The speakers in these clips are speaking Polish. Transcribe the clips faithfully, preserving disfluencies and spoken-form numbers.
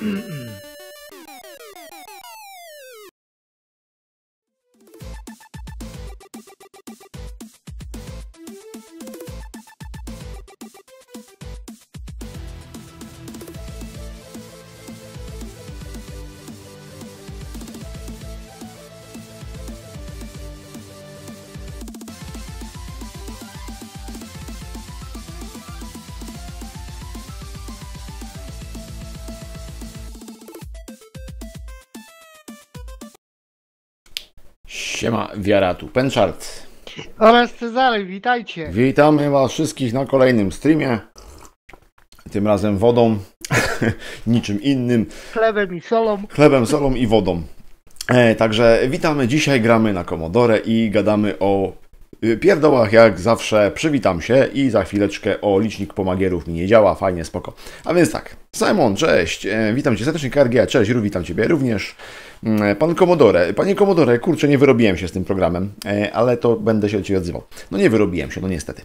Siema, wiara tu Penchart oraz Cezary, witajcie. Witamy was wszystkich na kolejnym streamie. Tym razem wodą, niczym innym. Chlebem i solą. Chlebem, solą i wodą. E, także witamy, dzisiaj gramy na Commodore i gadamy o pierdołach jak zawsze. Przywitam się i za chwileczkę o licznik pomagierów mi nie działa, fajnie, spoko. A więc tak, Simon, cześć, e, witam Cię serdecznie, K R G, cześć, witam Ciebie również. Pan Commodore, panie Commodore, kurczę, nie wyrobiłem się z tym programem, ale to będę się do Ciebie odzywał. No nie wyrobiłem się, no niestety.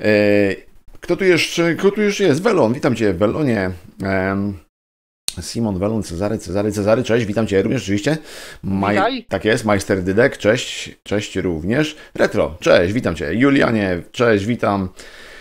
Kto tu jeszcze, kto tu jeszcze jest? Welon, witam Cię w Welonie. Simon, Welon, Cezary, Cezary, Cezary, cześć, witam Cię również oczywiście. Maj, tak jest, Majster Dydek, cześć, cześć również. Retro, cześć, witam Cię. Julianie, cześć, witam.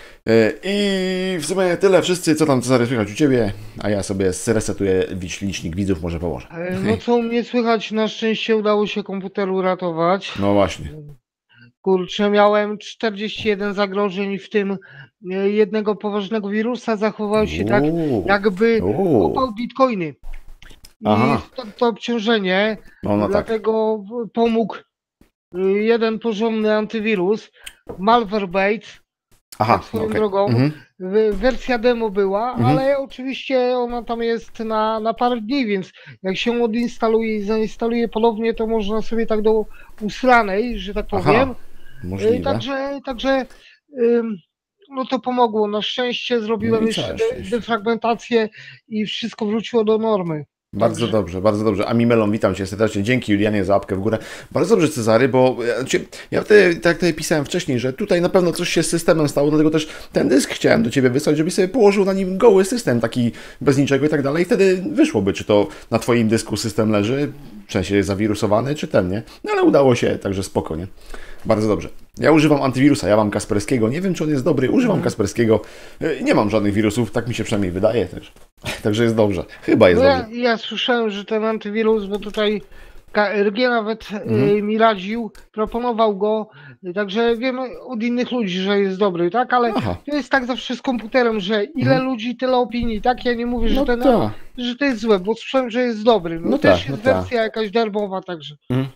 I w sumie tyle wszyscy, co tam Cezary słychać u Ciebie, a ja sobie zresetuję licznik widzów, może położę. No co u mnie słychać, na szczęście udało się komputer uratować. No właśnie. Kurczę, miałem czterdzieści jeden zagrożeń, w tym jednego poważnego wirusa, zachował się tak, jakby kopał bitcoiny. I Aha. to, to obciążenie, no, no dlatego tak. Pomógł jeden porządny antywirus, Malwarebait. Aha, swoją okay. drogą. Mhm. Wersja demo była, mhm. ale oczywiście ona tam jest na, na parę dni, więc jak się odinstaluje i zainstaluje ponownie, to można sobie tak do usranej, że tak powiem. Możliwe. Także, także ym, no to pomogło. Na szczęście zrobiłem no jeszcze defragmentację i wszystko wróciło do normy. Bardzo dobrze. dobrze, bardzo dobrze. Ami Melon, witam Cię serdecznie. Dzięki Julianie za łapkę w górę. Bardzo dobrze, Cezary, bo ja wtedy, tak jak tutaj pisałem wcześniej, że tutaj na pewno coś się z systemem stało, dlatego też ten dysk chciałem do Ciebie wysłać, żebyś sobie położył na nim goły system, taki bez niczego i tak dalej. I wtedy wyszłoby, czy to na Twoim dysku system leży, w sensie jest zawirusowany, czy ten, nie? No ale udało się, także spoko, nie? Bardzo dobrze. Ja używam antywirusa, ja mam Kasperskiego, nie wiem czy on jest dobry, używam Kasperskiego, nie mam żadnych wirusów, tak mi się przynajmniej wydaje, także, także jest dobrze, chyba jest no ja, dobrze. Ja słyszałem, że ten antywirus, bo tutaj K R G nawet mhm. mi radził, proponował go, także wiem od innych ludzi, że jest dobry, tak, ale Aha. to jest tak zawsze z komputerem, że ile mhm. ludzi, tyle opinii, tak, ja nie mówię, że, no ten, ta. że to jest złe, bo słyszałem, że jest dobry, no, no też ta, jest no wersja ta. jakaś darmowa, także. Mhm.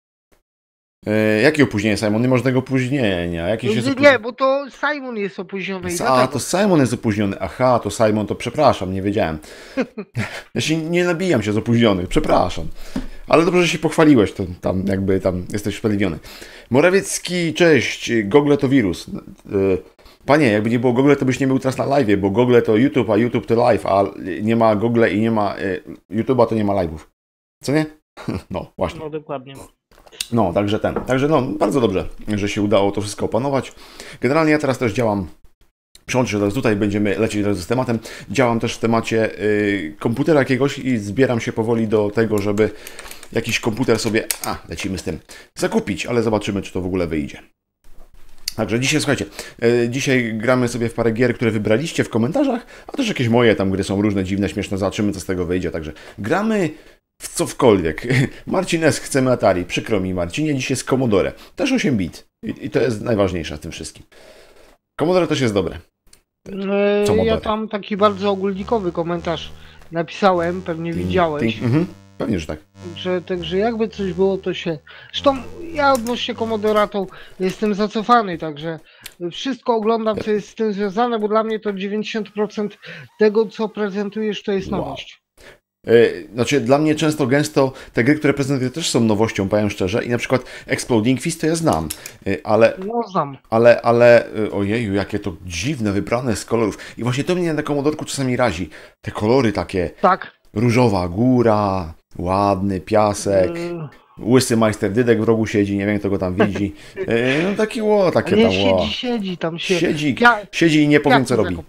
E, jakie opóźnienie, Simon? Nie ma żadnego opóźnienia. Jakieś jest opóźnienie? Nie, bo to Simon jest opóźniony. A, dlatego. To Simon jest opóźniony. Aha, to Simon, to przepraszam, nie wiedziałem. Ja się nie nabijam się z opóźnionych, przepraszam. Ale dobrze, że się pochwaliłeś, to tam jakby tam jesteś usprawiedliwiony. Morawiecki, cześć, Google to wirus. Panie, jakby nie było Google, to byś nie był teraz na live'ie, bo Google to YouTube, a YouTube to live, a nie ma Google i nie ma YouTube'a, to nie ma live'ów. Co nie? No, właśnie. No, dokładnie. No, także ten, także no, bardzo dobrze, że się udało to wszystko opanować. Generalnie ja teraz też działam, przełączę się teraz tutaj, będziemy lecieć teraz z tematem, działam też w temacie y, komputera jakiegoś i zbieram się powoli do tego, żeby jakiś komputer sobie, a, lecimy z tym, zakupić, ale zobaczymy, czy to w ogóle wyjdzie. Także dzisiaj, słuchajcie, y, dzisiaj gramy sobie w parę gier, które wybraliście w komentarzach, a też jakieś moje tam gry są różne, dziwne, śmieszne, zobaczymy, co z tego wyjdzie, także gramy w cowkolwiek. Marcin S. chcemy Atari. Przykro mi, Marcinie, dziś jest Commodore. Też osiem bit. I, I to jest najważniejsze w tym wszystkim. Commodore też jest dobre. Commodore. Ja tam taki bardzo ogólnikowy komentarz napisałem, pewnie Ting, widziałeś. Ting. Mhm. Pewnie, że tak. Także, także jakby coś było, to się... Zresztą ja odnośnie Commodora to jestem zacofany, także wszystko oglądam, co jest z tym związane, bo dla mnie to dziewięćdziesiąt procent tego, co prezentujesz, to jest nowość. Wow. Znaczy, dla mnie często, gęsto te gry, które prezentuję, też są nowością, powiem szczerze. I na przykład Exploding Fist to ja znam, ale... No, znam. Ale, ale, ojeju, jakie to dziwne, wybrane z kolorów. I właśnie to mnie na Commodorku czasami razi. Te kolory takie... Tak. Różowa góra, ładny piasek... Y Łysy Majster Dydek w rogu siedzi, nie wiem kto go tam widzi. No taki ło, takie nie, tam ło. Siedzi, siedzi tam się. Siedzi, ja, siedzi i nie powiem co robi. Zakopał.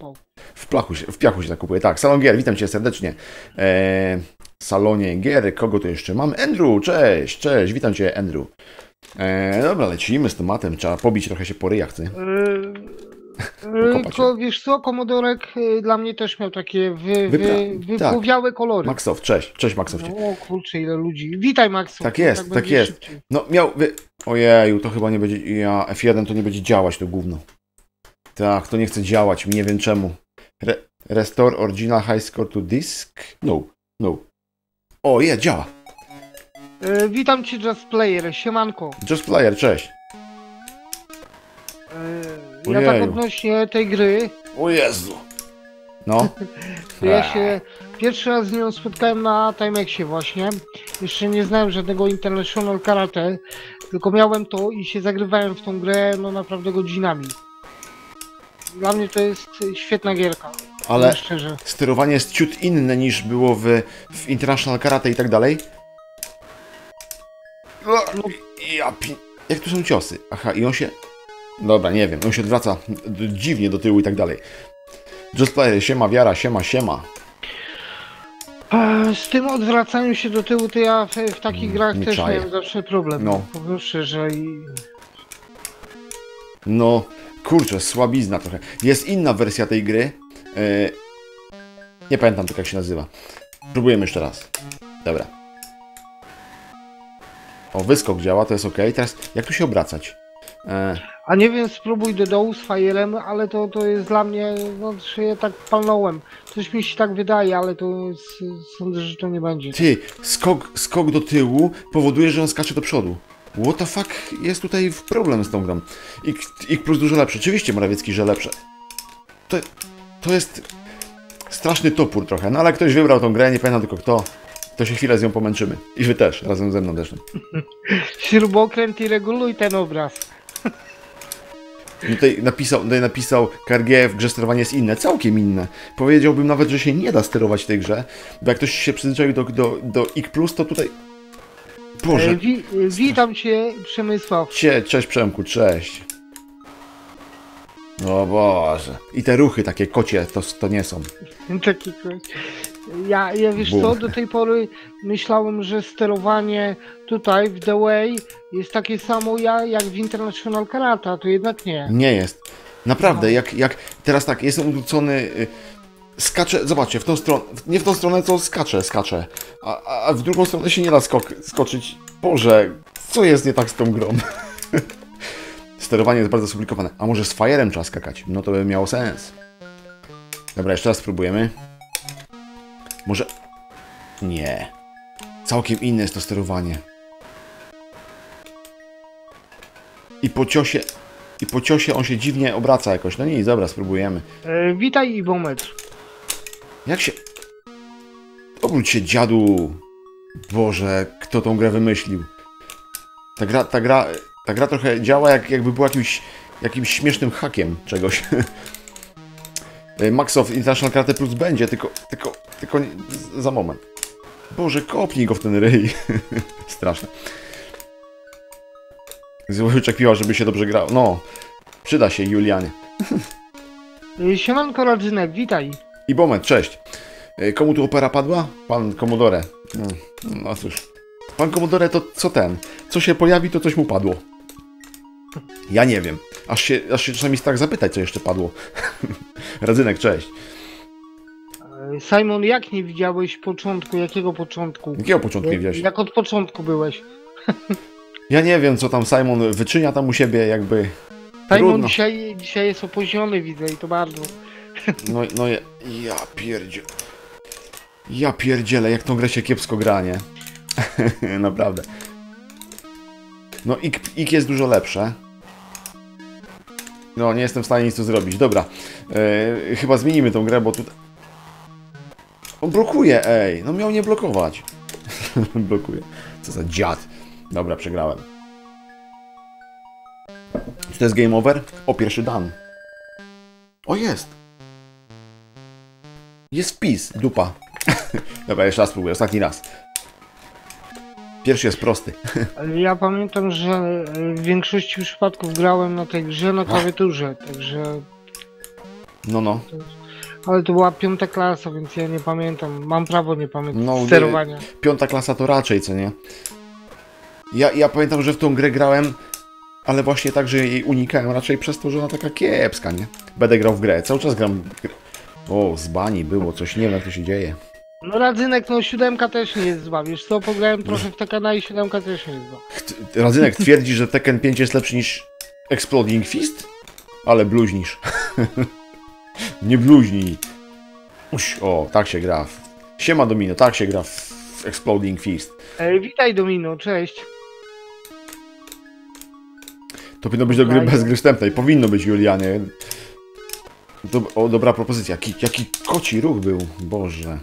w, plachu się, w piachu się nakupuje. Tak, Salon Gier, witam Cię serdecznie. E, salonie Gier, kogo tu jeszcze mamy? Andrew, cześć, cześć, witam Cię, Andrew. E, dobra, lecimy z tematem, trzeba pobić trochę się po ryjach, ty. Yy, Ko, wiesz co, Komodorek y, dla mnie też miał takie wy, wy, wypłowiałe tak. kolory. Maxow, cześć, cześć Maxow. No, o kurczę, ile ludzi. Witaj Maxow. Tak jest, tak, tak jest. Szybciej. No miał, wy... ojeju, to chyba nie będzie, ja, F jeden to nie będzie działać, to gówno. Tak, to nie chce działać, nie wiem czemu. Re, restore original high score to disk? No, no. O, je, działa. Yy, witam Cię Just Player, siemanko. Just Player, cześć. Yy, ja tak odnośnie tej gry. O Jezu. No. Ja się pierwszy raz z nią spotkałem na Timexie właśnie. Jeszcze nie znałem żadnego International Karate, tylko miałem to i się zagrywałem w tą grę no naprawdę godzinami. Dla mnie to jest świetna gierka. Ale szczerze. Sterowanie jest ciut inne niż było w, w International Karate i tak dalej. No. Ja pi... Jak tu są ciosy? Aha, i on się... Dobra, nie wiem, on się odwraca dziwnie do tyłu i tak dalej. Just Player, siema, wiara, siema, siema. Z tym odwracaniem się do tyłu to ja w, w takich mm, grach też czaję. Miałem zawsze problem. No. Powiem szczerze i... No, kurczę, słabizna trochę. Jest inna wersja tej gry. Yy... Nie pamiętam tylko jak się nazywa. Próbujemy jeszcze raz. Dobra. O, wyskok działa, to jest ok. Teraz, jak tu się obracać? E... A nie wiem, spróbuj do dołu z Firem, ale to, to jest dla mnie, no, że ja tak palnąłem. Coś mi się tak wydaje, ale to jest, sądzę, że to nie będzie. Ty, skok, skok do tyłu powoduje, że on skacze do przodu. What the fuck, jest tutaj problem z tą grą. Ich, ich plus dużo lepsze. Oczywiście Morawiecki, że lepsze. To, to jest straszny topór trochę, no ale ktoś wybrał tą grę, nie pamiętam tylko kto. To się chwilę z nią pomęczymy. I wy też, razem ze mną też. Śrubokręt i reguluj ten obraz. Tutaj napisał, tutaj napisał K R G w grze sterowanie jest inne, całkiem inne. Powiedziałbym nawet, że się nie da sterować w tej grze, bo jak ktoś się przyzwyczaił do, do, do X plus, to tutaj... Boże... E, wi witam Cię, Przemysław. Cie, cześć Przemku, cześć. O Boże. I te ruchy takie kocie, to, to nie są. Taki Ja, ja wiesz Bum. co, do tej pory myślałem, że sterowanie tutaj w The Way jest takie samo ja, jak w International Karate, a to jednak nie. Nie jest. Naprawdę, no. jak, jak teraz tak, jestem udłucony, skaczę, zobaczcie, w tą stronę, nie w tą stronę, co skaczę, skaczę, a, a w drugą stronę się nie da skok, skoczyć. Boże, co jest nie tak z tą grą? Sterowanie jest bardzo skomplikowane. A może z Firem trzeba skakać? No to by miało sens. Dobra, jeszcze raz spróbujemy. Może... Nie. Całkiem inne jest to sterowanie. I po ciosie... I po ciosie on się dziwnie obraca jakoś. No nic, dobra, spróbujemy. E, witaj Ibometr. Jak się... Obróć się, dziadu. Boże, kto tą grę wymyślił? Ta gra, ta gra, ta gra trochę działa jak, jakby była jakimś, jakimś śmiesznym hakiem czegoś. Max of International Karate Plus będzie, tylko, tylko, tylko nie, za moment. Boże, kopnij go w ten ryj. Straszne. Wyczekiwał, żeby się dobrze grał. No, przyda się Julianie. Siemanko Radzynek, witaj. I moment, cześć. Komu tu opera padła? Pan Commodore. No cóż. Pan Commodore to co ten? Co się pojawi, to coś mu padło. Ja nie wiem. Aż się, aż się czasami strach zapytać, co jeszcze padło. Radzynek, cześć. Simon, jak nie widziałeś początku? Jakiego początku? Jakiego początku nie widziałeś? Jak od początku byłeś? Ja nie wiem, co tam Simon wyczynia tam u siebie, jakby... Simon dzisiaj, dzisiaj jest opóźniony, widzę, i to bardzo. No, no ja, ja pierdzielę. Ja pierdzielę, jak tą grę się kiepsko gra, nie? Naprawdę. No, ik, ik jest dużo lepsze. No, nie jestem w stanie nic tu zrobić. Dobra. Yy, chyba zmienimy tą grę, bo tutaj... On blokuje, ej. No miał nie blokować. Blokuje. Co za dziad. Dobra, przegrałem. Czy to jest game over? O, pierwszy dan. O, jest. Jest wpis. Dupa. Dobra, jeszcze raz spróbuję. Ostatni raz. Pierwszy jest prosty. Ja pamiętam, że w większości przypadków grałem na tej grze na klawiaturze, także... No, no. ale to była piąta klasa, więc ja nie pamiętam. Mam prawo nie pamiętać no, sterowania. Piąta klasa to raczej, co nie? Ja, ja pamiętam, że w tą grę grałem, ale właśnie tak, że jej unikałem raczej przez to, że ona taka kiepska, nie? Będę grał w grę, cały czas gram w grę. O, z bani było coś, nie wiem jak to się dzieje. No Radzynek, no siódemka też nie jest zła, wiesz co, pograłem trochę w Tekena i siódemka też nie jest zła. Radzynek twierdzi, że Tekken pięć jest lepszy niż Exploding Fist? Ale bluźnisz. Nie bluźnij. Uś, o, tak się gra. Siema Domino, tak się gra w Exploding Fist. E, witaj Domino, cześć. To powinno być do gry bezgrystępnej. Powinno być, Julianie. Do, o, dobra propozycja. Jaki, jaki koci ruch był. Boże.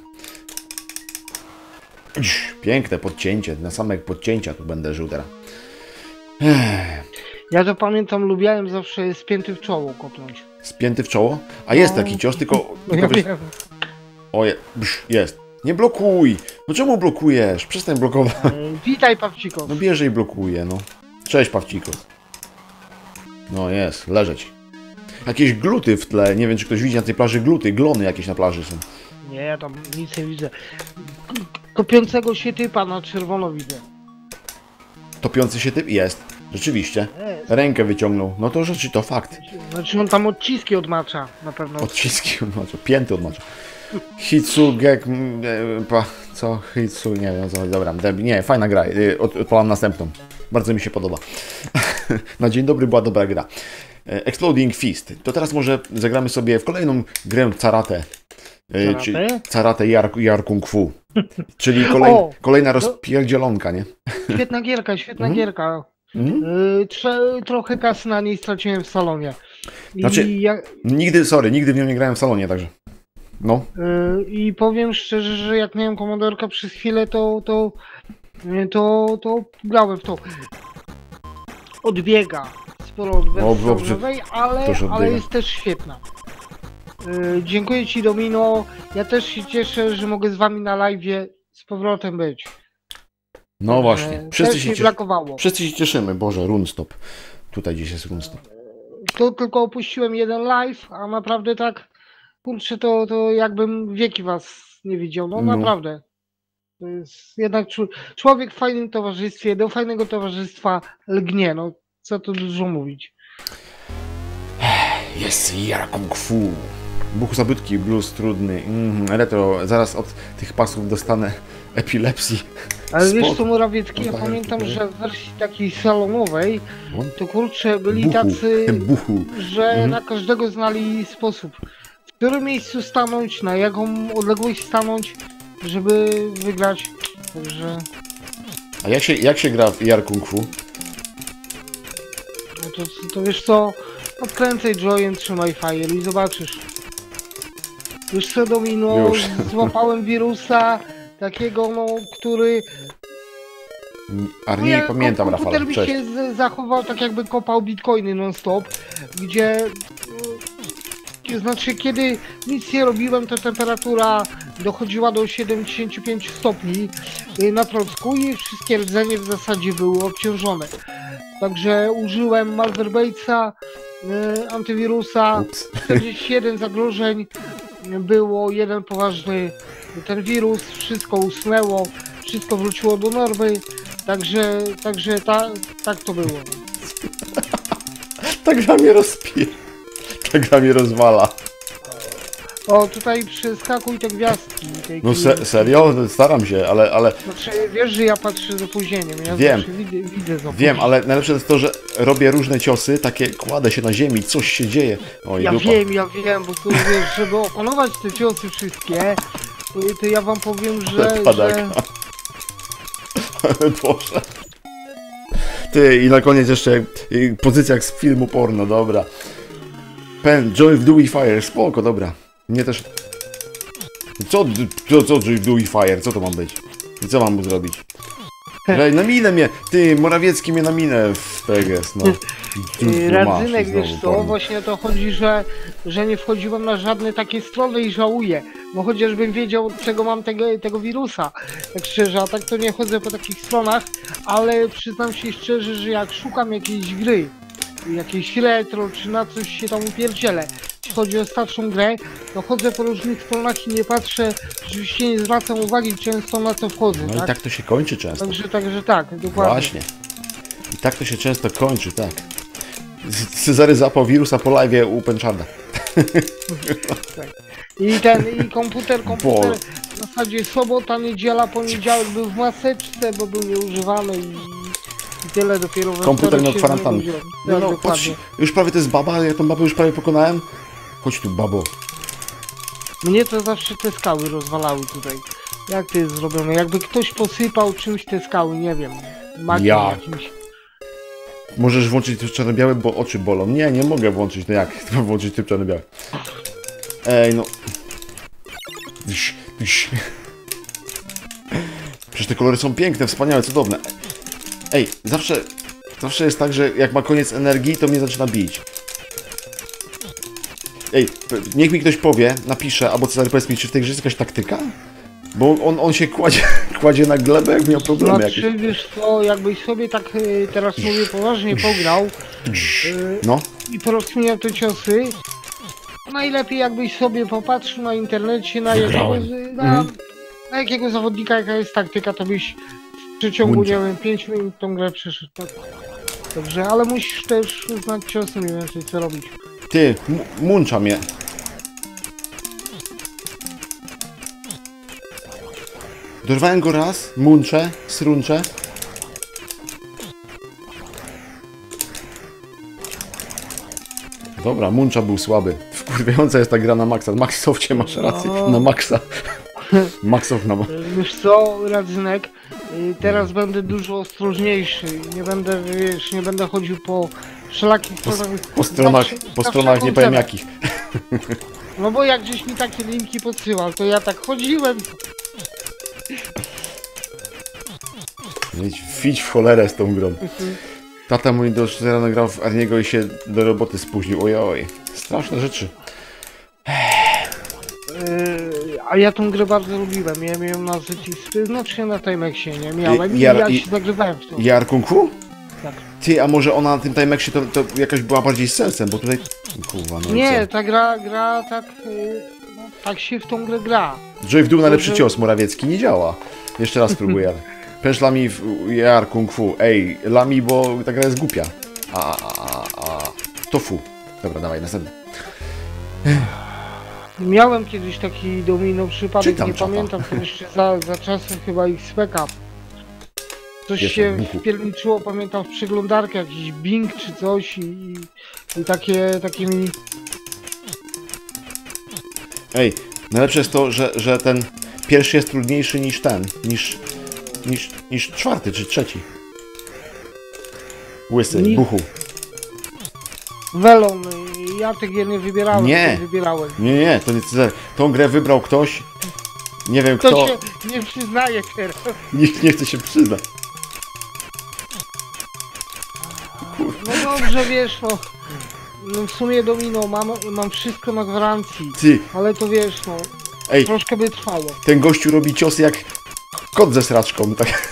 Uś, piękne podcięcie. Na same podcięcia tu będę żył teraz. Ech. Ja to pamiętam, lubiałem zawsze spięty w czoło kopnąć. Spięty w czoło? A jest taki cios, tylko... No tylko ja wiesz... wiem. O, je, bsz, jest. Nie blokuj! No czemu blokujesz? Przestań blokować. E, witaj Pawciko. No bierze i blokuje, no. Cześć, Pawciko. No jest, leżeć. Jakieś gluty w tle, nie wiem czy ktoś widzi na tej plaży gluty, glony jakieś na plaży są. Nie, ja tam nic nie widzę. Kopiącego się typa na czerwono widzę. Topiący się typ? Jest. Rzeczywiście. Jest. Rękę wyciągnął. No to rzeczy, to fakt. Znaczy on tam odciski odmacza na pewno. Odciski odmacza, pięty odmacza. Hitsugek... mm, e, pa, co? Hitsu... nie wiem co, dobra. Nie, fajna gra. E, Od, odpalam następną. Bardzo mi się podoba. Na dzień dobry była dobra gra. E, Exploding Fist. To teraz może zagramy sobie w kolejną grę Caratę. E, czy, Caratę Jar, Jar Kung Fu. Czyli kolej, O, kolejna rozpierdzielonka, nie? Świetna gierka, świetna Mhm. gierka. Mhm. Y, trze- trochę kasy na niej straciłem w salonie. I, Znaczy- ja, Nigdy, sorry, nigdy w nią nie grałem w salonie, także. No. y, I powiem szczerze, że jak miałem komandorka przez chwilę, to to, y, to, to grałem w to. Odbiega sporo od O, wersji dobrze. salonowej, ale, Też odbiega. ale jest też świetna. Y, dziękuję Ci Domino. Ja też się cieszę, że mogę z Wami na live'ie z powrotem być. No Także właśnie. Wszyscy też się, mi cies- brakowało. wszyscy się cieszymy. Boże, runstop. Tutaj gdzieś jest runstop. To tylko opuściłem jeden live, a naprawdę tak, kurczę, to, to jakbym wieki was nie widział, no, No. naprawdę. To jest jednak czu- człowiek w fajnym towarzystwie, do fajnego towarzystwa lgnie, no co tu dużo mówić. Jest Jar Kung Fu. Buch zabytki, blues trudny, mm, retro. Zaraz od tych pasów dostanę epilepsji. Ale Spoko. wiesz co Morawiecki, ja Dobra, pamiętam, dobra. że w wersji takiej salonowej, to kurczę, byli Buchu, tacy, buchu. że Mhm. na każdego znali sposób. W którym miejscu stanąć, na jaką odległość stanąć, żeby wygrać. Także A jak się, jak się gra w Jar Kung Fu? no to, to wiesz co, odkręcaj joyen, trzymaj fire i zobaczysz. Wiesz co, Domino, Już. złapałem wirusa takiego, no, który... A No nie ja- pamiętam, komputer Rafale. mi Cześć. się z- zachował tak jakby kopał bitcoiny non stop, gdzie... y, Znaczy, kiedy nic nie robiłem, to temperatura dochodziła do siedemdziesięciu pięciu stopni y, na trocku i wszystkie rdzenie w zasadzie były obciążone. Także użyłem Malwarebaitsa, y, antywirusa, Ups. czterdzieści jeden zagrożeń, było jeden poważny ten wirus, wszystko usnęło, wszystko wróciło do normy, także, także ta, tak to było. Ta gra mnie rozpije. Ta gra mnie rozwala. O, tutaj przeskakuj te gwiazdki. Tej No klientki. se serio? Staram się, ale, ale Znaczy, wiesz, że ja patrzę z opóźnieniem, ja Wiem. zawsze widzę, widzę z opóźnieniem. wiem, ale najlepsze jest to, że robię różne ciosy, takie kładę się na ziemi, coś się dzieje. Oj, Ja dupa. wiem, ja wiem, bo tu wiesz, żeby opanować te ciosy wszystkie, to, to ja wam powiem, że... że... Padaka. Boże. Ty, i na koniec jeszcze y, pozycja jak z filmu porno, dobra. Pen, Joy w Dewey Fire, spoko, dobra. Mnie też... Co, co, co Joy w Dewey Fire, co to ma być? I co mam mu zrobić? Że na minę mnie, ty, Morawiecki mnie na minę w teges, no. Yy, Radzynek, Znowu wiesz co, porno. właśnie o to chodzi, że, że nie wchodziłem na żadne takie strony i żałuję, bo chociażbym wiedział, od czego mam tego, tego wirusa, tak szczerze, a tak to nie chodzę po takich stronach, ale przyznam się szczerze, że jak szukam jakiejś gry, jakiejś retro, czy na coś się tam upierdzielę, jeśli chodzi o starszą grę, to chodzę po różnych stronach i nie patrzę, rzeczywiście nie zwracam uwagi często na co wchodzę, No tak? i tak to się kończy często. Także, także tak, dokładnie. Właśnie. I tak to się często kończy, tak. Cezary zapał wirusa po live'ie u Penczarda. Tak. I ten, i komputer, komputer w zasadzie sobota, niedziela, poniedziałek był w maseczce, bo był nieużywany i, i tyle dopiero we Komputer miał się kwarantanny. zbudziłem. No, Tak, no, dokładnie. chodź, już prawie to jest baba, ja tą babę już prawie pokonałem. Chodź tu, babo. Mnie to zawsze te skały rozwalały tutaj. Jak to jest zrobione? Jakby ktoś posypał czymś te skały, nie wiem. Magią Ja. jakimś. Możesz włączyć tryb czarno-biały, bo oczy bolą. Nie, nie mogę włączyć, no jak? Mam włączyć tryb czarno-biały. Ej, no. Dyś, dyś. Przecież te kolory są piękne, wspaniałe, cudowne. Ej, zawsze, zawsze jest tak, że jak ma koniec energii, to mnie zaczyna bić. Ej, niech mi ktoś powie, napisze, albo Cezary, powiedz mi, czy w tej grze jest jakaś taktyka? Bo on, on się kładzie, kładzie na glebę, jak miał problemy jakieś. Znaczy, wiesz co, jakbyś sobie tak y, teraz mówię poważnie pograł y, No. i porozkminiał te ciosy, najlepiej jakbyś sobie popatrzył na internecie na jakiego, na, Mhm. na jakiego zawodnika, jaka jest taktyka, to byś w przeciągu, Muncie. nie wiem, pięć minut tą grę przeszedł. Tak. Dobrze, ale musisz też znać ciosy mniej więcej co robić. Ty, m- muncza mnie. Dorwałem go raz, munczę, srunczę. Dobra, muncza był słaby. Wkurwiająca jest ta gra na maksa. Maxowcie, masz rację, No. na maksa. Maxow na maksa. Wiesz co, Radzynek, y, teraz będę dużo ostrożniejszy, nie będę, wiesz, nie będę chodził po wszelakich Po, stronach. po stronach, zawsze- po zawsze stronach nie powiem koncerę. jakich. No bo jak żeś mi takie linki podsyłał, to ja tak chodziłem. Idź, idź w cholerę z tą grą. Tata mój do rano grał w Arniego i się do roboty spóźnił. Ojoj, straszne rzeczy. Yy, a ja tą grę bardzo lubiłem, ja miałem na Zecisty, znaczy na Timexie nie miałem i Ja- ja, i- się zagrywałem w to. Jar Kung Fu? Tak. Ty, a może ona na tym Timexie to, to jakaś była bardziej z sensem, bo tutaj... Kurwa, no i Nie, co? ta gra, gra tak, yy, no, tak się w tą grę gra. Joy w dół najlepszy Może- cios, Morawiecki, nie działa. Jeszcze raz spróbuję. Pęcz Lami w Jar Kung Fu. Ej, Lami, bo ta gra jest głupia. A, a, a, a. Tofu. Dobra, dawaj, następny. Miałem kiedyś taki domino przypadek, Czytam nie czata. pamiętam, to jeszcze za, za czasów chyba X P K. Coś Jeszcze się buchu. wpierniczyło, pamiętam, w przeglądarkę, jakiś Bing czy coś i, i, i takie, takie mi... Ej, najlepsze jest to, że, że ten pierwszy jest trudniejszy niż ten, niż, niż, niż czwarty czy trzeci. Łysy, Ni- buchu. Welon, ja tych gier nie wybierałem, Nie. tylko wybierałem. Nie, nie, to nie Cezary. Tą grę wybrał ktoś, nie wiem To kto, się nie przyznaje teraz. nikt nie chce się przyznać. No dobrze, wiesz, no, no w sumie domino, mam, mam wszystko na gwarancji, Ty, ale to wiesz, no, ej, troszkę by trwało. ten gościu robi ciosy jak kot ze sraczką, tak.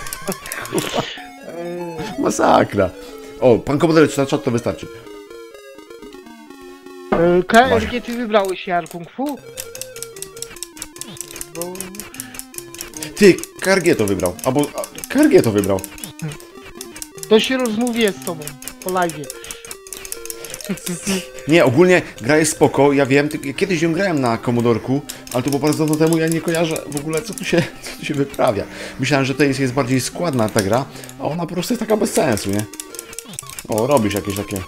Eee, Masakra. O, pan komputer czy na czat to wystarczy. e, K R G ty wybrałeś Jar Kung Fu? Bo... Ty, K R G to wybrał. Albo a, K R G to wybrał. To się rozmówię z tobą po live. Nie, ogólnie gra jest spoko, ja wiem, ty, kiedyś ją grałem na Commodorku, ale to było bardzo dawno temu, ja nie kojarzę w ogóle co tu się, co tu się wyprawia. Myślałem, że to jest, jest bardziej składna ta gra, a ona po prostu jest taka bez sensu, nie? O, robisz jakieś takie...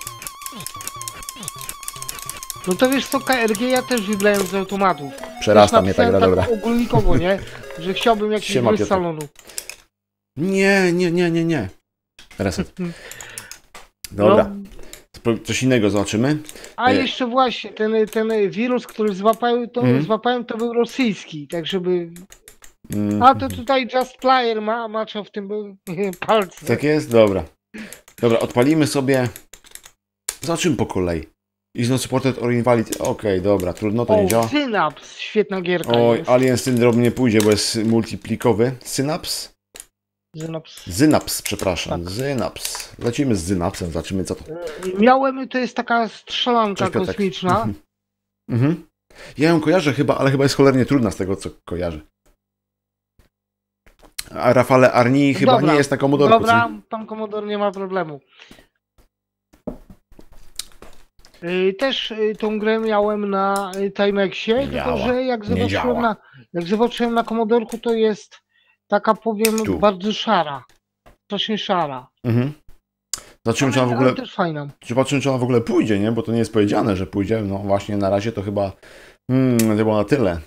No to wiesz co, K R G ja też wybrałem z automatów. Przerasta Też mnie ta gra, napisałem dobra. tak ogólnikowo, nie? Że chciałbym jakiś Siema, gry z Piotrek. salonu. Nie, nie, nie, nie, nie. Reset. Dobra, No, Spro- coś innego zobaczymy. a Nie. jeszcze właśnie, ten, ten wirus, który złapałem, to, Mhm. złapałem, to był rosyjski, tak żeby... Mm, A to tutaj Just Player ma, macza w tym palce. tak jest? Dobra. Dobra, odpalimy sobie... Zobaczymy po kolei. Is not supported or invalid. Okej, dobra, trudno, to nie O, działa. Synaps, świetna gierka Oj, jest. Alien Syndrome nie pójdzie, bo jest multiplikowy. Synaps? Synaps. Synaps, przepraszam. Tak. Synaps. Lecimy z Synapsem, zobaczymy co to. Miałem, to jest taka strzelanka Cześć, Piotrek. kosmiczna. Mhm. Ja ją kojarzę chyba, ale chyba jest cholernie trudna z tego, co kojarzę. A Rafale Arni chyba dobra, nie jest na Commodore. Dobra, co? Pan Commodore nie ma problemu. Yy, też yy, tą grę miałem na yy, Timexie, tylko że jak zobaczyłem na, jak zobaczyłem na Commodorku, to jest taka, powiem, tu. bardzo szara. Strasznie szara. Mhm. Zobaczymy, czy ona w ogóle. Zobaczymy, czy ona w ogóle pójdzie, nie? Bo to nie jest powiedziane, że pójdzie. No właśnie na razie to chyba. Hmm, to było na tyle.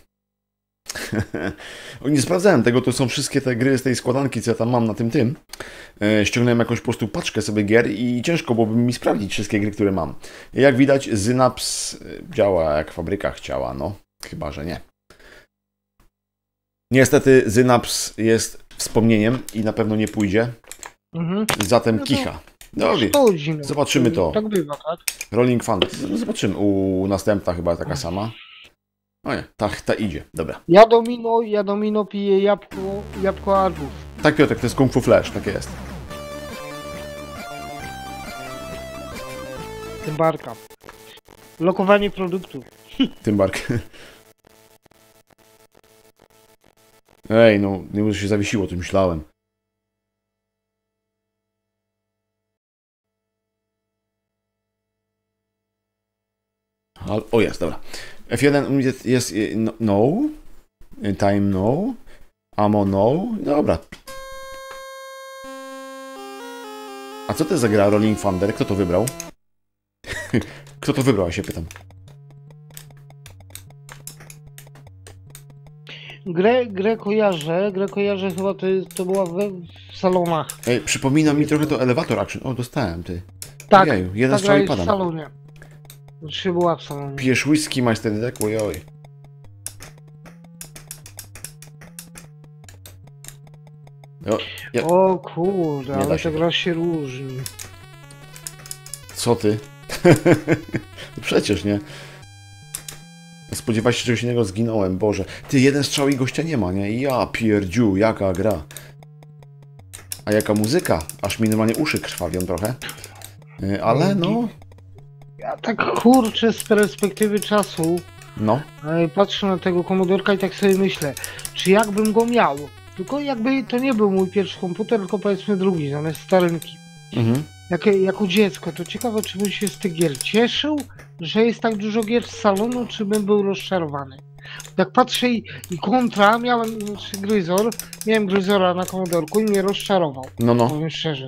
Nie sprawdzałem tego, to są wszystkie te gry z tej składanki, co ja tam mam na tym tym. E, ściągnąłem jakąś po prostu paczkę sobie gier i ciężko byłoby mi sprawdzić wszystkie gry, które mam. Jak widać, Synapse działa jak fabryka chciała, no. Chyba, że nie. Niestety Synapse jest wspomnieniem i na pewno nie pójdzie. Mhm. Zatem no kicha. No, zobaczymy to. Tak bywa, tak? Rolling Thunder. Zobaczymy. U następna chyba taka sama. O nie, ta, ta idzie, dobra. Ja domino, ja domino piję jabłko, jabłko arbuz. Tak, Piotrek, to jest Kung Fu Flash, tak jest. Tymbarka. Lokowanie produktu. Tymbark. Ej, no, nie może się zawiesiło, to myślałem. O, jest, dobra. F jeden jest, jest no, no, time no, ammo no, dobra. A co to jest za gra Rolling Thunder? Kto to wybrał? Kto to wybrał, ja się pytam. Grę, grę kojarzę, grę kojarzę chyba to, to była we, w salonach. Ej, przypomina mi trochę to Elevator Action. O, dostałem, ty. Tak, Ojeju, jeden strzał i padam. W salonie. Czy była w salonie. Pijesz whisky, majster deck, ojoj. O, ja... o kurde, ale ta gra się różni. Co ty? Przecież nie. Spodziewałeś się czegoś innego, zginąłem, Boże. Ty, jeden strzał i gościa nie ma, nie? Ja pierdziu, jaka gra. A jaka muzyka? Aż mi normalnie uszy krwawią trochę. Ale no... Ja tak kurczę z perspektywy czasu no. patrzę na tego Commodorka i tak sobie myślę, czy jakbym go miał, tylko jakby to nie był mój pierwszy komputer, tylko powiedzmy drugi, zamiast starynki. Mhm. Jak, jako dziecko, to ciekawe, czy bym się z tych gier cieszył, że jest tak dużo gier z salonu, czy bym był rozczarowany. Jak patrzę i, i kontra, miałem, znaczy Gryzor, miałem Gryzora na Commodorku i mnie rozczarował, no, no. powiem szczerze.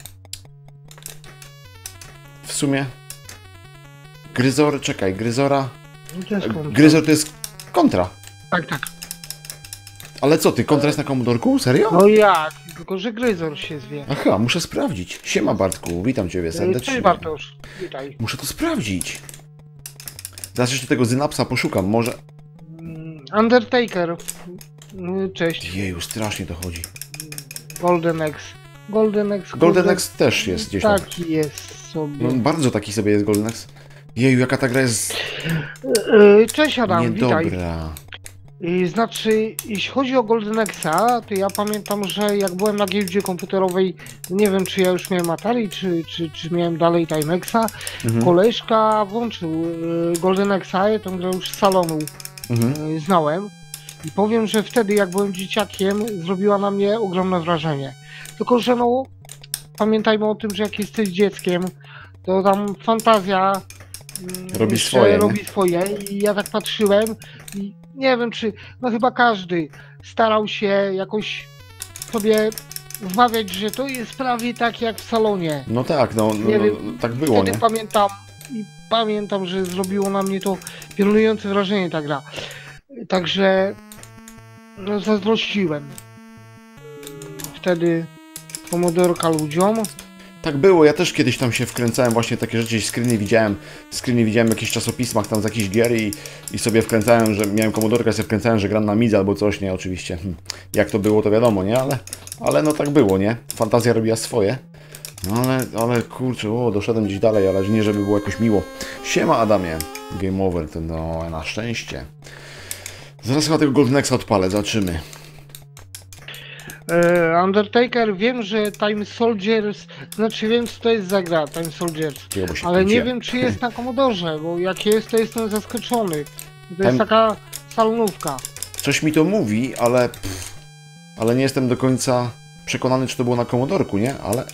W sumie... Gryzor, czekaj, Gryzora... To Gryzor to jest kontra. Tak, tak. Ale co, ty kontra jest na Commodorku? Serio? No jak? Tylko, że Gryzor się zwie. Aha, muszę sprawdzić. Siema Bartku, witam ciebie serdecznie. Cześć Bartosz, witaj. Muszę to sprawdzić. Zaraz jeszcze tego Synapsa poszukam, może... Undertaker. Cześć. Jeju, strasznie to chodzi. Golden Axe. Golden Axe. Golden Axe też jest gdzieś tam. Taki jest sobie. No, bardzo taki sobie jest Golden Axe. Jeju, jaka ta gra jest... Cześć Adam, niedobra. Witaj. Znaczy, jeśli chodzi o Golden Axa, to ja pamiętam, że jak byłem na giełdzie komputerowej, nie wiem czy ja już miałem Atari, czy, czy, czy miałem dalej Timexa, mhm. koleżka włączył Golden Axa, ja tę grę już z salonu mhm. znałem i powiem, że wtedy jak byłem dzieciakiem, zrobiła na mnie ogromne wrażenie. Tylko, że no, pamiętajmy o tym, że jak jesteś dzieckiem, to tam fantazja robi swoje, robi swoje i ja tak patrzyłem i nie wiem czy, no chyba każdy starał się jakoś sobie wmawiać, że to jest prawie tak jak w salonie. No tak, no, no, no tak było, wtedy nie? pamiętam i pamiętam, że zrobiło na mnie to piorunujące wrażenie ta gra. Także no, zazdrościłem wtedy Commodorka ludziom. Tak było, ja też kiedyś tam się wkręcałem właśnie takie rzeczy, screeny widziałem, screeny widziałem w jakichś czasopismach tam z jakichś gier i, i sobie wkręcałem, że miałem Commodorka, sobie wkręcałem, że gram na Midze albo coś, nie, oczywiście. Hm. Jak to było, to wiadomo, nie, ale, ale no tak było, nie, fantazja robiła swoje. No ale, ale kurczę, o, doszedłem gdzieś dalej, ale nie, żeby było jakoś miło. Siema Adamie, game over, to no, na szczęście. Zaraz chyba tego Golden Axa odpalę, zobaczymy. E, Undertaker, wiem, że Time Soldiers, znaczy wiem, co to jest za gra, Time Soldiers, ale nie wiem, czy jest na Commodorze, bo jak jest, to jestem zaskoczony. To Time... jest taka salonówka. Coś mi to mówi, ale... Pff, ale nie jestem do końca przekonany, czy to było na Commodorku, nie? Ale...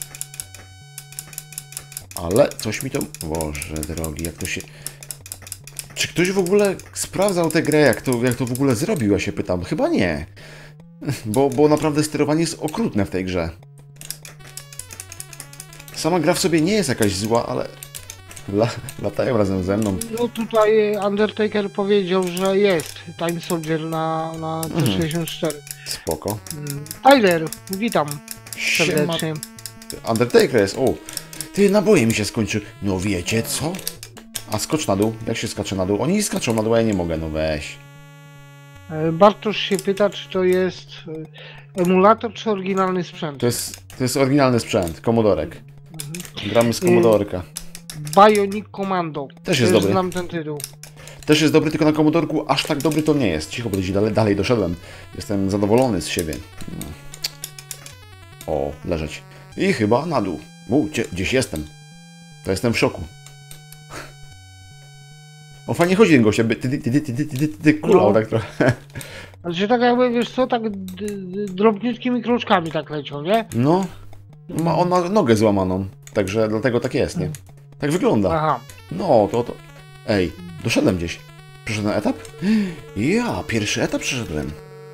Ale coś mi to... Boże drogi, jak to się... Czy ktoś w ogóle sprawdzał tę grę, jak to, jak to w ogóle zrobił, ja się pytam. Chyba nie. Bo, bo naprawdę sterowanie jest okrutne w tej grze. Sama gra w sobie nie jest jakaś zła, ale... La, latają razem ze mną. No tutaj Undertaker powiedział, że jest Time Soldier na, na T sześćdziesiąt cztery. Spoko. Tyler, witam serdecznie. Siema. Undertaker jest, o. Ty, naboje mi się skończy. No wiecie co? A skocz na dół. Jak się skacze na dół? Oni skaczą na dół, a ja nie mogę, no weź. Bartosz się pyta, czy to jest emulator, czy oryginalny sprzęt? To jest, to jest oryginalny sprzęt, Commodorek. Mhm. Gramy z Commodorka. Bionic Commando. Też jest Też dobry. znam ten tytuł. Też jest dobry, tylko na Commodorku aż tak dobry to nie jest. Cicho, bo dalej, dalej doszedłem. Jestem zadowolony z siebie. O, leżeć. I chyba na dół. U, gdzie, gdzieś jestem. To jestem w szoku. O, fajnie chodzi ten gość, jakby ty, ty, ty, ty, ty, ty, ty, kulał No. tak trochę. Znaczy tak jakby, wiesz co, tak drobniutkimi kruczkami tak leciał, nie? No. Ma, on ma nogę złamaną, także dlatego tak jest, nie? Tak wygląda. Aha. No, to to... Ej, doszedłem gdzieś. Przeszedłem etap? Ja, pierwszy etap przeszedłem.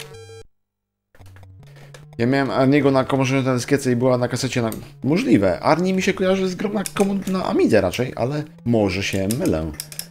Ja miałem Arniego na komórze na dyskiece i była na kasecie na... Możliwe. Arni mi się kojarzy z grą na, na Amidze raczej, ale może się mylę.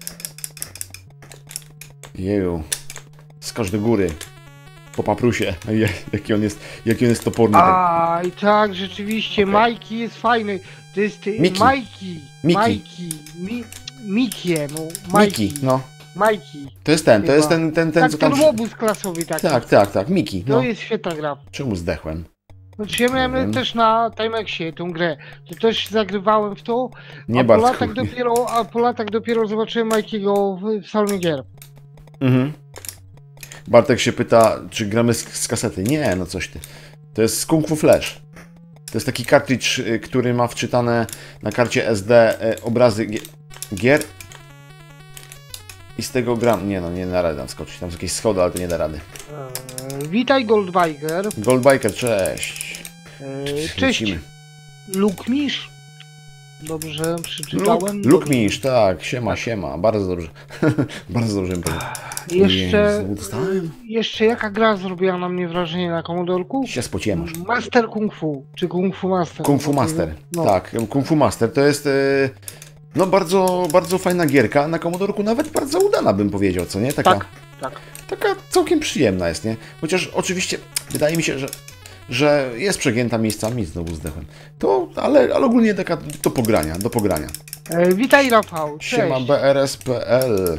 Jeju. Skacz do góry. Po paprusie. Jaki on jest, jaki on jest toporny. A i tak, rzeczywiście, okay. Majki jest fajny. To jest Miki. Majki. Miki. Majki. Mi, Mikie, no. Majki. Miki, no. Majki. To jest ten, to jest ten, ten, ten tak, co tam... ten łobuz klasowy taki. Tak, tak, tak, Miki. No. To jest świetna gra. Czemu zdechłem? Znaczy ja miałem też na Timexie tą grę. To też zagrywałem w to. Nie a bardzo. Po latach dopiero, a po latach dopiero zobaczyłem Majkiego w, w salonie gier. Mhm. Bartek się pyta, czy gramy z, z kasety. Nie, no coś ty. To jest Kung Fu Flash. To jest taki kartridż, który ma wczytane na karcie S D obrazy gier. I z tego gram... Nie no, nie da rady tam skoczyć. Tam są jakieś schody, ale to nie da rady. Eee, witaj Goldbiker. Goldbiker, cześć. Eee, cześć. Lukmisz. Dobrze przeczytałem. Luk, Lukmisz, tak. Siema, siema. Bardzo dobrze. Bardzo dobrze mi powiedział. Jeszcze, jeszcze jaka gra zrobiła na mnie wrażenie na Commodorku? Się spociłem aż. Master Kung Fu, czy Kung Fu Master. Kung Fu Master, no. Tak. Kung Fu Master to jest... Yy... No bardzo, bardzo fajna gierka, na Commodorku nawet bardzo udana bym powiedział, co nie? Taka, tak, tak. Taka całkiem przyjemna jest, nie? Chociaż oczywiście wydaje mi się, że, że jest przegięta miejscami, znowu zdechłem. To, ale, ale ogólnie taka do pogrania, do pogrania. E, witaj Rafał, cześć. Siema B R S kropka P L.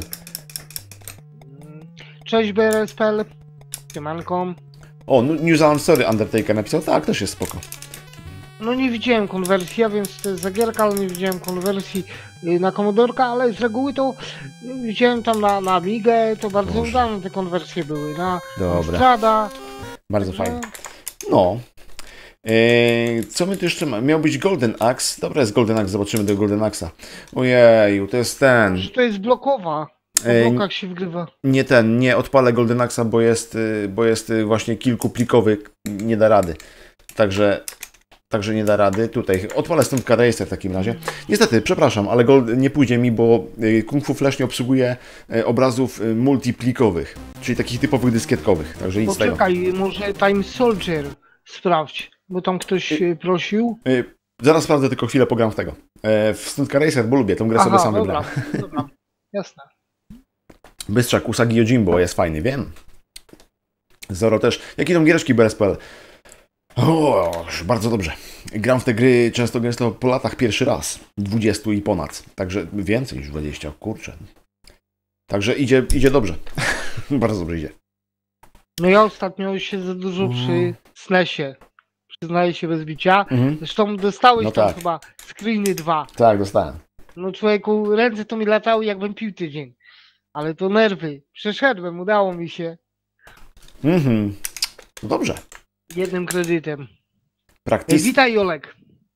Cześć B R S kropka P L. Siemanko. O, New Zealand Story Undertaker napisał, tak, też jest spoko. No nie widziałem konwersji, a więc to jest zagierka, ale nie widziałem konwersji na Commodorka, ale z reguły to widziałem tam na, na Amigę, to bardzo Boże. Udane te konwersje były, na Strada. Bardzo że... fajnie. No. Eee, co my tu jeszcze mamy? Miał być Golden Axe. Dobra, jest Golden Axe, zobaczymy tego Golden Axe'a. Ojeju, to jest ten. To jest blokowa. Po blokach się wgrywa. Nie ten, nie odpalę Golden Axe'a, bo jest, bo jest właśnie kilkuplikowy, nie da rady. Także... Także nie da rady. Tutaj odpalę stąd K-Racer w takim razie. Niestety, przepraszam, ale Gold nie pójdzie mi, bo Kung Fu Flash nie obsługuje obrazów multiplikowych, czyli takich typowych dyskietkowych. Także nic Poczekaj, z tego. może Time Soldier sprawdź, bo tam ktoś y prosił. Y zaraz sprawdzę, tylko chwilę pogram w tego. W stąd K-Racer, bo lubię, tą grę Aha, sobie sam dobra, wybrałem. Dobra, jasne. Bystrzak, Usagi Yojimbo jest fajny, wiem. Zoro też. Jak idą giereczki B R S kropka P L? O, bardzo dobrze. Gram w te gry często gęsto po latach pierwszy raz. dwudziestu i ponad. Także więcej niż dwadzieścia, kurczę. Także idzie, idzie dobrze. Bardzo dobrze idzie. No ja ostatnio się za dużo przy SNESie. Przyznaję się bez bicia. Mhm. Zresztą dostałeś no tam tak. chyba screeny dwa. Tak, dostałem. No człowieku, ręce to mi latały jakbym pił tydzień. Ale to nerwy. Przeszedłem, udało mi się. Mhm. No dobrze. Jednym kredytem. Practice. Witaj, Olek.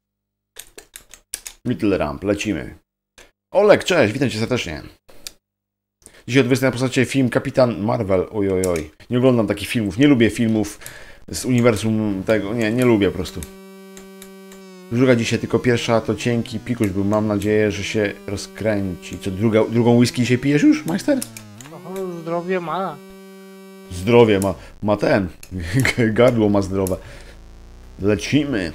Middle ramp, lecimy. Olek, cześć, witam cię serdecznie. Dzisiaj odwiedzę na postaci film Kapitan Marvel. Oj, oj, oj. Nie oglądam takich filmów, nie lubię filmów z uniwersum tego, nie, nie lubię po prostu. Druga dzisiaj, tylko pierwsza to cienki pikuś był, mam nadzieję, że się rozkręci. Co, druga, drugą whisky się pijesz już, majster? O, zdrowie ma. Zdrowie ma, ma ten, gardło ma zdrowe. Lecimy.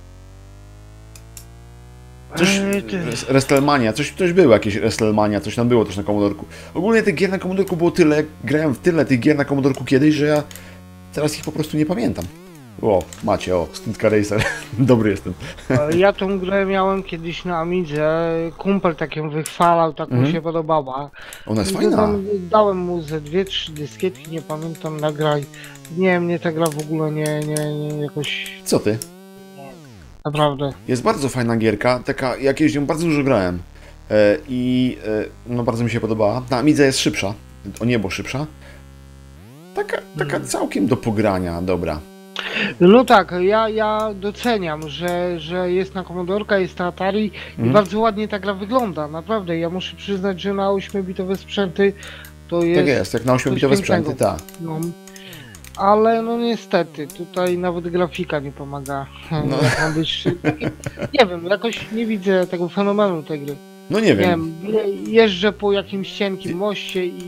Coś, WrestleMania, coś, coś było, jakieś WrestleMania, coś tam było też na Commodorku. Ogólnie tych gier na Commodorku było tyle, grałem w tyle tych gier na Commodorku kiedyś, że ja teraz ich po prostu nie pamiętam. O, macie, o, Stuntka Racer, dobry jestem. Ja tą grę miałem kiedyś na Amidze, kumpel taką wychwalał, tak Mhm. mu się podobała. Ona jest I fajna. tam Dałem mu ze dwie, trzy dyskietki, nie pamiętam, nagraj. Nie, mnie ta gra w ogóle nie, nie, nie jakoś, Co ty? naprawdę. Jest bardzo fajna gierka, taka, ja kiedyś ją bardzo dużo grałem. E, I e, no bardzo mi się podobała. Na Amidze jest szybsza, o niebo szybsza. Taka, taka całkiem do pogrania, dobra. No tak, ja, ja doceniam, że, że jest na Commodorka, jest na Atari i Mhm. bardzo ładnie ta gra wygląda, naprawdę. Ja muszę przyznać, że na ośmiobitowe sprzęty to jest... Tak jest, jak na ośmiobitowe coś sprzęty, pięknego. tak. No. Ale no niestety, tutaj nawet grafika nie pomaga. No. Jak ma być, nie wiem, jakoś nie widzę tego fenomenu tej gry. No nie Nie wiem, wiem, je- jeżdżę po jakimś cienkim moście i...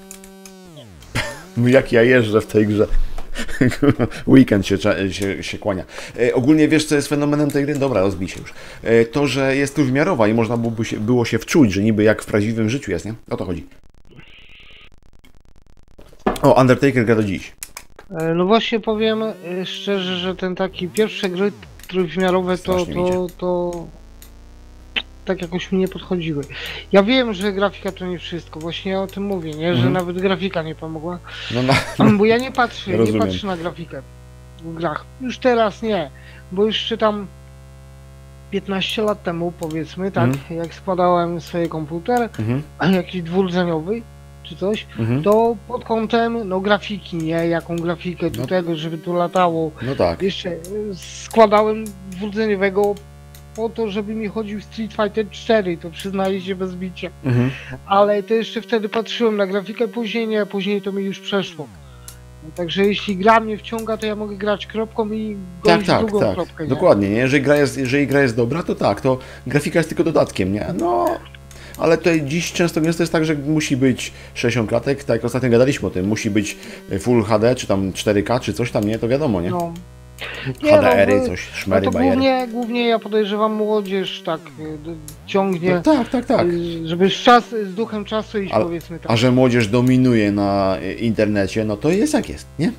jak ja jeżdżę w tej grze. Weekend się, cza- się, się kłania. E, ogólnie wiesz, co jest fenomenem tej gry? Dobra, rozbij się już. E, to, że jest trójwymiarowa i można byłoby się, było się wczuć, że niby jak w prawdziwym życiu jest, nie? O to chodzi. O, Undertaker gra do dziś. E, No właśnie powiem e, szczerze, że ten taki pierwsze gry trójwymiarowe to, Strasznie mi to, to tak jakoś mi nie podchodziły. Ja wiem, że grafika to nie wszystko, właśnie ja o tym mówię, nie? Że Mhm. nawet grafika nie pomogła, No, no, bo ja nie patrzę, nie Rozumiem. patrzę na grafikę w grach. Już teraz nie, bo już czytam piętnaście lat temu, powiedzmy, tak, Mhm. jak składałem sobie komputer, mhm, jakiś dwurdzeniowy czy coś, mhm. to pod kątem no grafiki, nie? Jaką grafikę do No. tego, żeby to latało. No tak. Jeszcze y, składałem dwurdzeniowego po to, żeby mi chodził Street Fighter cztery, to przyznaję się bez bicia. Mhm. Ale to jeszcze wtedy patrzyłem na grafikę, później nie, później to mi już przeszło. No, także jeśli gra mnie wciąga, to ja mogę grać kropką i Tak, gonić tak, drugą tak. kropkę. Nie? Dokładnie, nie? Jeżeli gra, jest, jeżeli gra jest dobra, to tak, to grafika jest tylko dodatkiem, nie? No, ale tutaj dziś często gęsto jest tak, że musi być sześćdziesiąt klatek, tak jak ostatnio gadaliśmy o tym, musi być Full H D, czy tam cztery K, czy coś tam, nie? To wiadomo, nie? No. H D R-y, bo- coś, No szmery, to bajery. głównie, głównie ja podejrzewam młodzież tak y, d- ciągnie, No, tak, tak, tak. y, żeby z, czas, z duchem czasu iść, Ale- powiedzmy tak. A że młodzież dominuje na y, internecie, no to jest jak jest, nie?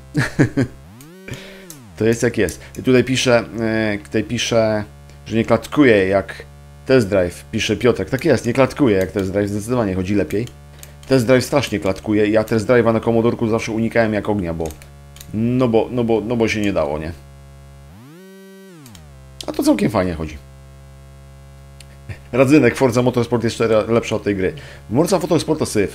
To jest jak jest. I tutaj pisze, y, tutaj pisze, że nie klatkuje jak Test Drive, pisze Piotrek. Tak jest, nie klatkuje jak Test Drive, zdecydowanie chodzi lepiej. Test Drive strasznie klatkuje. Ja Test Drive'a na Commodorku zawsze unikałem jak ognia, bo no bo, no bo, no bo się nie dało, nie? A to całkiem fajnie chodzi. Radzynek, Forza Motorsport jeszcze lepsza od tej gry. Forza Motorsport to syf.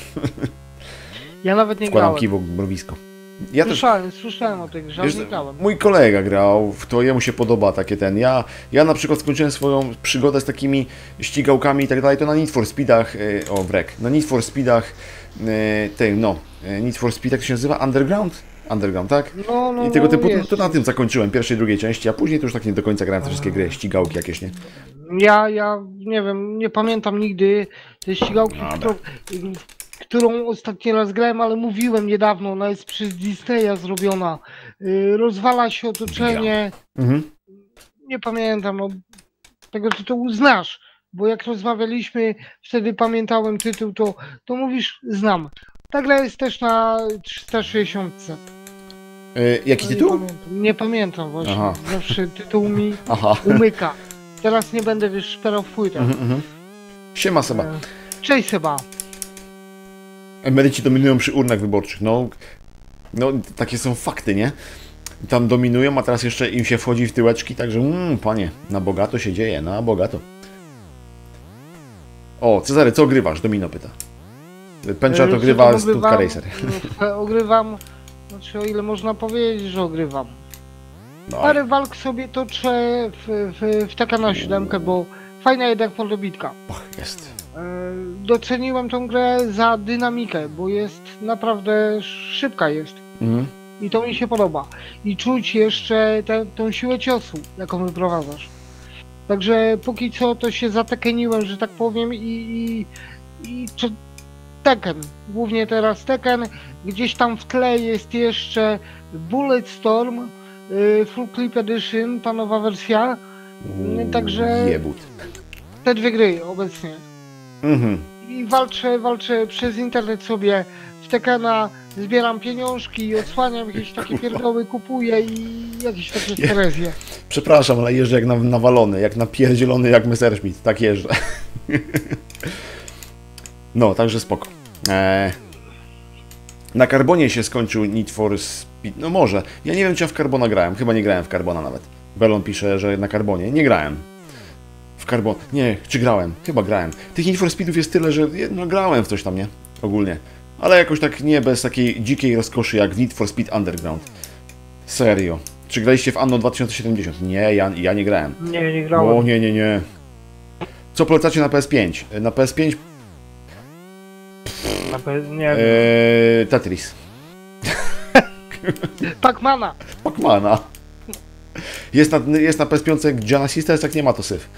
Ja nawet nie Wkładam grałem. kiwo w mrowisko. Ja też, Słyszałem, słyszałem o tych grze, ale wiesz, nie grałem. mój kolega grał, w to jemu się podoba takie ten. Ja, ja na przykład skończyłem swoją przygodę z takimi ścigałkami i tak dalej, to na Need for Speedach, yy, o wrek, na Need for Speedach, yy, tej, no, yy, Need for Speed, jak to się nazywa? Underground? Underground, tak? No, no, I tego no, typu, to, jest. to na tym zakończyłem, pierwszej, drugiej części, a później to już tak nie do końca grałem te wszystkie gry, ścigałki jakieś, nie? Ja, ja nie wiem, nie pamiętam nigdy tej ścigałki, Dobra. którą, którą ostatni raz grałem, ale mówiłem niedawno, ona jest przez Disneya zrobiona. Yy, rozwala się otoczenie, Mhm. nie pamiętam, no, tego tytułu znasz, bo jak rozmawialiśmy, wtedy pamiętałem tytuł, to, to mówisz, znam. Ta gra jest też na trzysta sześćdziesiąt. Yy, jaki No, nie tytuł? pamiętam, nie pamiętam właśnie, Aha. zawsze tytuł mi Aha. umyka. Teraz nie będę, wiesz, szperał w płytach. Mhm, mhm. Siema Seba. E, Cześć Seba. Emeryci dominują przy urnach wyborczych. No, no, takie są fakty, nie? Tam dominują, a teraz jeszcze im się wchodzi w tyłeczki, także mm, panie, na bogato się dzieje, na bogato. O, Cezary, co ogrywasz? Domino pyta. Penchart ogrywa Ogrywam, Stuntka Racer. Ogrywam, znaczy o ile można powiedzieć, że ogrywam. No. Parę walk sobie toczę w, w, w Tekena siedem, bo fajna jednak podobitka. Och, jest. Doceniłem tą grę za dynamikę, bo jest naprawdę szybka jest. Mhm. I to mi się podoba. I czuć jeszcze tę, tą siłę ciosu, jaką wyprowadzasz. Także póki co to się zatekeniłem, że tak powiem i... i, i czy Tekken, głównie teraz Tekken. Gdzieś tam w tle jest jeszcze Bulletstorm, y, Full Clip Edition, ta nowa wersja. Uuu, Także jebut. te dwie gry obecnie. Mhm. I walczę, walczę przez internet sobie w Tekkena, zbieram pieniążki, odsłaniam jakieś takie pierdoły, kupuję i jakieś takie herezje. Przepraszam, ale jeżdżę jak na, nawalony, jak napierdzielony jak Messerschmitt, tak jeżdżę. No, także spoko. Eee, na Carbonie się skończył Need for Speed, no może. Ja nie wiem, czy ja w Carbona grałem, chyba nie grałem w Carbona nawet. Belon pisze, że na Carbonie, nie grałem. W Carbon, nie, czy grałem? Chyba grałem. Tych Need for Speedów jest tyle, że no, grałem w coś tam, nie? Ogólnie. Ale jakoś tak nie bez takiej dzikiej rozkoszy jak w Need for Speed Underground. Serio. Czy graliście w Anno dwa tysiące siedemdziesiąt? Nie, ja, ja nie grałem. Nie, nie grałem. O nie, nie, nie. Co polecacie na P S pięć? Na P S pięć Na P... nie eee, Tetris. Pacmana. Pacmana. Jest na, jest na P S pięć Giana Sisters, jak nie ma to syf.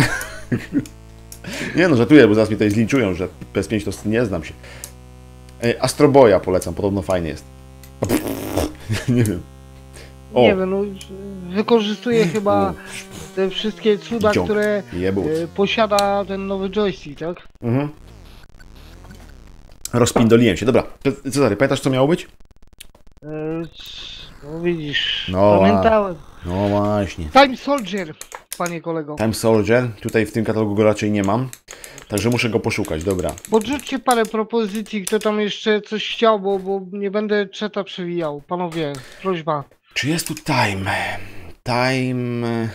Nie no, żartuję, bo zaraz mnie tutaj zlinczują, że P S pięć to nie znam się. Eee, Astro Boya polecam, podobno fajny jest. Nie wiem. O. Nie wiem, no, wykorzystuje chyba te wszystkie cuda, Dziąg. które e, posiada ten nowy joystick, tak? Mhm. Rozpindoliłem się. Dobra, Cezary, pamiętasz co miało być? E, no widzisz, No, pamiętałem. No właśnie. Time Soldier, panie kolego. Time Soldier, tutaj w tym katalogu go raczej nie mam, także muszę go poszukać, dobra. Podrzućcie parę propozycji, kto tam jeszcze coś chciał, bo, bo nie będę czeta przewijał. Panowie, prośba. Czy jest tu Time? Time...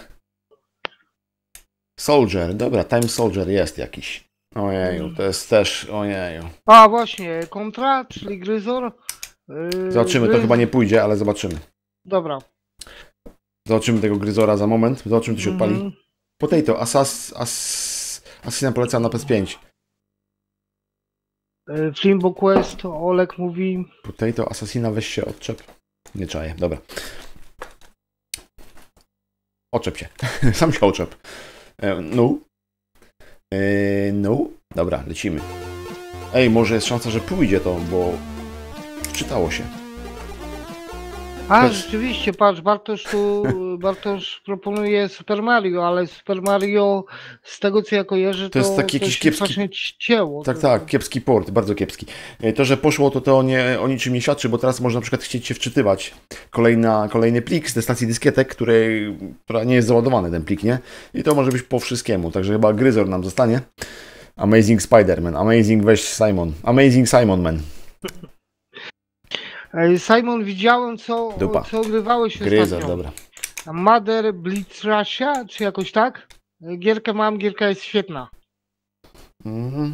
Soldier, dobra, Time Soldier jest jakiś. Ojeju, to jest też, ojeju. A właśnie, Contra, czyli Gryzor. Yy, Zobaczymy, to Gryz... chyba nie pójdzie, ale zobaczymy. Dobra. Zobaczymy tego Gryzora za moment, zobaczymy, to się odpali. Mhm. Potato, Asas... As... Assassina polecam na P S pięć. Yy, Flimbo Quest, Olek mówi. Potato, Assassina, weź się odczep. Nie czaję, dobra. Oczep się. Sam się oczep. E, no. E, no. Dobra, lecimy. Ej, może jest szansa, że pójdzie to, bo wczytało się. A, Patrz. rzeczywiście, patrz, Bartosz tu, Bartosz proponuje Super Mario, ale Super Mario, z tego co ja kojarzę, to, To jest taki to jakiś się kiepski- strasznie cięło. Tak, to- tak, kiepski port, bardzo kiepski. E, To, że poszło, to to nie, o niczym nie świadczy, bo teraz można na przykład chcieć się wczytywać. Kolejna, kolejny plik z tej stacji dyskietek, której, która nie jest załadowany ten plik, nie? I to może być po wszystkiemu, także chyba Gryzor nam zostanie. Amazing Spider-Man, Amazing weź Simon, Amazing Simon Man. Ej, Simon, widziałem co, Dupa. co ogrywałeś Gryzor, ostatnio. dobra. Mother Blitz Russia, czy jakoś tak? Gierkę mam, gierka jest świetna. Mhm.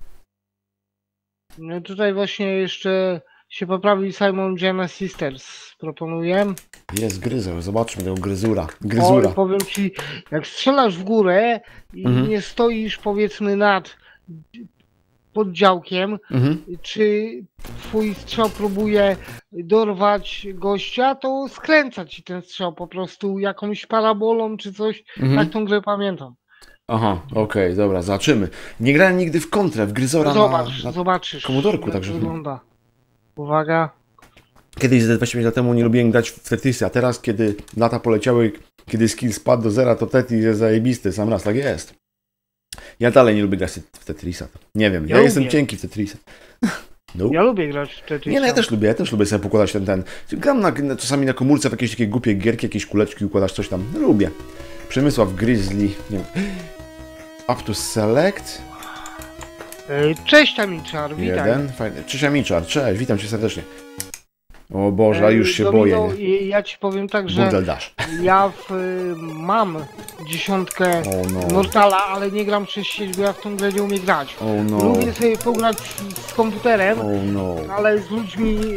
No tutaj właśnie jeszcze się poprawił Simon Giana Sisters, proponuję. Jest Gryzor, zobaczmy tego Gryzura. Oj, Gryzura. powiem ci, jak strzelasz w górę i Mhm. nie stoisz powiedzmy nad poddziałkiem, Mhm. czy twój strzał próbuje dorwać gościa, to skręca ci ten strzał po prostu jakąś parabolą czy coś. Mhm. Tak tą grę pamiętam. Aha, okej, dobra, zobaczymy. Nie grałem nigdy w kontrę, w Gryzora Zobacz, na, na... zobaczysz. komodorku, jak także- wygląda. Uwaga. Kiedyś ze dwadzieścia pięć lat temu nie lubiłem grać w Tetrisy, a teraz, kiedy lata poleciały, kiedy skill spadł do zera, to Tetris jest zajebisty, sam raz, tak jest. Ja dalej nie lubię grać w Tetrisa. Nie wiem, ja, Ja jestem lubię. cienki w Tetrisa. No. Ja lubię grać w Tetrisa. Nie, no ja też lubię, ja też lubię sobie pokładać ten, ten. Gram na, na, czasami na komórce w jakieś takie głupie gierki, jakieś kuleczki układasz, coś tam. No, lubię. Przemysław Grizzly, nie wiem. Up to select. Ej, Cześć Amiczar, witaj. Jeden, fajny. Cześć Amiczar, cześć, witam cię serdecznie. O Boże, a Ej, już się Domino, boję. Nie? i- Ja ci powiem tak, że Burdel Dash. ja w, y, mam dziesiątkę O no, Mortala, ale nie gram przez sieć, bo ja w tą grę nie umiem grać. o no, Lubię sobie pograć z, z komputerem, o no. ale z ludźmi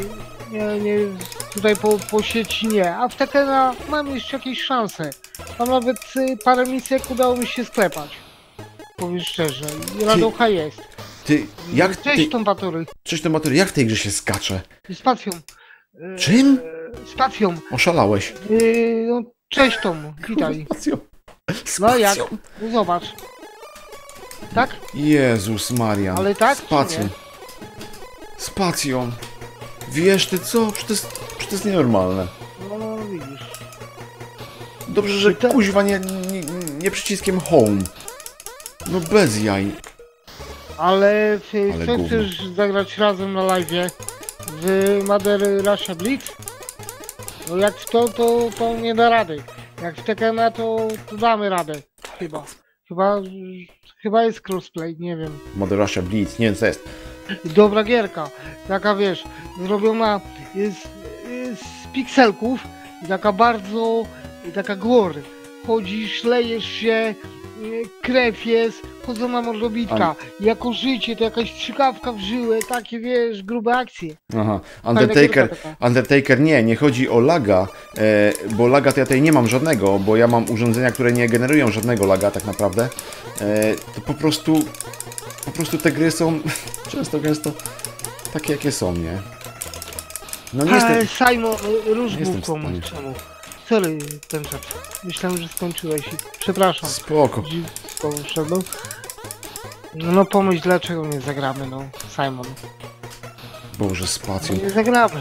nie, nie, tutaj po, po sieci nie, a w Tekena mam jeszcze jakieś szanse. Tam nawet y, parę misek udało mi się sklepać. Powiem szczerze, i radocha jest. Ty, jak Cześć ty... Tombatory. Cześć Tombatory, jak w tej grze się skacze? Spacją. Y, Czym? y, Spacją. Oszalałeś. Y, no, cześć Tom, witaj. Spacją. No jak? Spacją. No zobacz. Tak? Jezus Maria. Ale tak, czy Spacją. nie? Spacją. Wiesz ty co? Przecież to jest, przecież to jest nienormalne. No, no widzisz. Dobrze, że to- kuźwa nie, nie, nie przyciskiem home. No bez jaj. Ale ty Ale co gówno. chcesz zagrać razem na live'ie w Mother Russia Blitz? No jak w to, to, to nie da rady. Jak w Tekena to, to damy radę. Chyba. Chyba, chyba jest crossplay, nie wiem. Mother Russia Blitz, nie wiem co jest. Dobra gierka. Taka wiesz, zrobiona jest, jest z pikselków i taka bardzo, i taka gore. Chodzisz, lejesz się, y, krew jest, chodzona mordobitka. Jako życie to jakaś strzykawka w żyłę, takie wiesz, grube akcje. Aha, Fajna Undertaker, gierka taka. Undertaker nie, nie chodzi o laga, e, bo laga to ja tutaj nie mam żadnego, bo ja mam urządzenia, które nie generują żadnego laga tak naprawdę. E, to po prostu, po prostu te gry są często gęsto takie jakie są, nie? No nie Ale jestem, Simon, y, róż nie jestem w główką, stanie. czemu? Sorry, ten czas. Myślałem, że skończyłeś i przepraszam. spoko. Dziwko wszedł. No, no pomyśl, dlaczego nie zagramy, no, Simon. Boże, No spacją. nie zagramy.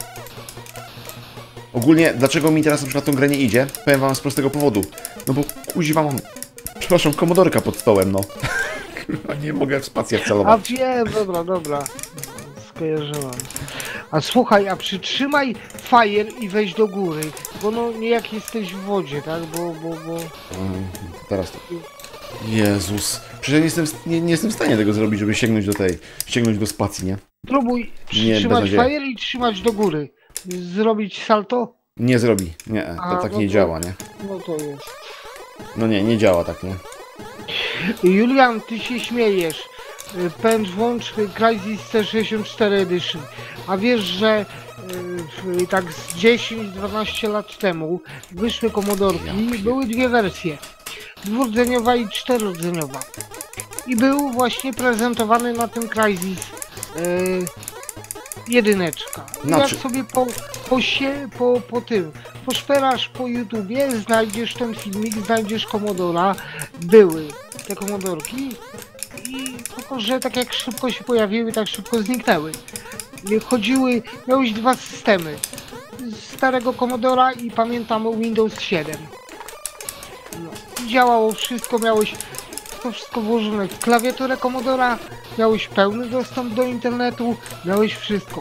Ogólnie, dlaczego mi teraz na przykład tą grę nie idzie? Powiem wam z prostego powodu. No bo kuźwa mam, przepraszam, komodorka pod stołem, no. Kurwa, nie mogę w spację A wcelować. wiem, dobra, dobra. Skojarzyłam. A słuchaj, a przytrzymaj fire i weź do góry, bo no nie jak jesteś w wodzie, tak? Bo, bo, bo... Mm, Teraz to. Jezus. Przecież ja nie jestem, nie, nie jestem w stanie tego zrobić, żeby sięgnąć do tej, sięgnąć do spacji, nie? Próbuj bez przytrzymać nadziei. fire i trzymać do góry. Zrobić salto? Nie zrobi. Nie, to A, tak no nie to- działa, nie? No to jest. No nie, nie działa tak, nie? Julian, ty się śmiejesz. Y, Pędź włącz Crysis C sześćdziesiąt cztery Edition. A wiesz, że y, w- tak z dziesięć dwanaście lat temu wyszły komodorki, Ja pier- były dwie wersje. Dwurdzeniowa i czterodzeniowa. I był właśnie prezentowany na tym Crysis y, jedyneczka. I Na jak czym? sobie po, po, się, po, po tym poszperasz po YouTubie, znajdziesz ten filmik, znajdziesz Commodora, były te komodorki i tylko, że tak jak szybko się pojawiły, tak szybko zniknęły. I chodziły, miałeś dwa systemy, starego Commodora i pamiętam Windows siedem. No, działało wszystko, miałeś to wszystko włożone w klawiaturę Commodora, miałeś pełny dostęp do internetu, miałeś wszystko.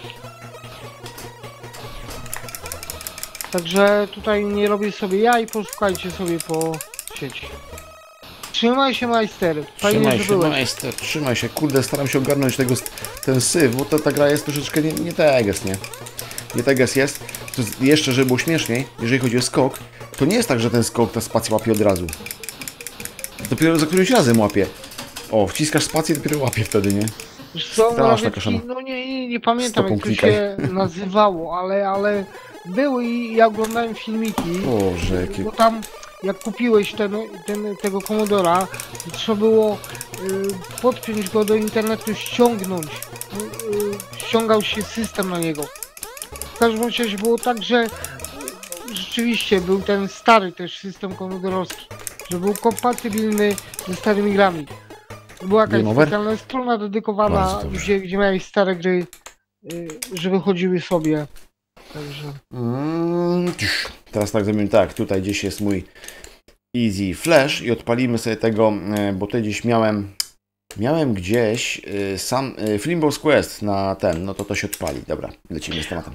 Także tutaj nie robię sobie ja i poszukajcie sobie po sieci. Trzymaj się majster, fajnie, Trzymaj że się, byłeś. majster, trzymaj się. Kurde, staram się ogarnąć tego, ten syf, bo ta, ta gra jest troszeczkę nie, nie teges, nie? Nie teges jest. To jest. Jeszcze, żeby było śmieszniej, jeżeli chodzi o skok, to nie jest tak, że ten skok ta spacja łapie od razu. Dopiero za którymś razem łapie. O, wciskasz spację, dopiero łapie wtedy, nie? Wiesz co, Straszna nawet kaszana. ci- no nie, nie, nie pamiętam Stopą jak to klikaj. się nazywało, ale, ale były i ja oglądałem filmiki, Boże, jakie... bo tam jak kupiłeś ten, ten, tego Commodora, to trzeba było y, podpiąć go do internetu, ściągnąć. Y, y, ściągał się system na niego. W każdym razie było tak, że y, rzeczywiście był ten stary też system komodorowski, że był kompatybilny ze starymi grami. Była jakaś Game over? specjalna strona dedykowana, Bardzo dobrze. gdzie, gdzie miałeś stare gry, y, że wychodziły sobie. Także... Mm, ciuś. Teraz tak zrobimy tak, tutaj gdzieś jest mój Easy Flash i odpalimy sobie tego, e, bo tutaj gdzieś miałem miałem gdzieś e, sam e, Flimbo's Quest na ten, no to to się odpali. Dobra, lecimy z tematem.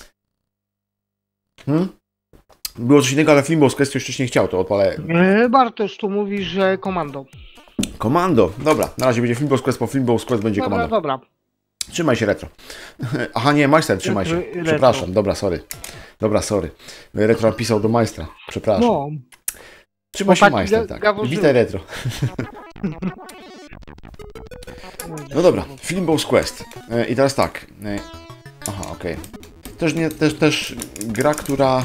Hmm? Było coś innego, ale Flimbo's Quest już wcześniej chciał, to odpalę. E, Bartosz tu mówi, że komando. Komando, dobra, na razie będzie Flimbo's Quest, po Flimbo's Quest będzie Dobra, komando. dobra. Trzymaj się retro. Aha, nie, majster, trzymaj się. Retro- retro. Przepraszam, dobra, sorry. Dobra, sorry. Retro napisał do majstra, przepraszam. No, Trzymaj się chłopaki majster, ga- tak. gaworzyły. Witaj retro. No dobra, Flimbo's Quest. E, I teraz tak. E, aha, okej. Okay. Też, nie, też, też gra, która...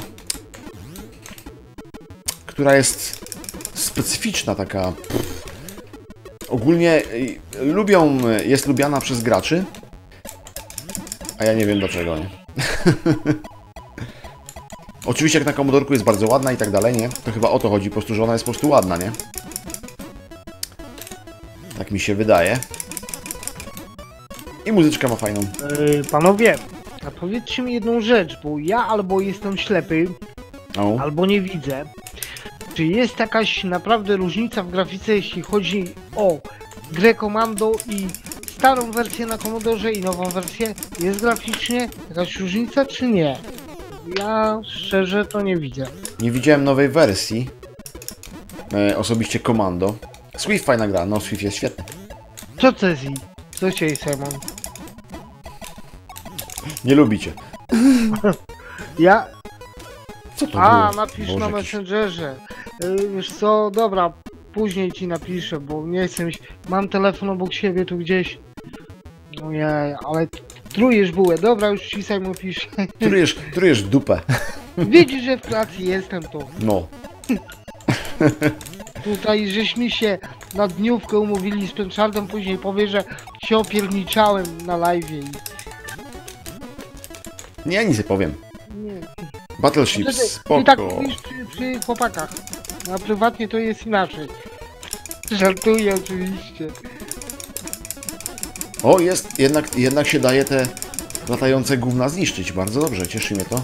która jest specyficzna, taka... Ogólnie lubią, jest lubiana przez graczy, a ja nie wiem dlaczego, nie? Oczywiście jak na komodorku jest bardzo ładna i tak dalej, nie? To chyba o to chodzi, po prostu, że ona jest po prostu ładna, nie? Tak mi się wydaje. I muzyczka ma fajną. Yy, panowie, a powiedzcie mi jedną rzecz, bo ja albo jestem ślepy, O. albo nie widzę. Czy jest jakaś naprawdę różnica w grafice, jeśli chodzi o grę Commando i starą wersję na Commodorze i nową wersję? Jest graficznie jakaś różnica, czy nie? Ja szczerze to nie widzę. Nie widziałem nowej wersji. E, osobiście Commando. Swift fajna gra, no Swift jest świetny. Co Cezji? Co cię, Simon? Nie lubicie. Ja... Co to A, było? napisz Boże, na jakiś- Messengerze. Yy, wiesz co, dobra, później ci napiszę, bo nie chcę mieć... Mam telefon obok siebie tu gdzieś. Ojej, ale trujesz bułę. Dobra, już ci Simon pisze. Trujesz, trujesz dupę. Widzisz, że w pracy jestem to. No. Tutaj żeśmy się na dniówkę umówili z Penchardem, później powie, że się opierniczałem na live'ie i... Nie, ja nic nie powiem. Nie. Battleships, Ty, spoko. ty tak mówisz przy, przy chłopakach, a prywatnie to jest inaczej. Żartuję oczywiście. O, jest, jednak, jednak się daje te latające gówna zniszczyć. Bardzo dobrze, cieszy mnie to.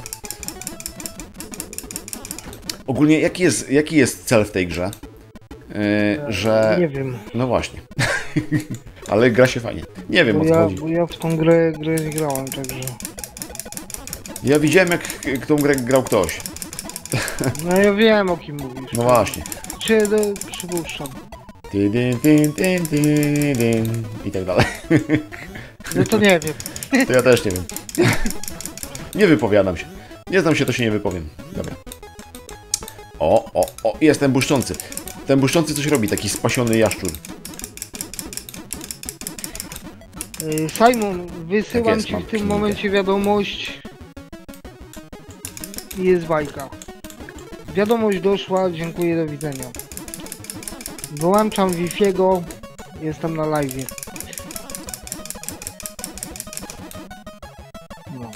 Ogólnie, jaki jest, jaki jest cel w tej grze? Yy, że... Nie wiem. No właśnie. Ale gra się fajnie. Nie wiem, Bo o co ja, chodzi. bo ja w tą grę, grę nie grałem, także... Ja widziałem, jak tą grę grał ktoś. No ja wiem, o kim mówisz. No właśnie. Czy do, przypuszczam. Ty, ty, ty, ty, ty, ty. I tak dalej. No to nie wiem. To ja też nie wiem. Nie wypowiadam się. Nie znam się, to się nie wypowiem. Dobra. O, o, o, jest ten błyszczący. Ten błyszczący coś robi, taki spasiony jaszczur. Yy, Simon, wysyłam jest, ci mam w tym knigę. momencie wiadomość. I jest bajka. Wiadomość doszła, dziękuję, do widzenia. Wyłączam Wi-Fiego, jestem na live. No.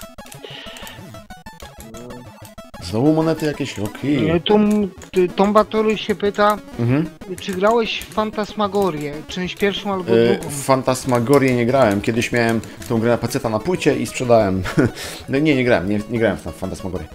Znowu monety jakieś? Okej. Okay. Tom, Tom Batory się pyta, Mhm. czy grałeś w Fantasmagorię, część pierwszą albo E, drugą? w Fantasmagorię nie grałem. Kiedyś miałem tą grę na peceta na płycie i sprzedałem. No nie, nie grałem, nie, nie grałem w Fantasmagorię.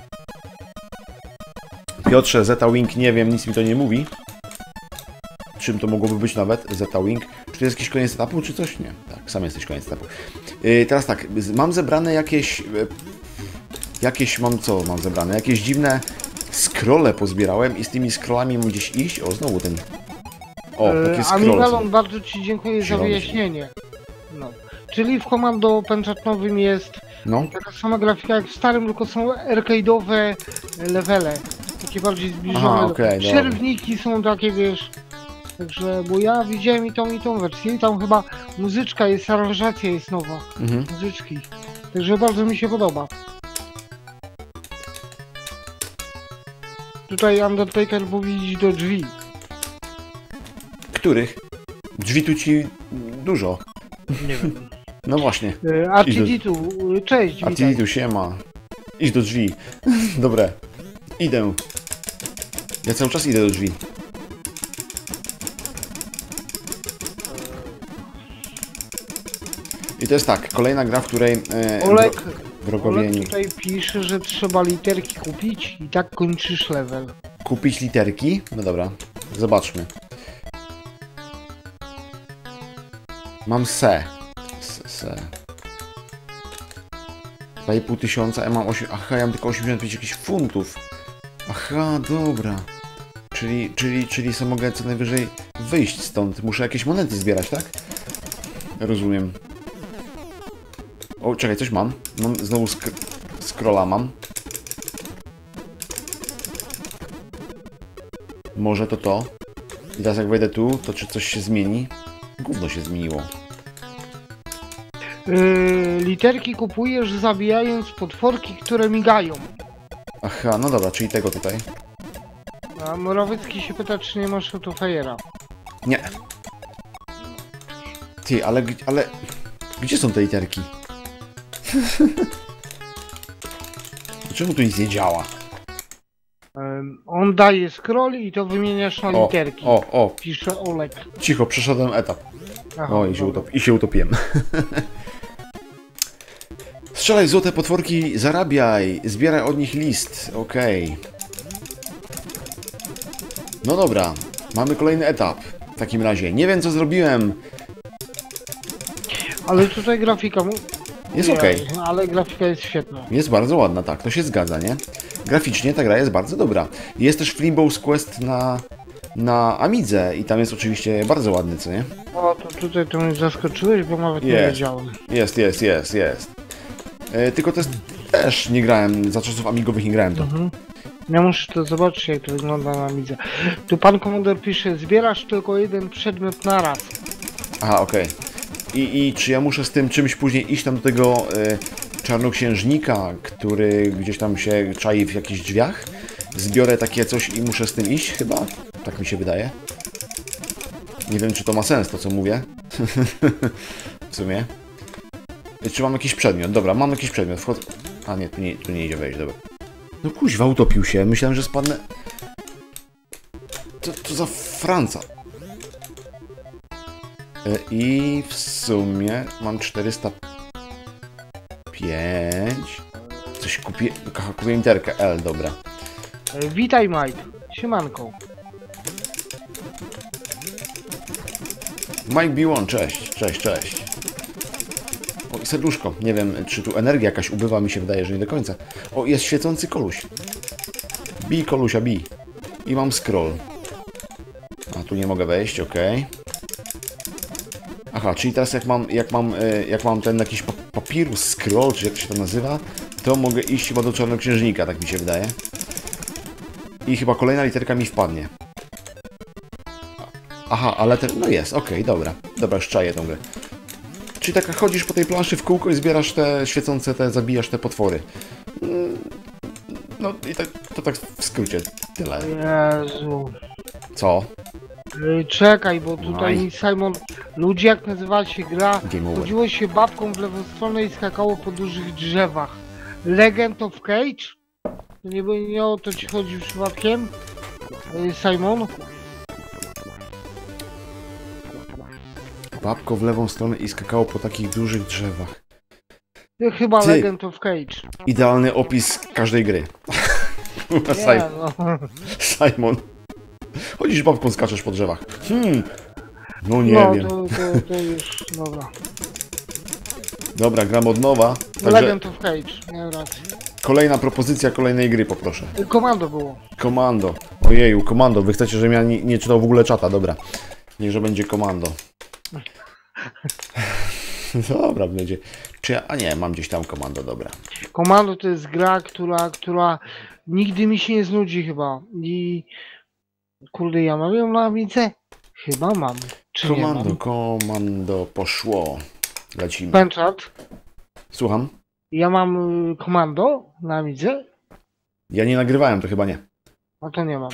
Piotrze, Zeta Wing, nie wiem, nic mi to nie mówi. Czym to mogłoby być nawet, Zeta Wing? Czy to jest jakiś koniec etapu, czy coś? Nie, tak, sam jesteś koniec etapu. Yy, teraz tak, z- mam zebrane jakieś... Yy, jakieś mam co mam zebrane? Jakieś dziwne scrolle pozbierałem i z tymi scrollami mam gdzieś iść. O, znowu ten... O, E, takie scrolle Amigalon, są. bardzo ci dziękuję za Zielony. wyjaśnienie. No. Czyli w Commando Penchatnowym jest No, taka sama grafika jak w starym, tylko są arcade'owe levele. Takie bardziej zbliżone. Aha, okej, dobra. Przerwniki są takie, wiesz. Także, bo ja widziałem i tą, i tą wersję. I tam chyba muzyczka jest, aranżacja jest nowa. mhm. Muzyczki. Także bardzo mi się podoba. Tutaj Undertaker mówi iść do drzwi. Których? Drzwi tu ci dużo. Nie wiem. No właśnie. R T D tu, cześć, A ty witaj. tu siema. Idź do drzwi. Dobre. Idę. Ja cały czas idę do drzwi. I to jest tak, kolejna gra, w której e, Olek, wro- wrogowie Olek nie... tutaj pisze, że trzeba literki kupić i tak kończysz level. Kupić literki? No dobra, zobaczmy. Mam se. Se. se. dwa i pół tysiąca, ja mam osiem... Aha, ja mam tylko osiemdziesiąt pięć jakichś funtów. Aha, dobra. Czyli, czyli, czyli co mogę co najwyżej wyjść stąd. Muszę jakieś monety zbierać, tak? Rozumiem. O, czekaj, coś mam. Mam znowu sk scrolla mam. Może to to. I teraz jak wejdę tu, to czy coś się zmieni? Gówno się zmieniło. Yy, literki kupujesz zabijając potworki, które migają. Aha, no dobra, czyli tego tutaj. A Morawiecki się pyta, czy nie masz autofajera. Nie. Ty, ale, ale... Gdzie są te literki? Czemu tu nic nie działa? Yy, on daje scroll i to wymieniasz na O, literki. o, o. Pisze Olek. Cicho, przeszedłem etap. Aha, O, i się, utop i się utopiłem. Strzelaj w złote potworki, zarabiaj, zbieraj od nich list. Okej. Okay. No dobra, mamy kolejny etap. W takim razie, nie wiem co zrobiłem. Ale tutaj grafika... Jest nie, ok. Ale grafika jest świetna. Jest bardzo ładna, tak, to się zgadza, nie? Graficznie ta gra jest bardzo dobra. Jest też Flimbow's Quest na, na Amidze i tam jest oczywiście bardzo ładny, co nie? O, to tutaj to mnie zaskoczyłeś, bo nawet Jest. nie wiedziałem. Jest, jest, jest, jest. E, tylko to jest, też nie grałem, za czasów amigowych nie grałem to. Mhm. Ja muszę to zobaczyć, jak to wygląda na Amidze. Tu pan komandor pisze, zbierasz tylko jeden przedmiot na raz. Aha, okej. Okay. I, I czy ja muszę z tym czymś później iść tam do tego e, czarnoksiężnika, który gdzieś tam się czai w jakichś drzwiach? Zbiorę takie coś i muszę z tym iść chyba? Tak mi się wydaje. Nie wiem, czy to ma sens, to co mówię. W sumie. Czy mam jakiś przedmiot? Dobra, mam jakiś przedmiot. Wchodzę... A nie, tu nie, tu nie idzie wejść, dobra. No kuźwa, utopił się. Myślałem, że spadnę... Co to za Franca? I w sumie mam czterysta pięć. Coś kupię... Kupię literkę L, dobra. E, witaj, Mike. Siemanko. Mike B jeden, cześć, cześć, cześć. O, serduszko. Nie wiem, czy tu energia jakaś ubywa, mi się wydaje, że nie do końca. O, jest świecący koluś. Bij kolusia, bij. I mam scroll. A tu nie mogę wejść, ok. Aha, czyli teraz jak mam, jak mam, jak mam ten jakiś papirus scroll, czy jak się to nazywa, to mogę iść chyba do czarnoksiężnika, tak mi się wydaje. I chyba kolejna literka mi wpadnie. Aha, ale ten... No jest, okej, okay, dobra. Dobra, już czaję tą grę. Czyli tak chodzisz po tej planszy w kółko i zbierasz te świecące, te zabijasz te potwory. No i tak, to tak w skrócie tyle. Jezu. Co? Ej, czekaj, bo tutaj Aj. Simon... Ludzie, jak nazywała się gra, Game over. chodziło się babką w lewą stronę i skakało po dużych drzewach. Legend of Cage? To nie, nie o to ci chodzi przypadkiem? Ej, Simon? Babko w lewą stronę i skakało po takich dużych drzewach. Chyba Ty. Legend of Cage. Idealny opis każdej gry. Nie, Simon. no. Simon. Chodzisz babką, skaczesz po drzewach. Hmm. No nie no, wiem. to, to, to już, dobra. Dobra, gram od nowa. Także Legend of Cage, miałem rację. kolejna propozycja kolejnej gry, poproszę. Komando było. Komando. Ojeju, komando. Wy chcecie, żebym ja nie, nie czytał w ogóle czata, dobra. Niech, że będzie komando. Dobra, będzie. Czy ja... A nie, mam gdzieś tam komando, dobra. Komando to jest gra, która, która nigdy mi się nie znudzi chyba. I... Kurde, ja mam ją na Amidze? Chyba mam. Czy Komando, nie mam? komando, poszło. Lecimy. Penczat. Słucham? Ja mam y, komando na Amidze? Ja nie nagrywałem, to chyba nie. A to nie mam.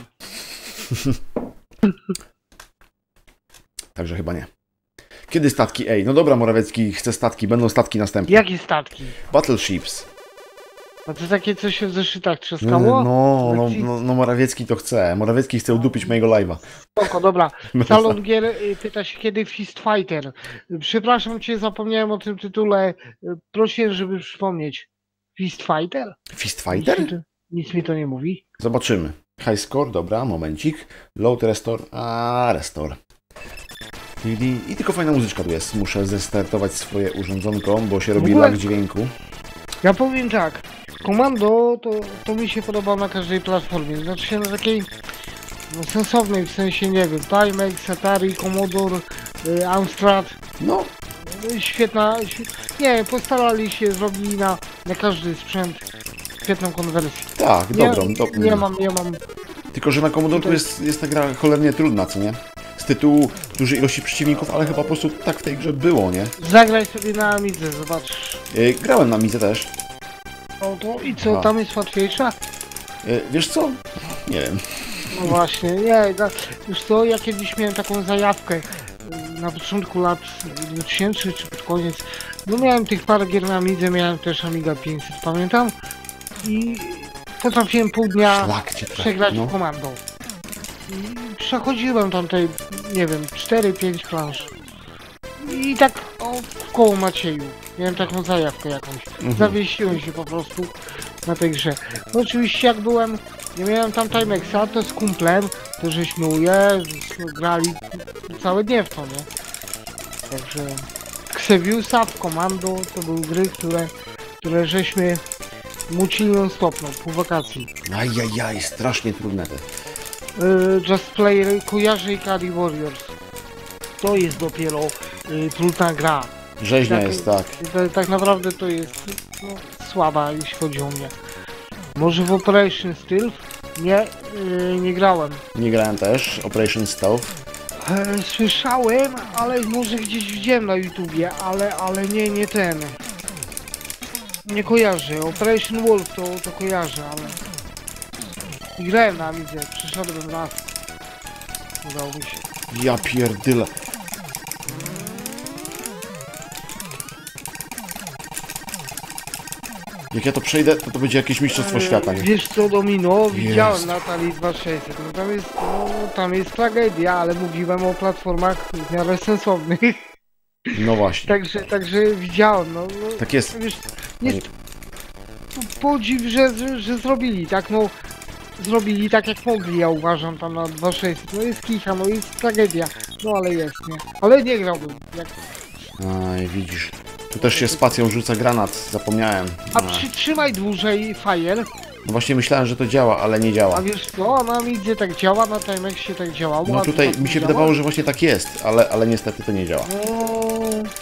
Także chyba nie. Kiedy statki? Ej, no dobra, Morawiecki chce statki, będą statki następne. Jakie statki? Battleships. A to takie coś się w zeszytach No, trzaskało? no, no, no, no Morawiecki to chce. Morawiecki chce udupić mojego live'a. Spoko, dobra. Salon Gier y, pyta się, kiedy Fist Fighter. Y, Przepraszam cię, zapomniałem o tym tytule. Y, Prosiłem, żeby przypomnieć. Fist Fighter? Fist Nic mi, Fighter? to, nic mi to nie mówi. Zobaczymy. High score, dobra, momencik. Load, restore, a restore. I, I tylko fajna muzyczka tu jest. Muszę zestartować swoje urządzonko, bo się robi ogóle- lag dźwięku. Ja powiem tak. Komando to, to mi się podoba na każdej platformie. Znaczy się na takiej no, sensownej, w sensie nie wiem, Timex, Atari, Commodore, y, Amstrad. No, Y, Świetna, świe- nie, postarali się, zrobili na, na każdy sprzęt świetną konwersję. tak, Nie, dobrą. Do, nie mam, nie mam. Tylko, że na Commodore jest, jest ta gra cholernie trudna, co nie? z tytułu dużej ilości przeciwników, ale chyba po prostu tak w tej grze było, nie? Zagraj sobie na Amidze, zobacz. Yy, grałem na Amidze też. O to i co, Aha. tam jest łatwiejsza? Yy, wiesz co? Nie wiem. No właśnie, nie, da, już co, ja kiedyś miałem taką zajawkę y, na początku lat dwutysięcznych czy pod koniec. No miałem tych parę gier na Amidze, miałem też Amiga pięćset, pamiętam. I potrafiłem pół dnia Szlak cię trafi, przegrać no. komandą. I przechodziłem tam tej, nie wiem, cztery pięć plansz. I tak o, koło Macieju. Miałem taką zajawkę jakąś. Mhm. Zawiesiłem się po prostu na tej grze. No oczywiście jak byłem, nie miałem tam Timexa, to z kumplem, to żeśmy u Jezus, grali całe dnie w to, nie? Także Xeviusa w Komando to były gry, które, które żeśmy mucili non stop, no, po wakacji. Ajajaj, strasznie trudne te. Yy, Just Play kojarzy i Ikari Warriors. To jest dopiero yy, trudna gra. Rzeźnia Tak, jest, tak. To, tak naprawdę to jest no, słaba, jeśli chodzi o mnie. Może w Operation Stealth? Nie, yy, nie grałem. Nie grałem też, Operation Stealth. E, słyszałem, ale może gdzieś widziałem na YouTubie, ale, ale nie, nie ten. Nie kojarzę. Operation Wolf to, to kojarzę, ale... I grałem na Amidze, przyszedłem raz. Udało mi się. Ja pierdyle. Jak ja to przejdę, to to będzie jakieś mistrzostwo świata, nie? Wiesz co, Domino, widziałem Jest. Natalii dwa sześćset, no tam jest, no, tam jest tragedia, ale mówiłem o platformach w miarę sensownych, No właśnie. także, także widziałem, no, no Tak jest. wiesz, jest podziw, że, że, że zrobili, tak, no, zrobili tak jak mogli, ja uważam, tam na dwa sześćset, no jest kicha, no jest tragedia, no ale jest, nie, ale nie grałbym, jak... Aj, widzisz. Tu też się spacją rzuca granat, zapomniałem. A A. przytrzymaj dłużej Fire, No właśnie myślałem, że to działa, ale nie a działa. wiesz co, na Amidze tak działa, na Timexie tak działało. No a tutaj tak mi się działa? wydawało, że właśnie tak jest, ale, ale niestety to nie działa. No...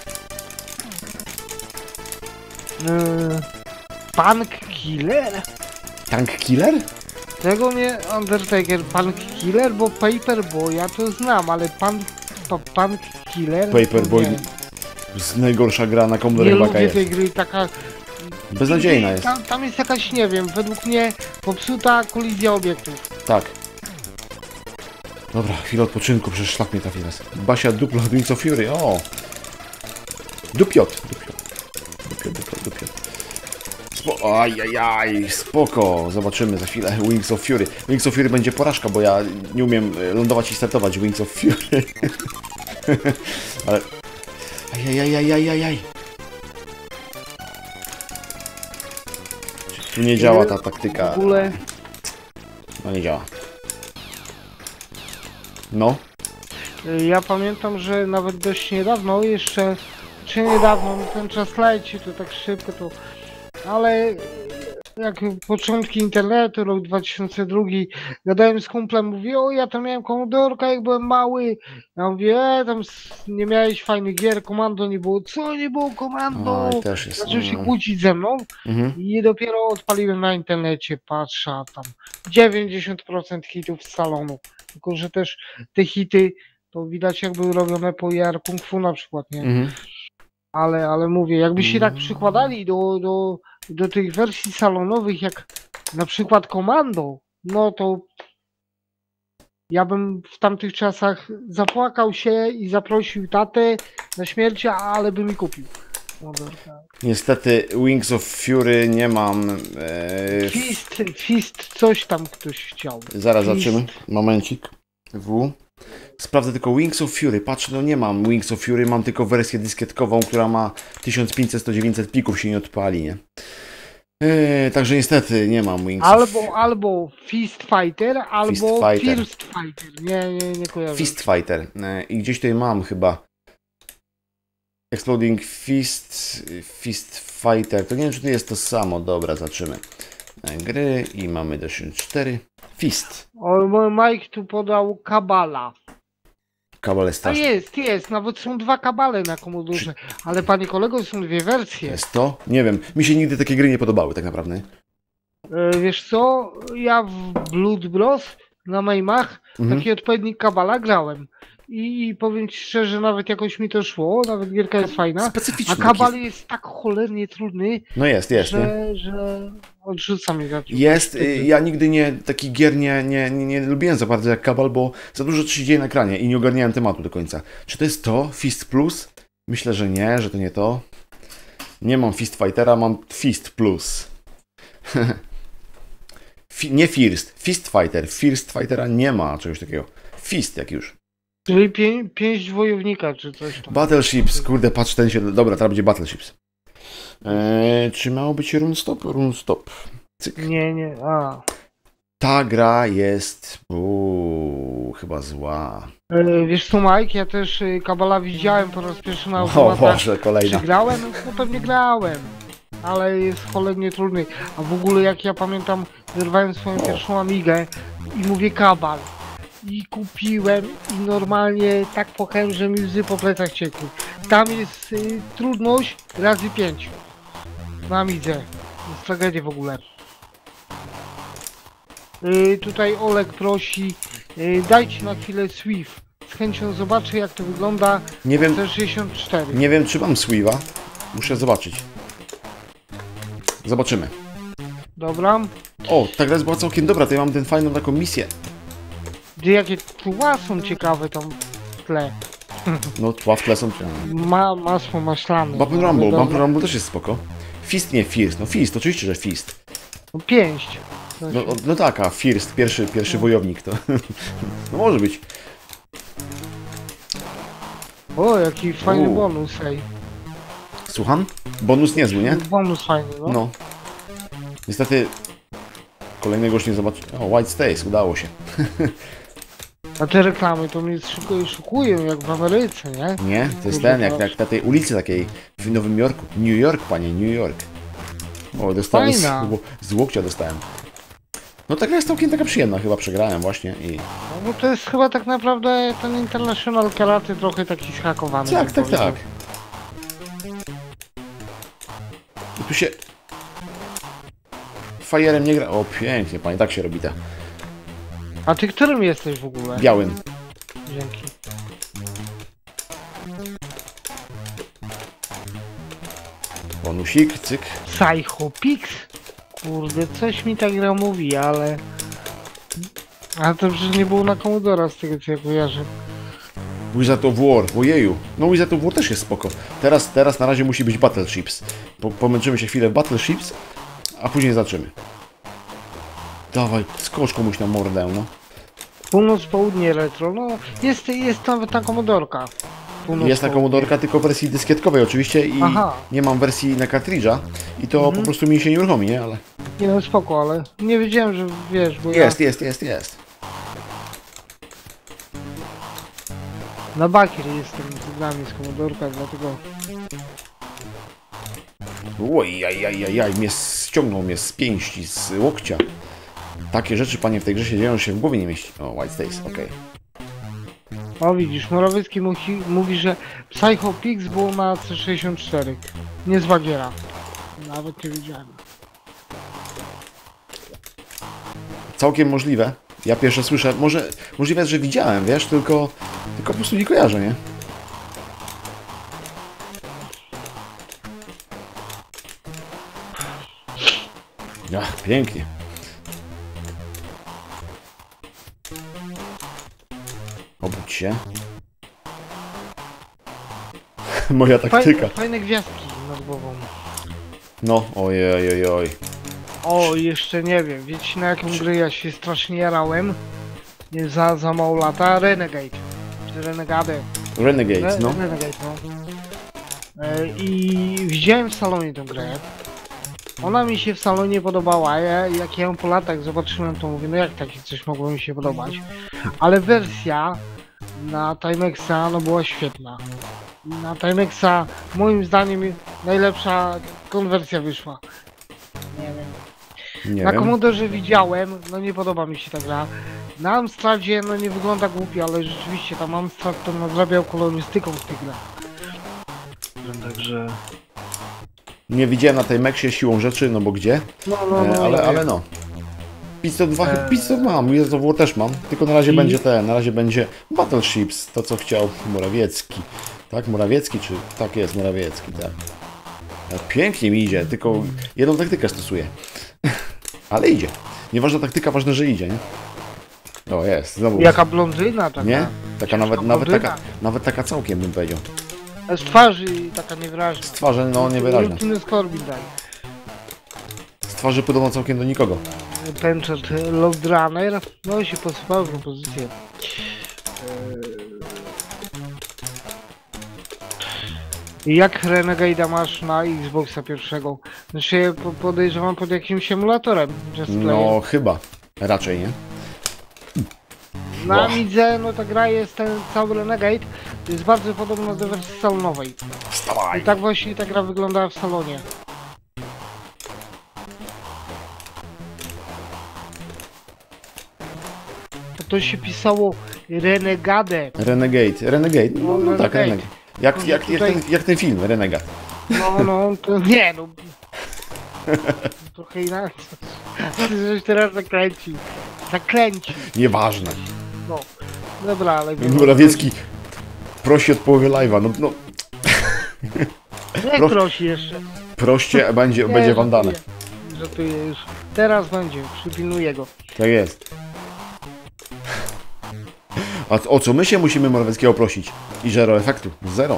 Yy, Punk Killer? Tank Killer? Tego nie Undertaker, Punk Killer, bo Paperboy, ja to znam, ale Punk, pa, Punk Killer... Paperboy. nie. Z najgorsza gra na Commodore Nie chyba lubię jest. tej gry, taka... Beznadziejna jest. Tam, tam jest jakaś, nie wiem, według mnie popsuta kolizja obiektów. Tak. Dobra, chwilę odpoczynku, przecież szlak mnie trafi raz. Basia duplo Wings of Fury, o! Dupiot, dupiot. Dupiot, dupiot, dupiot. Spo Ajajaj, spoko. Zobaczymy za chwilę Wings of Fury. Wings of Fury będzie porażka, bo ja nie umiem lądować i startować Wings of Fury. Ale... Ajajajajajajaj. Tu nie działa ta taktyka. W ogóle... No nie działa. No. Ja pamiętam, że nawet dość niedawno, jeszcze, czy niedawno, no ten czas leci, to tak szybko to, ale jak początki internetu, rok dwa tysiące drugi, gadałem z kumplem, mówię, o ja tam miałem komodorka jak byłem mały, ja mówię, e, tam nie miałeś fajnych gier, komando nie było, co nie było komando, Oj, też jest. zaczął się Mm. kłócić ze mną Mhm. i dopiero odpaliłem na internecie, patrzę, a tam dziewięćdziesiąt procent hitów z salonu, tylko że też te hity to widać jak były robione po J R Kung Fu na przykład, nie? Mhm. Ale, ale mówię, jakby się tak Mm. przykładali do, do, do tych wersji salonowych jak na przykład Komando, no to ja bym w tamtych czasach zapłakał się i zaprosił tatę na śmierć, ale by mi kupił. Niestety Wings of Fury nie mam. E, Fist, fist, coś tam ktoś chciał. zaraz Fist. zobaczymy. Momencik. W. Sprawdzę tylko Wings of Fury. Patrz, no nie mam Wings of Fury, mam tylko wersję dyskietkową, która ma tysiąc pięćset do dziewięćset plików, się nie odpali, nie? Eee, także niestety nie mam Wings Albo, of albo Fist Fighter, albo Fist Fighter. First Fighter. Nie, nie, nie kojarzę. Fist Fighter. Eee, I gdzieś tutaj mam chyba. Exploding Fist, Fist Fighter. To nie wiem, czy to jest to samo. Dobra, zobaczymy. Eee, gry i mamy do cztery. Fist. O, Mike tu podał Kabala. Kabal jest A straszny. jest, jest, nawet są dwa kabale na komodorze, ale panie kolego, są dwie wersje. Jest to? Nie wiem. Mi się nigdy takie gry nie podobały tak naprawdę. E, wiesz co, ja w Blood Bros na Maimach Mhm. taki odpowiednik kabala grałem. i powiem ci szczerze, nawet jakoś mi to szło, nawet gierka jest fajna, Specyficzny a Kabal taki. jest tak cholernie trudny, No jest, jest, że, nie? że odrzuca mnie za to. Jest, y, ja nigdy nie, takich gier nie, nie, nie, nie lubiłem za bardzo jak Kabal, bo za dużo się dzieje na ekranie i nie ogarniałem tematu do końca. Czy to jest to? Fist Plus? Myślę, że nie, że to nie to. Nie mam Fist Fightera, mam Fist Plus. Fi, nie First, Fist Fighter. First Fightera nie ma czegoś takiego. Fist jak już. Czyli pię pięść wojownika, czy coś tam. Battleships, kurde, patrz ten się... Dobra, teraz będzie Battleships. Eee, czy miało być Rune Stop? Rune Stop. Cyk. Nie, nie, a. Ta gra jest... Uuu, chyba zła. E, wiesz co, Mike, ja też y, Kabala widziałem po raz pierwszy na O automatach. Boże, kolejna. Czy grałem? No pewnie grałem. Ale jest cholernie trudny. A w ogóle jak ja pamiętam, wyrwałem swoją pierwszą Amigę i mówię Kabal. I kupiłem i normalnie tak płakałem, że mi łzy po plecach ciekły. Tam jest y, trudność razy pięć. Na Amidze. Jest tragedia w ogóle. Y, tutaj Olek prosi, y, dajcie na chwilę Swift. Z chęcią zobaczę jak to wygląda. Nie wiem, C sześćdziesiąt cztery. nie wiem czy mam Sweepa. Muszę zobaczyć. Zobaczymy. Dobra. O, ta gra była całkiem dobra, to ja mam tę fajną taką misję. Gdzie jakie tła są ciekawe tam w tle. No, tła w tle są... Ma, masło maślane. Bumper no, Rumble, wiadomo. Bumper Rumble też jest spoko. Fist nie First, no Fist, oczywiście, że Fist. No pięść. No, o- no tak, a First, pierwszy, pierwszy wojownik to... No może być. O, jaki fajny U. bonus, ej. Słucham? Bonus niezły, nie? Bonus fajny, no. No. Niestety... Kolejnego już nie zobaczę. O, White Stays, udało się. A te reklamy to mnie szukują, szukują jak w Ameryce, nie? Nie? To jest ten, jak, jak na tej ulicy takiej w Nowym Jorku. New York, panie, New York. O, dostałem z, Fajna. z łokcia dostałem. No ta gra jest całkiem taka przyjemna, chyba przegrałem właśnie i... No bo to jest chyba tak naprawdę ten International Karate trochę taki zhakowany. Tak, bym tak, powiedział. tak. I tu się... Fajerem nie gra... O, pięknie, panie, tak się robi ta. A ty którym jesteś w ogóle? Białym. Dzięki. Bonusik, cyk. Psychopix? Kurde, coś mi ta gra mówi, ale... Ale to przecież nie było na Commodora z tego co ja kojarzę. Wizard of War, ojeju. No Wizard of War też jest spoko. Teraz, teraz na razie musi być Battleships. Po, pomęczymy się chwilę w Battleships, a później zaczniemy. Dawaj, skocz komuś na mordę, no. Północ, południe retro, no jest, jest nawet ta komodorka. Północ, Jest na południe. komodorka, tylko w wersji dyskietkowej oczywiście i Aha. nie mam wersji na kartridża i to Mhm. po prostu mi się nie uruchomi, nie? Ale Nie no spoko, ale nie wiedziałem, że wiesz, bo jest, jest, jest, jest. ja na bakier jestem z nami z komodorka, dlatego... Oj, jaj, jaj, jaj, jaj, mnie ściągnął mnie z pięści, z łokcia. Takie rzeczy, panie, w tej grze się dzieją, że się w głowie nie mieści. O, White Stays, okej. O widzisz, Morawiecki musi, mówi, że Psychopix było na C sześćdziesiąt cztery. Niezła giera. Nawet nie wiedziałem. Całkiem możliwe. Ja pierwsze słyszę, może możliwe, że widziałem, wiesz, tylko, tylko po prostu nie kojarzę, nie? Ach, pięknie. Obudź się. Moja taktyka. Fajne, fajne gwiazdki nad głową. No, ojej, ojej, oj. O, jeszcze nie wiem, wiecie na jaką grę ja się strasznie jarałem? Nie za, za mało lata? Renegade. Czy Renegade? Renegade, Re, no. Renegade, no. E, I widziałem w salonie tę grę. Ona mi się w salonie podobała, ja, jak ja ją po latach zobaczyłem, to mówię, no jak takie coś mogło mi się podobać. Ale wersja na Timexa no była świetna. Na Timexa moim zdaniem najlepsza konwersja wyszła. Nie wiem. Nie Na wiem. Commodorze widziałem, no nie podoba mi się ta gra. Na Amstradzie no nie wygląda głupio, ale rzeczywiście tam Amstrad to nadrabiał kolorystyką w tych grach. Także... Nie widziałem na tej Meksie siłą rzeczy, no bo gdzie? No, no, E, no, ale, no, ale no. Pit Stop dwa, eee. Pit Stop mam, Gears of War też mam, tylko na razie I... będzie ten, na razie będzie Battleships, to co chciał Morawiecki. Tak, Morawiecki, czy tak jest, Morawiecki, tak. Pięknie mi idzie, tylko jedną taktykę stosuję. Ale idzie. Nieważna taktyka, ważne, że idzie, nie? O, jest, znowu. Jaka blondyna taka. Nie? Taka nawet, nawet, taka, nawet taka całkiem bym powiedział. Z twarzy taka niewyraźna. Z twarzy, no niewyraźna. Rutiny Scorbin daj. Z twarzy podobno całkiem do nikogo. Penchant Loadrunner. No się posypał w pozycję. Jak Renegade'a masz na Xboxa pierwszego? Znaczy podejrzewam pod jakimś emulatorem. No chyba. Raczej nie. Na Amidze, no ta gra jest ten cały Renegade. Jest bardzo podobna do wersji salonowej. Wstawaj. I tak właśnie ta gra wyglądała w salonie. To się pisało Renegade. Renegade, Renegade, no, no tak, Renegade. Jak, no, jak, tutaj... jak, ten, jak ten film, Renegade. No, no, to nie, no. Trochę inaczej. Żeś teraz zakręcił. Zakręcił. Nieważne. No, dobra, ale... Morawiecki prosi od połowy live'a, no... no. Nie Pro... prosi jeszcze. Proście, będzie, nie, będzie wam dane. Żartuję już. Teraz będzie, przypilnuję go. Tak jest. A o co my się musimy Morawieckiego prosić? I zero efektu. Zero.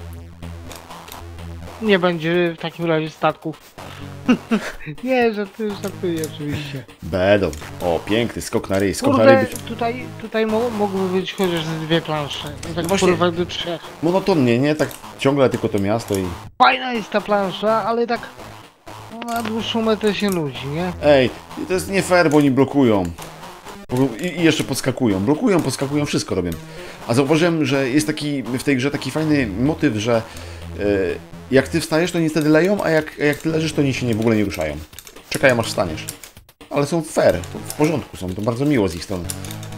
Nie będzie w takim razie statków. Nie, żartuję, żartuję oczywiście. Będą. O, piękny skok na ryj. Skok Kurde, na ryj być... tutaj, tutaj mo mogłyby być chociaż dwie plansze. I tak właśnie porwać do trzech. Monotonnie, nie? Tak ciągle tylko to miasto i... Fajna jest ta plansza, ale tak na dłuższą metę się nudzi, nie? Ej, to jest nie fair, bo oni blokują. I, I jeszcze podskakują. Blokują, podskakują, wszystko robią. A zauważyłem, że jest taki w tej grze taki fajny motyw, że yy, jak ty wstajesz, to niestety leją, a jak, jak ty leżysz, to oni się nie, w ogóle nie ruszają. Czekają, aż wstaniesz. Ale są fair, to w porządku są, to bardzo miło z ich strony.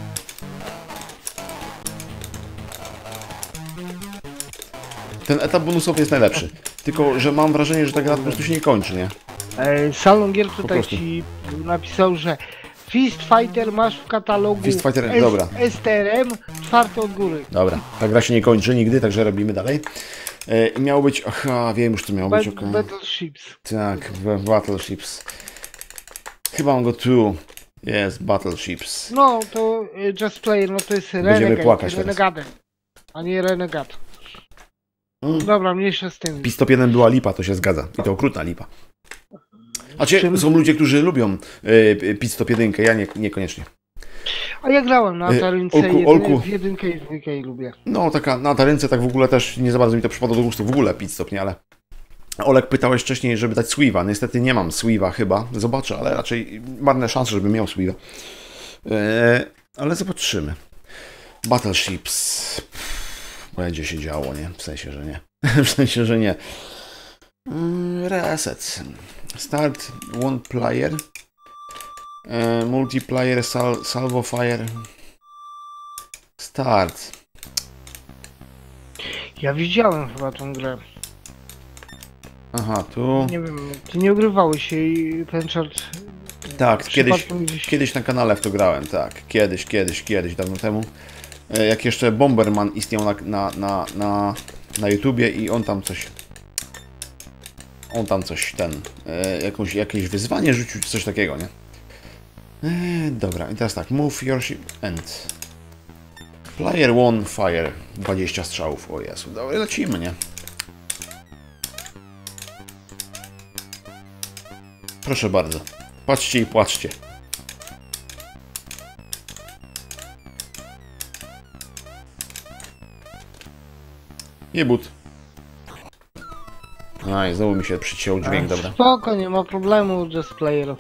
Ten etap bonusowy jest najlepszy. Tylko, że mam wrażenie, że ta gra po prostu się nie kończy, nie? E, Salon Gier tutaj ci napisał, że Fist Fighter masz w katalogu Fist Fighter, dobra. S T R M, czwarty od góry. Dobra, ta gra się nie kończy nigdy, także robimy dalej. E, miało być, aha, wiem już co miało być, okej. Okay. Battleships. Tak, Battleships. Chyba mam go tu. Jest, Battleships. No, to Just Player, no to jest Będziemy Renegade, płakać Renegade, a nie Renegade. Hmm. Dobra, mniejsza z tym. Pit Stop jeden była lipa, to się zgadza. I to okrutna lipa. A czy są ludzie, którzy lubią y, Pit Stop jeden, ja nie, niekoniecznie. A ja grałem na Atarynce y, Olku, Olku. jedynkę i dwójkę i lubię. No, taka na Atarynce tak w ogóle też nie za bardzo mi to przypadło do gustu. W ogóle Pit Stop, nie, ale... Olek, pytałeś wcześniej, żeby dać Sweeve'a. Niestety nie mam Sweeve'a chyba. Zobaczę, ale raczej marne szanse, żeby miał Sweeve'a. Yy, ale zobaczymy. Battleships. Będzie się działo, nie? W sensie, że nie. W sensie, że nie. Yy, reset. Start one player. Yy, multiplayer sal salvo fire. Start. Ja widziałem chyba tą grę. Aha, tu... Nie wiem, ty nie ogrywałeś jej Penchant... Tak, kiedyś, gdzieś... kiedyś na kanale w to grałem, tak. Kiedyś, kiedyś, kiedyś, dawno temu. Jak jeszcze Bomberman istniał na, na, na, na, na YouTubie i on tam coś... On tam coś, ten... Jakąś, jakieś wyzwanie rzucił, czy coś takiego, nie? Dobra, i teraz tak, move your ship, end. Player one, fire. dwadzieścia strzałów, o Jezu, dobra, lecimy, nie? Proszę bardzo. Patrzcie i płaczcie. Jebut. A i znowu mi się przyciął dźwięk, dobra. Spoko, nie ma problemu, Just Player.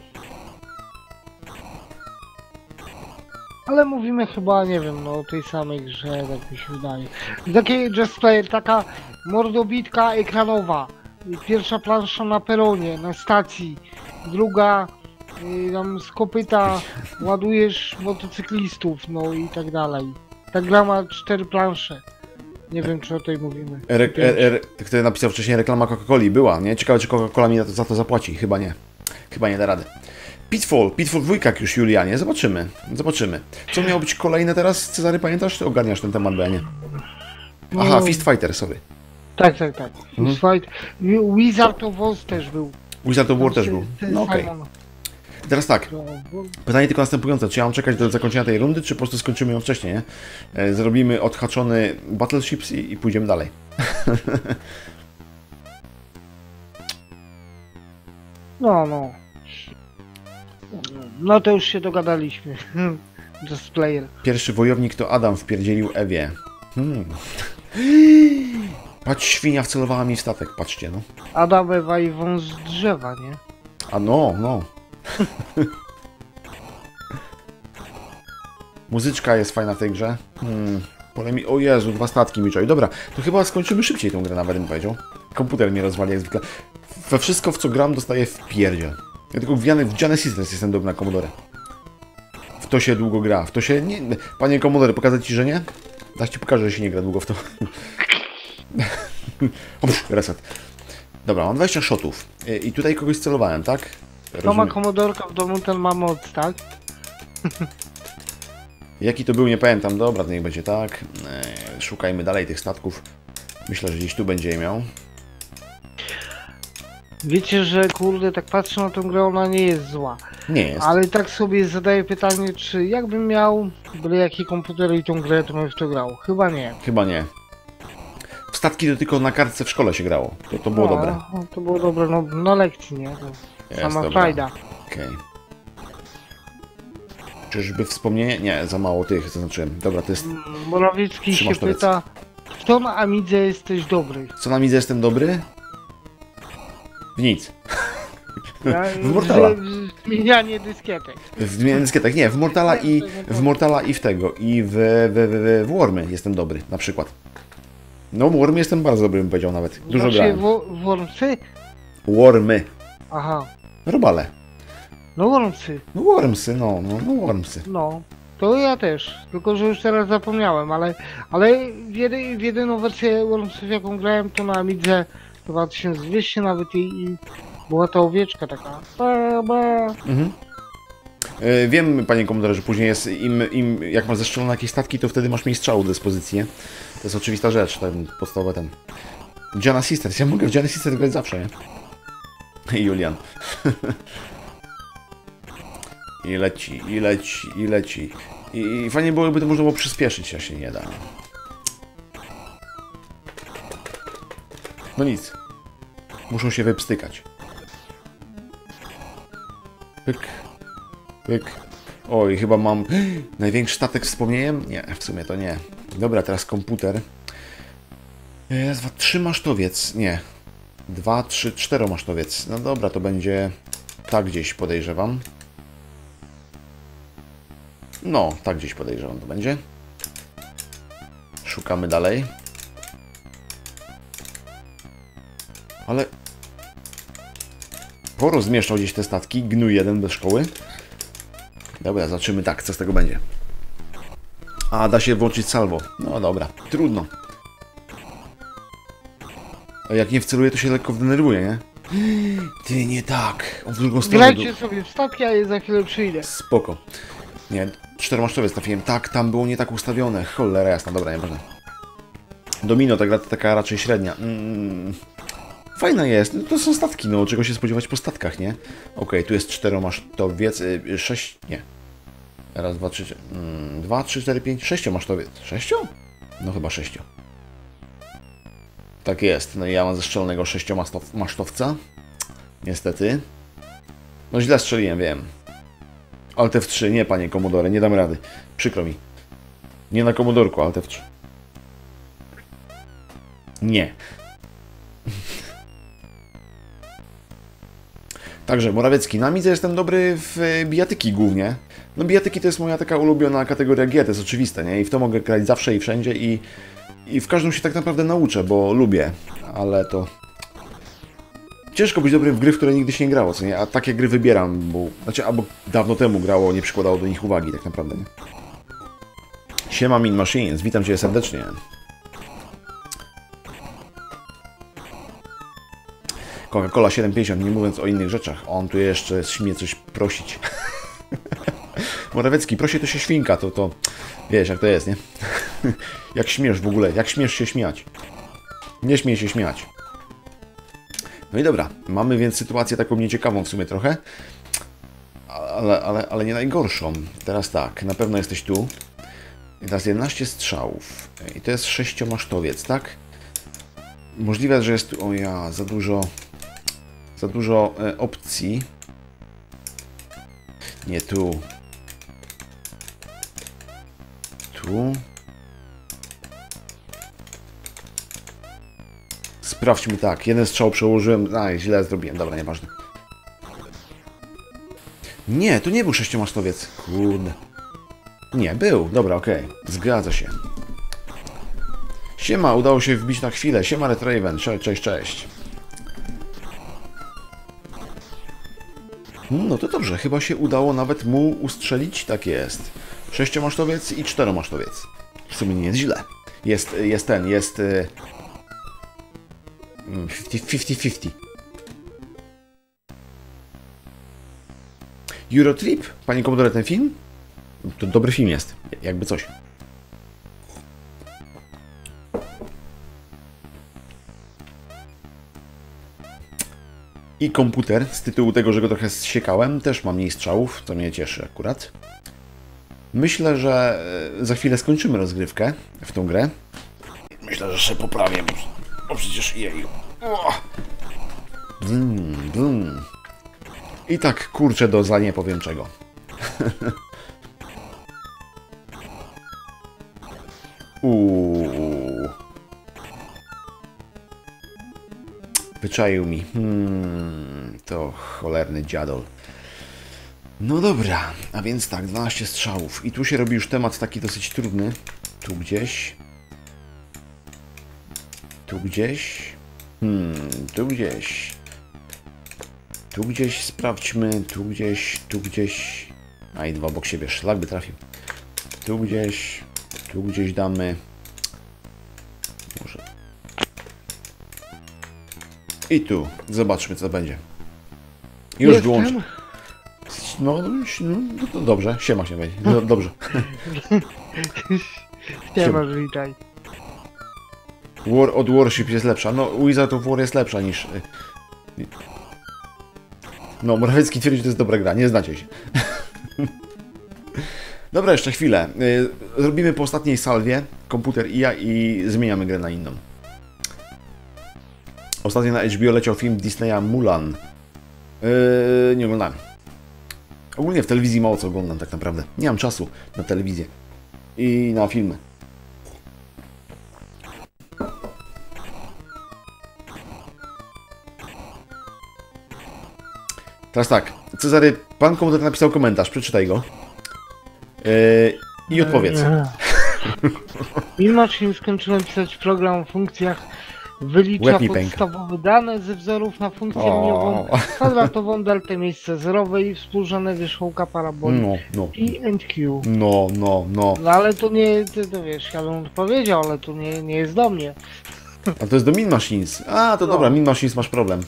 Ale mówimy chyba, nie wiem, no o tej samej grze, tak mi się wydaje. Takie Just Player, taka mordobitka ekranowa. Pierwsza plansza na peronie, na stacji. Druga, yy, tam z kopyta ładujesz motocyklistów, no i tak dalej. Ta gra ma cztery plansze. Nie wiem, czy o tej mówimy. Er, er, er, Kto napisał wcześniej, reklama Coca-Coli była, nie? Ciekawe, czy Coca-Cola mi za to zapłaci. Chyba nie. Chyba nie da rady. Pitfall, Pitfall dwa już, Julianie, zobaczymy, zobaczymy. Co miało być kolejne teraz, Cezary, pamiętasz? Ty ogarniasz ten temat, bo ja nie. Aha, no. Fist Fighter, sorry. Tak, tak, tak. Mhm. Fist Fight. Wizard of Oz też był. Wizard of War też był, no okej. Okay. Teraz tak, pytanie tylko następujące, czy ja mam czekać do zakończenia tej rundy, czy po prostu skończymy ją wcześniej, nie? Zrobimy odhaczony Battleships i, i pójdziemy dalej. No, no. No to już się dogadaliśmy. Just player. Pierwszy wojownik to Adam wpierdzielił Ewie. Hmm. Patrz, świnia wcelowała mi w statek, patrzcie, no. Adam, Ewa i wąż z drzewa, nie? A no, no. Muzyczka jest fajna w tej grze. Hmm. Polemi... O Jezu, dwa statki mi czoi. Dobra, to chyba skończymy szybciej tą grę, nawet bym powiedział. Komputer mnie rozwali jak zwykle. We wszystko, w co gram, dostaję w pierdziel. Ja tylko w, w Genesis jestem dobry na Commodore. W to się długo gra. W to się nie... Panie Commodore, pokazać ci, że nie? Zaś ci pokażę, że się nie gra długo w to. O, reset. Dobra, mam dwadzieścia shotów. I tutaj kogoś celowałem, tak? To ma Commodorka w domu, ten ma moc, tak? Jaki to był, nie pamiętam. Dobra, to niech będzie tak. Szukajmy dalej tych statków. Myślę, że gdzieś tu będzie je miał. Wiecie, że kurde, tak patrzę na tę grę, ona nie jest zła. Nie jest. Ale tak sobie zadaję pytanie, czy jakbym miał byle jaki komputer i tą grę, to bym w to grał. Chyba nie. Chyba nie. W statki to tylko na kartce w szkole się grało. To, to było no, dobre. No, to było dobre, no na lekcji, nie? To jest, sama dobra. frajda. Okej. Okay. Czyżby wspomnienie? Nie, za mało tych zaznaczyłem. Dobra, to jest... Morawiecki się pyta, w co na Amidze jesteś dobry? Co na Amidze jestem dobry? W nic. Ja, w Mortala. W zmienianie dyskietek. W zmienianie dyskietek, nie, w Mortala i w Mortala i w tego, i w, w, w, w Wormy jestem dobry, na przykład. No, w Wormy jestem bardzo dobry, bym powiedział nawet. Dużo znaczy, grałem. W Wormsy? Wormy. Aha. Robale. No Wormsy. No Wormsy, no, no, no Wormsy. No, to ja też, tylko że już teraz zapomniałem, ale, ale w, jedy, w jedyną wersję Wormsów, jaką grałem, to na Amidze dwa tysiące dwieście nawet i, i była ta owieczka taka. Ba, ba. Mhm. Yy, wiem, panie komodorze, że później jest, im, im jak masz zestrzelone jakieś statki, to wtedy masz mniej strzału do dyspozycji, nie? To jest oczywista rzecz, ten podstawowy ten. Gianna Sisters, ja mogę w Gianna Sisters grać zawsze, nie? I Julian. I leci, i leci, i leci. I, I fajnie byłoby to można było przyspieszyć, a się nie da. No nic. Muszą się wypstykać. Pyk. Pyk. Oj, chyba mam największy statek wspomnieniem? Nie, w sumie to nie. Dobra, teraz komputer. Raz, dwa, trzy masztowiec. Nie. Dwa, trzy, cztero masztowiec. No dobra, to będzie tak gdzieś, podejrzewam. No, tak gdzieś podejrzewam to będzie. Szukamy dalej. Ale... porozmieszczał gdzieś te statki. Gnój jeden bez szkoły. Dobra, zobaczymy tak, co z tego będzie. A, da się włączyć salvo. No dobra, trudno. A jak nie wceluję, to się lekko denerwuje, nie? Ty, nie tak. O, w drugą stronę. Grajcie sobie w statki, a ja za chwilę przyjdę. Spoko. Nie, czteromasztowiec trafiłem. Tak, tam było nie tak ustawione. Cholera jasna, dobra, nieważne. Domino, ta gra to taka raczej średnia. Mm, fajna jest. No, to są statki, no. Czego się spodziewać po statkach, nie? Okej, okay, tu jest czteromasztowiec. Yy, sześć... nie. Raz, dwa, trzy... Mm, dwa, trzy, cztery, pięć... sześciomasztowiec. Sześcio? No chyba sześcio. Tak jest. No i ja mam zestrzelonego sześciomasztowca. Niestety. No źle strzeliłem, wiem. Alt F trzy, nie panie Commodore, nie dam rady. Przykro mi. Nie na Commodorku, Alt F trzy. Nie. Także Morawiecki, na Amidze jestem dobry w bijatyki głównie. No bijatyki to jest moja taka ulubiona kategoria G, to jest oczywiste, nie? I w to mogę grać zawsze i wszędzie i, i w każdym się tak naprawdę nauczę, bo lubię, ale to... Ciężko być dobrym w gry, w które nigdy się nie grało, co nie? A takie gry wybieram, bo... Znaczy, albo dawno temu grało, nie przykładało do nich uwagi, tak naprawdę, nie? Siema Min Machines, witam Cię serdecznie. Coca-Cola siedem pięćdziesiąt, nie mówiąc o innych rzeczach. On tu jeszcze śmie coś prosić. Morawiecki, prosi to się świnka, to, to wiesz jak to jest, nie? Jak śmiesz w ogóle, jak śmiesz się śmiać? Nie śmiej się śmiać. No i dobra, mamy więc sytuację taką nieciekawą w sumie trochę, ale, ale, ale nie najgorszą. Teraz tak, na pewno jesteś tu. I teraz jedenaście strzałów. I to jest sześciomasztowiec, tak? Możliwe, że jest tu... O ja, za dużo... Za dużo e, opcji. Nie tu. Tu. Sprawdźmy tak. Jeden strzał przełożyłem. A, źle zrobiłem. Dobra, nieważne. Nie, to nie był sześciomasztowiec. Kurde. Nie, był. Dobra, okej. Okay. Zgadza się. Siema, udało się wbić na chwilę. Siema, Red Raven. Cześć, cześć, cześć. No to dobrze. Chyba się udało nawet mu ustrzelić. Tak jest. Sześciomasztowiec i czteromasztowiec. W sumie nie jest źle. Jest, jest ten, jest... pięćdziesiąt pięćdziesiąt. Eurotrip? Panie Komodore, ten film? To dobry film jest. Jakby coś. I komputer, z tytułu tego, że go trochę zsiekałem, też ma mniej strzałów, co mnie cieszy akurat. Myślę, że za chwilę skończymy rozgrywkę w tą grę. Myślę, że się poprawię, bo przecież jej. Blum, blum. I tak kurczę do za nie powiem czego. Uuu. Wyczaił mi. Hmm, to cholerny dziadol. No dobra, a więc tak, dwanaście strzałów. I tu się robi już temat taki dosyć trudny. Tu gdzieś. Tu gdzieś. Hmm, tu gdzieś. Tu gdzieś sprawdźmy. Tu gdzieś, tu gdzieś. A i dwa obok siebie. Szlak by trafił. Tu gdzieś. Tu gdzieś damy. Może. I tu. Zobaczmy, co będzie. Już wyłączę. No, no to dobrze. Siema się będzie. No, dobrze. Siema, witaj. War od Warship jest lepsza. No, Wizard of War jest lepsza niż... No, Morawiecki twierdzi, że to jest dobra gra. Nie znacie się. Dobra, jeszcze chwilę. Zrobimy po ostatniej salwie komputer i ja i zmieniamy grę na inną. Ostatnio na H B O leciał film Disneya Mulan. Yy, nie oglądałem. Ogólnie w telewizji mało co oglądam tak naprawdę. Nie mam czasu na telewizję i na filmy. Teraz tak, Cezary, pan komputer napisał komentarz, przeczytaj go. Yy, I odpowiedz. Mimo, że skończyłem pisać program o funkcjach, wylicza podstawowe dane ze wzorów na funkcję liniową, kwadratową deltę miejsce zerowe i współrzędne wierzchołka paraboli no, no. P and Q. No, no, no. No ale to nie, ty to wiesz, ja bym odpowiedział, ale to nie, nie jest do mnie. A to jest do Min Machines. A, to no. Dobra, Min Machines masz problem.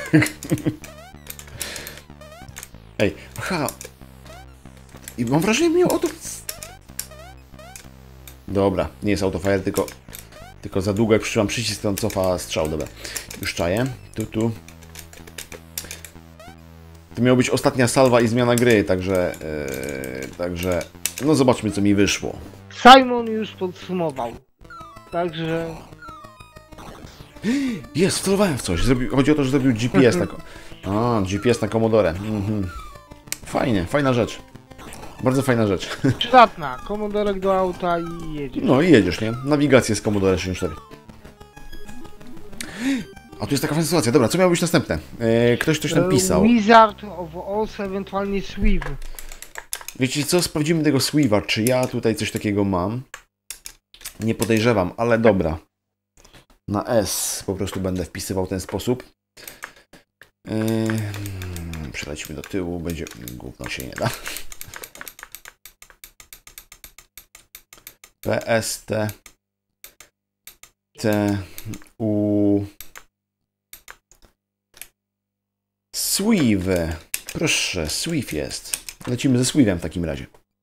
Ej, aha. I mam wrażenie, że miał auto... Dobra, nie jest autofire, tylko... Tylko za długo jak przytrzymam przycisk, to on cofa strzał, dobra. Już czaję. Tu, tu. To miała być ostatnia salwa i zmiana gry, także... Yy, także... No zobaczmy, co mi wyszło. Simon już podsumował. Także... Jest, wcelowałem w coś. Zrobił, chodzi o to, że zrobił G P S na... A, G P S na Commodore. Mhm. Fajnie, fajna rzecz. Bardzo fajna rzecz. Przydatna. Commodorek do auta i jedziesz. No i jedziesz, nie? Nawigację z Commodore sześćdziesiąt cztery. A tu jest taka fajna sytuacja. Dobra, co miało być następne? Eee, ktoś coś tam pisał. Wizard of Oz, ewentualnie Swift. Wiecie co? Sprawdzimy tego Sweepa. Czy ja tutaj coś takiego mam? Nie podejrzewam, ale dobra. Na S po prostu będę wpisywał w ten sposób. Eee, przelećmy do tyłu. Będzie... Gówno się nie da. P S T T U Swive. Proszę, Swift jest. Lecimy ze Swivem w takim razie.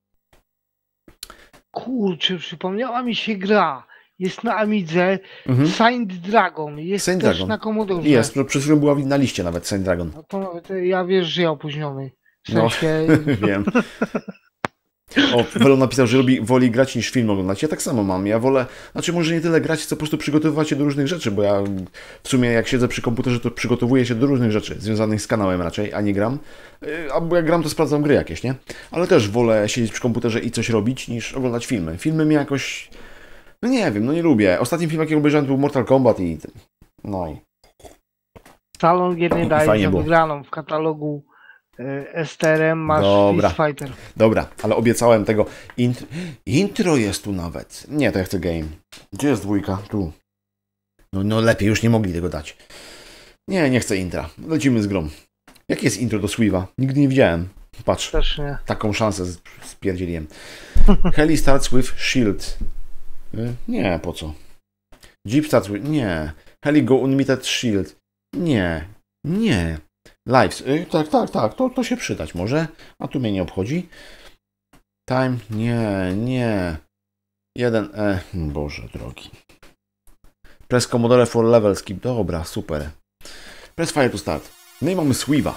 Kurczę, przypomniała mi się gra. Jest na Amidze. Mhm. Saint Dragon. Jest Saint też Dragon. na Commodore. Jest, przed chwilą była na liście nawet Saint Dragon. No to, to ja wiesz, że ja opóźniony. W No, sensie... wiem. O, Welon napisał, że lubi, woli grać niż film oglądać. Ja tak samo mam. Ja wolę, znaczy może nie tyle grać, co po prostu przygotowywać się do różnych rzeczy, bo ja w sumie jak siedzę przy komputerze, to przygotowuję się do różnych rzeczy, związanych z kanałem raczej, a nie gram. Albo jak gram, to sprawdzam gry jakieś, nie? Ale też wolę siedzieć przy komputerze i coś robić, niż oglądać filmy. Filmy mnie jakoś... No nie wiem, no nie lubię. Ostatnim filmem, jaki obejrzałem, to był Mortal Kombat i... No i... Salon gier nie daje fajnie za było. wygraną w katalogu S T R M masz Dobra. Street Fighter. Dobra, ale obiecałem tego. Int... Intro jest tu nawet. Nie, to ja chcę game. Gdzie jest dwójka? Tu. No, no lepiej, już nie mogli tego dać. Nie, nie chcę intra. Lecimy z grą. Jakie jest intro do Swiva? Nigdy nie widziałem. Patrz, Też nie. taką szansę z- spierdzieliłem. Heli starts with shield. Y, Nie, po co? Jeep starts with... Nie. Heli go unlimited shield. Nie. Nie. Lives. Y, tak, tak, tak. To, to się przydać może. A tu mnie nie obchodzi. Time. Nie, nie. Jeden. E. Boże drogi. Press Commodore for level skip. Dobra, super. Press fire to start. No i mamy Swiva.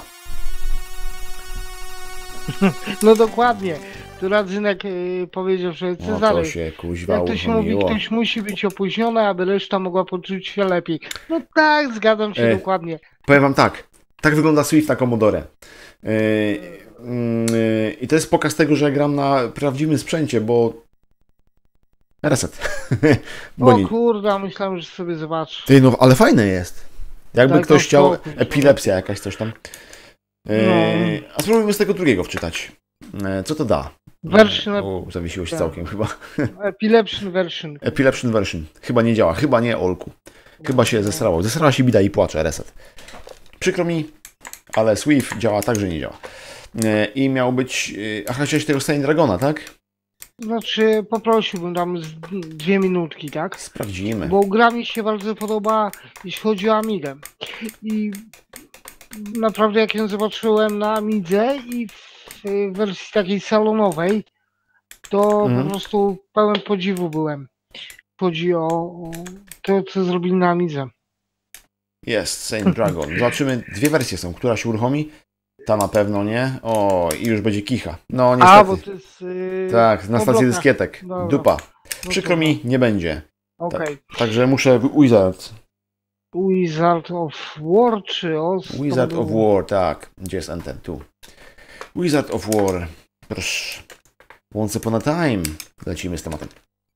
No dokładnie. Tu Radzynek yy, powiedział, że O, to Cezary, się kuźwa jak to się mówi, uruchomiło. ktoś musi być opóźniony, aby reszta mogła poczuć się lepiej. No tak, zgadzam się E. dokładnie. Powiem wam tak. Tak wygląda Swift na Commodore. Yy, yy, I to jest pokaz tego, że ja gram na prawdziwym sprzęcie, bo... Reset. bo O nie... kurde, myślałem, że sobie zobaczysz. Ty, no, ale fajne jest. Jakby Daj ktoś to chciał... spokój. Epilepsja jakaś, coś tam. Yy, No. A spróbujmy z tego drugiego wczytać. Yy, co to da? Version, O, zawiesiło się tak. całkiem chyba. epilepsy version. Epilepsy version. Chyba nie działa. Chyba nie, Olku. Chyba się zesrało. Zesrała się bida i płacze. Reset. Przykro mi, ale Swift działa tak, że nie działa. Yy, I miał być... Yy, aha, chciałeś tego Saint Dragona, tak? Znaczy, poprosiłbym tam z dwie minutki, tak? Sprawdzimy. Bo gra mi się bardzo podoba, jeśli chodzi o Amigę. I naprawdę jak ją zobaczyłem na Amidze i w wersji takiej salonowej, to Mhm. po prostu pełen podziwu byłem. Chodzi o, o to, co zrobili na Amidze. Jest Saint Dragon. Zobaczymy, dwie wersje są. Która się uruchomi? Ta na pewno nie. O, i już będzie kicha. No niestety. A, bo to jest... Yy, Tak, na po stacji blokach. dyskietek. Dobra. Dupa. No Przykro to- mi, nie będzie. Okej. Także muszę w Wizard. Wizard of War czy o... Wizard of War, tak. Gdzie jest Enter? Tu. Wizard of War. Proszę. Once upon a time. Lecimy z tematem.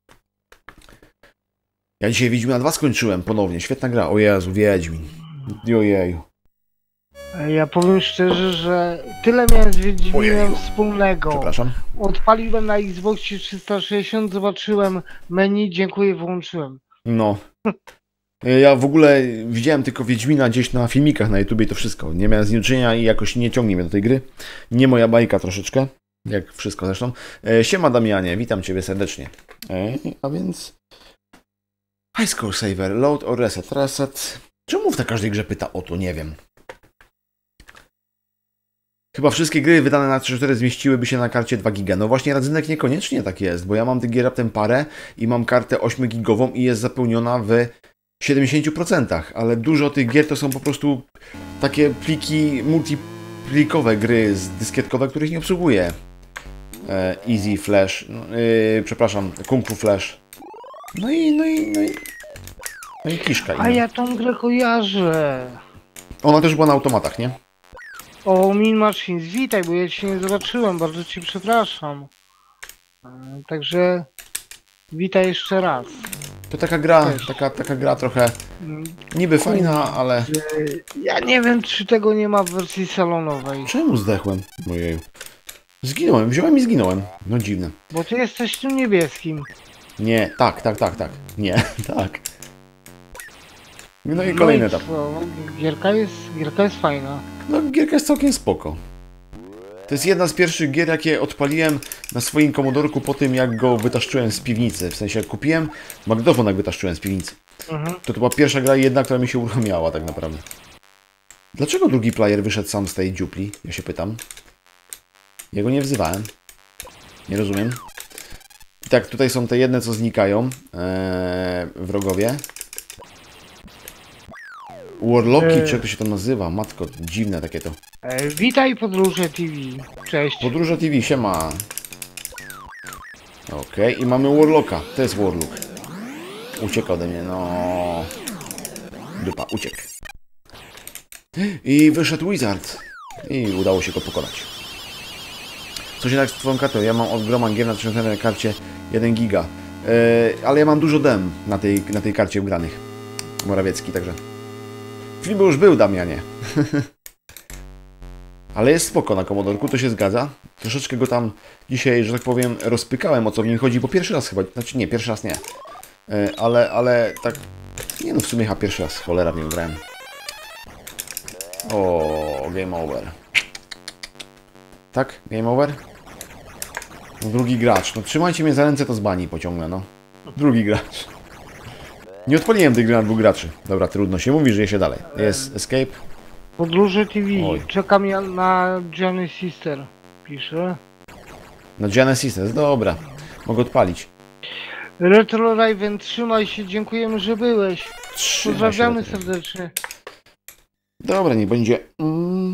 Ja dzisiaj Wiedźmina dwa skończyłem ponownie. Świetna gra. O Jezu, Wiedźmin. Ojeju. Ja powiem szczerze, że tyle miałem z Wiedźminem Ojeju. wspólnego. Przepraszam. Odpaliłem na Xboxie trzysta sześćdziesiąt, zobaczyłem menu, dziękuję, wyłączyłem. No. Ja w ogóle widziałem tylko Wiedźmina gdzieś na filmikach na YouTubie i to wszystko. Nie miałem z nim czynienia i jakoś nie ciągnie mnie do tej gry. Nie moja bajka troszeczkę. Jak wszystko zresztą. E, siema Damianie, witam Ciebie serdecznie. E, a więc... High score saver, load or reset. Reset. Czemu w tej każdej grze pyta o to? Nie wiem. Chyba wszystkie gry wydane na trzy cztery zmieściłyby się na karcie dwa giga. No właśnie Radzynek niekoniecznie tak jest, bo ja mam tych gier raptem parę i mam kartę osiem gigową i jest zapełniona w siedemdziesiąt procent, ale dużo tych gier to są po prostu takie pliki multiplikowe gry z dyskietkowe, których nie obsługuję. E, Easy Flash, no, yy, przepraszam, Kung Fu Flash. No i, no i, no i, no i kiszka. A ja tą grę kojarzę. Ona też była na automatach, nie? O, Min Machines, witaj, bo ja cię nie zobaczyłem, bardzo cię przepraszam. E, Także witaj jeszcze raz. To taka gra, Cześć. taka, taka gra trochę Mm, niby fajna, ale... e, Ja nie wiem, czy tego nie ma w wersji salonowej. Czemu zdechłem? Ojeju. Zginąłem, wziąłem i zginąłem. No dziwne. Bo ty jesteś tym niebieskim. Nie, tak, tak, tak, tak. Nie, tak. No i kolejny etap. co? Gierka jest, gierka jest fajna. No gierka jest całkiem spoko. To jest jedna z pierwszych gier, jakie odpaliłem na swoim komodorku po tym, jak go wytaszczyłem z piwnicy. W sensie, jak kupiłem, magnetofon jak wytaszczyłem z piwnicy. Mhm. To to była pierwsza gra jedna, która mi się uruchamiała tak naprawdę. Dlaczego drugi player wyszedł sam z tej dziupli? Ja się pytam. Jego nie wzywałem. Nie rozumiem. I tak, tutaj są te jedne, co znikają. Eee, wrogowie. Warlocki, Eee. czy jak to się to nazywa? Matko, dziwne takie to. E, witaj Podróże T V. Cześć. Podróże T V, siema. Okej, okay. I mamy Warlocka. To jest Warlock. Ucieka ode mnie, no. Dupa, uciekł. I wyszedł Wizard. I udało się go pokonać. Co się tak z twoją kartą? Ja mam od groma gier na trzynastej karcie jeden giga. Yy, ale ja mam dużo dem na tej, na tej karcie wgranych. Morawiecki, także. Film już był, Damianie. Ale jest spoko na komodorku, to się zgadza. Troszeczkę go tam dzisiaj, że tak powiem, rozpykałem, o co w nim chodzi, bo pierwszy raz chyba, znaczy nie, pierwszy raz nie. Yy, ale, ale tak, nie no, w sumie chyba pierwszy raz, cholera w nim grałem. O, game over. Tak? Game over? No, drugi gracz. No trzymajcie mnie za ręce, to z bani pociągnę, no. Drugi gracz. Nie odpaliłem tej gry na dwóch graczy. Dobra, trudno się mówi, żyje się dalej. Jest escape. Podróże T V. Oj. Czekam ja na Gianni Sister. Pisze. No Genesis jest, dobra. Mogę odpalić. Retro Raven, trzymaj się, dziękujemy, że byłeś. Trzymaj Pozdrawiamy się. serdecznie. Dobra, nie będzie... Mm.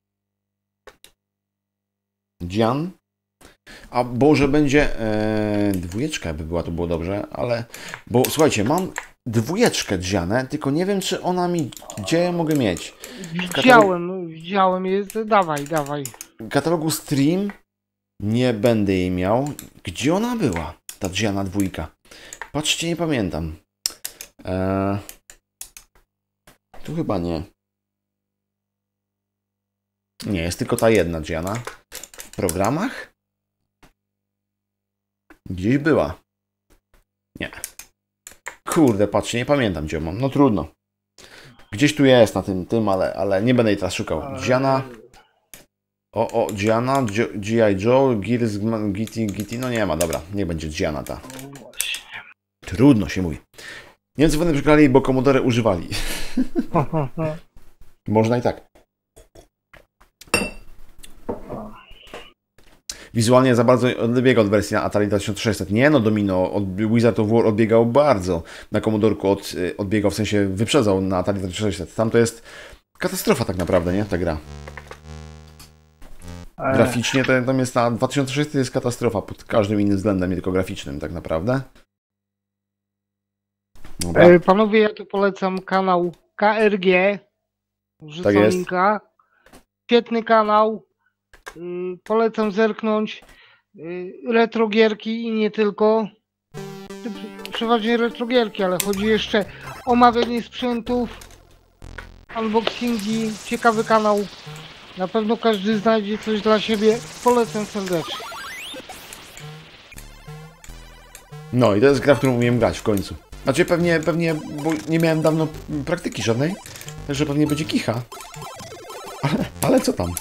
Gian. A Boże, będzie... E, dwójeczka by była, to było dobrze, ale... Bo słuchajcie, mam dwójeczkę Gianę, tylko nie wiem, czy ona mi... Gdzie ja mogę mieć? Widziałem, widziałem, jest, dawaj, dawaj. W katalogu Stream nie będę jej miał. Gdzie ona była? Ta Giana dwójka. Patrzcie, nie pamiętam. Eee... Tu chyba nie. Nie, jest tylko ta jedna Giana. W programach? Gdzieś była. Nie. Kurde, patrzcie, nie pamiętam, gdzie ją mam. No trudno. Gdzieś tu jest na tym, tym, ale, ale nie będę jej teraz szukał. Giana. O, o, Giana, G I Joe, Gears, Giti, Giti, no nie ma, dobra, nie będzie Giana ta. Trudno się mówi. Niemcy wojnę przegrali, bo Commodore używali. Można i tak. Wizualnie za bardzo odbiega od wersji na Atari dwa tysiące sześćset. Nie no, Domino, od Wizard of War odbiegał bardzo. Na Commodorku od, odbiegał, w sensie wyprzedzał na Atari dwa tysiące sześćset. Tam to jest katastrofa tak naprawdę, nie? Ta gra. Graficznie to tam jest na dwa tysiące sześćset jest katastrofa pod każdym innym względem, nie tylko graficznym tak naprawdę. Dobra. E, panowie, ja tu polecam kanał K R G. Wrzucam Tak jest. linka. Świetny kanał. Y, polecam zerknąć. Y, retrogierki i nie tylko. Przeważnie retrogierki, ale chodzi jeszcze o omawianie sprzętów, unboxingi. Ciekawy kanał. Na pewno każdy znajdzie coś dla siebie. Polecam serdecznie. No i to jest gra, w którą umiem grać w końcu. Znaczy pewnie, pewnie, bo nie miałem dawno praktyki żadnej, także pewnie będzie kicha. Ale, ale co tam?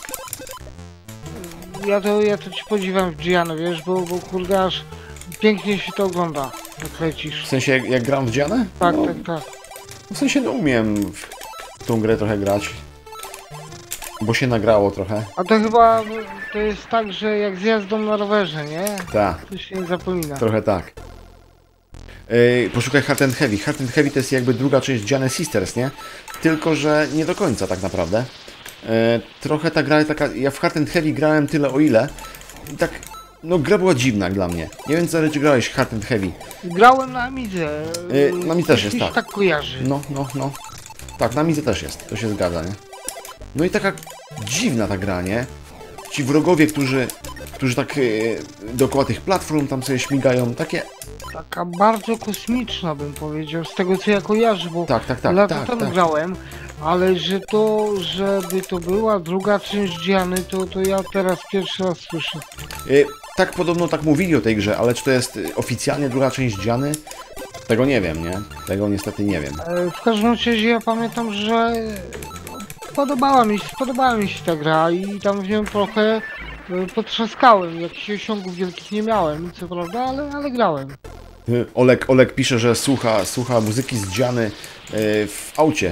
Ja to, ja to ci podziwiam w Gianę, wiesz, bo, bo kurde aż pięknie się to ogląda, jak lecisz. W sensie jak, jak gram w Gianę? Tak, no, tak, tak. W sensie no umiem w tą grę trochę grać. Bo się nagrało trochę. A to chyba to jest tak, że jak z jazdą na rowerze, nie? Tak. To się nie zapomina. Trochę tak. Yy, poszukaj Hard and Heavy. Hard and Heavy to jest jakby druga część Gianna Sisters, nie? Tylko, że nie do końca tak naprawdę. Yy, trochę ta gra jest taka... Ja w Hard and Heavy grałem tyle o ile. I tak... No gra była dziwna dla mnie. Nie wiem, czy grałeś Hard and Heavy. Grałem na Amidze. Yy, na mi też jest, tak. tak kojarzy. No, no, no. Tak, na Amidze też jest. To się zgadza, nie? No i taka dziwna ta gra, nie? Ci wrogowie, którzy... Którzy tak yy, dookoła tych platform tam sobie śmigają. Takie... Taka bardzo kosmiczna, bym powiedział, z tego co ja kojarzę, bo tak, tak, tak, lata tak, temu tak. grałem, ale że to, żeby to była druga część Giany, to, to ja teraz pierwszy raz słyszę. Yy, tak podobno tak mówili o tej grze, ale czy to jest oficjalnie druga część Giany? Tego nie wiem, nie? Tego niestety nie wiem. E, w każdym razie ja pamiętam, że podobała mi się, spodobała mi się ta gra i tam w nią trochę e, potrzaskałem. Jakichś osiągów wielkich nie miałem, co prawda, ale, ale grałem. Olek, Olek pisze, że słucha, słucha muzyki z Giany yy, w aucie.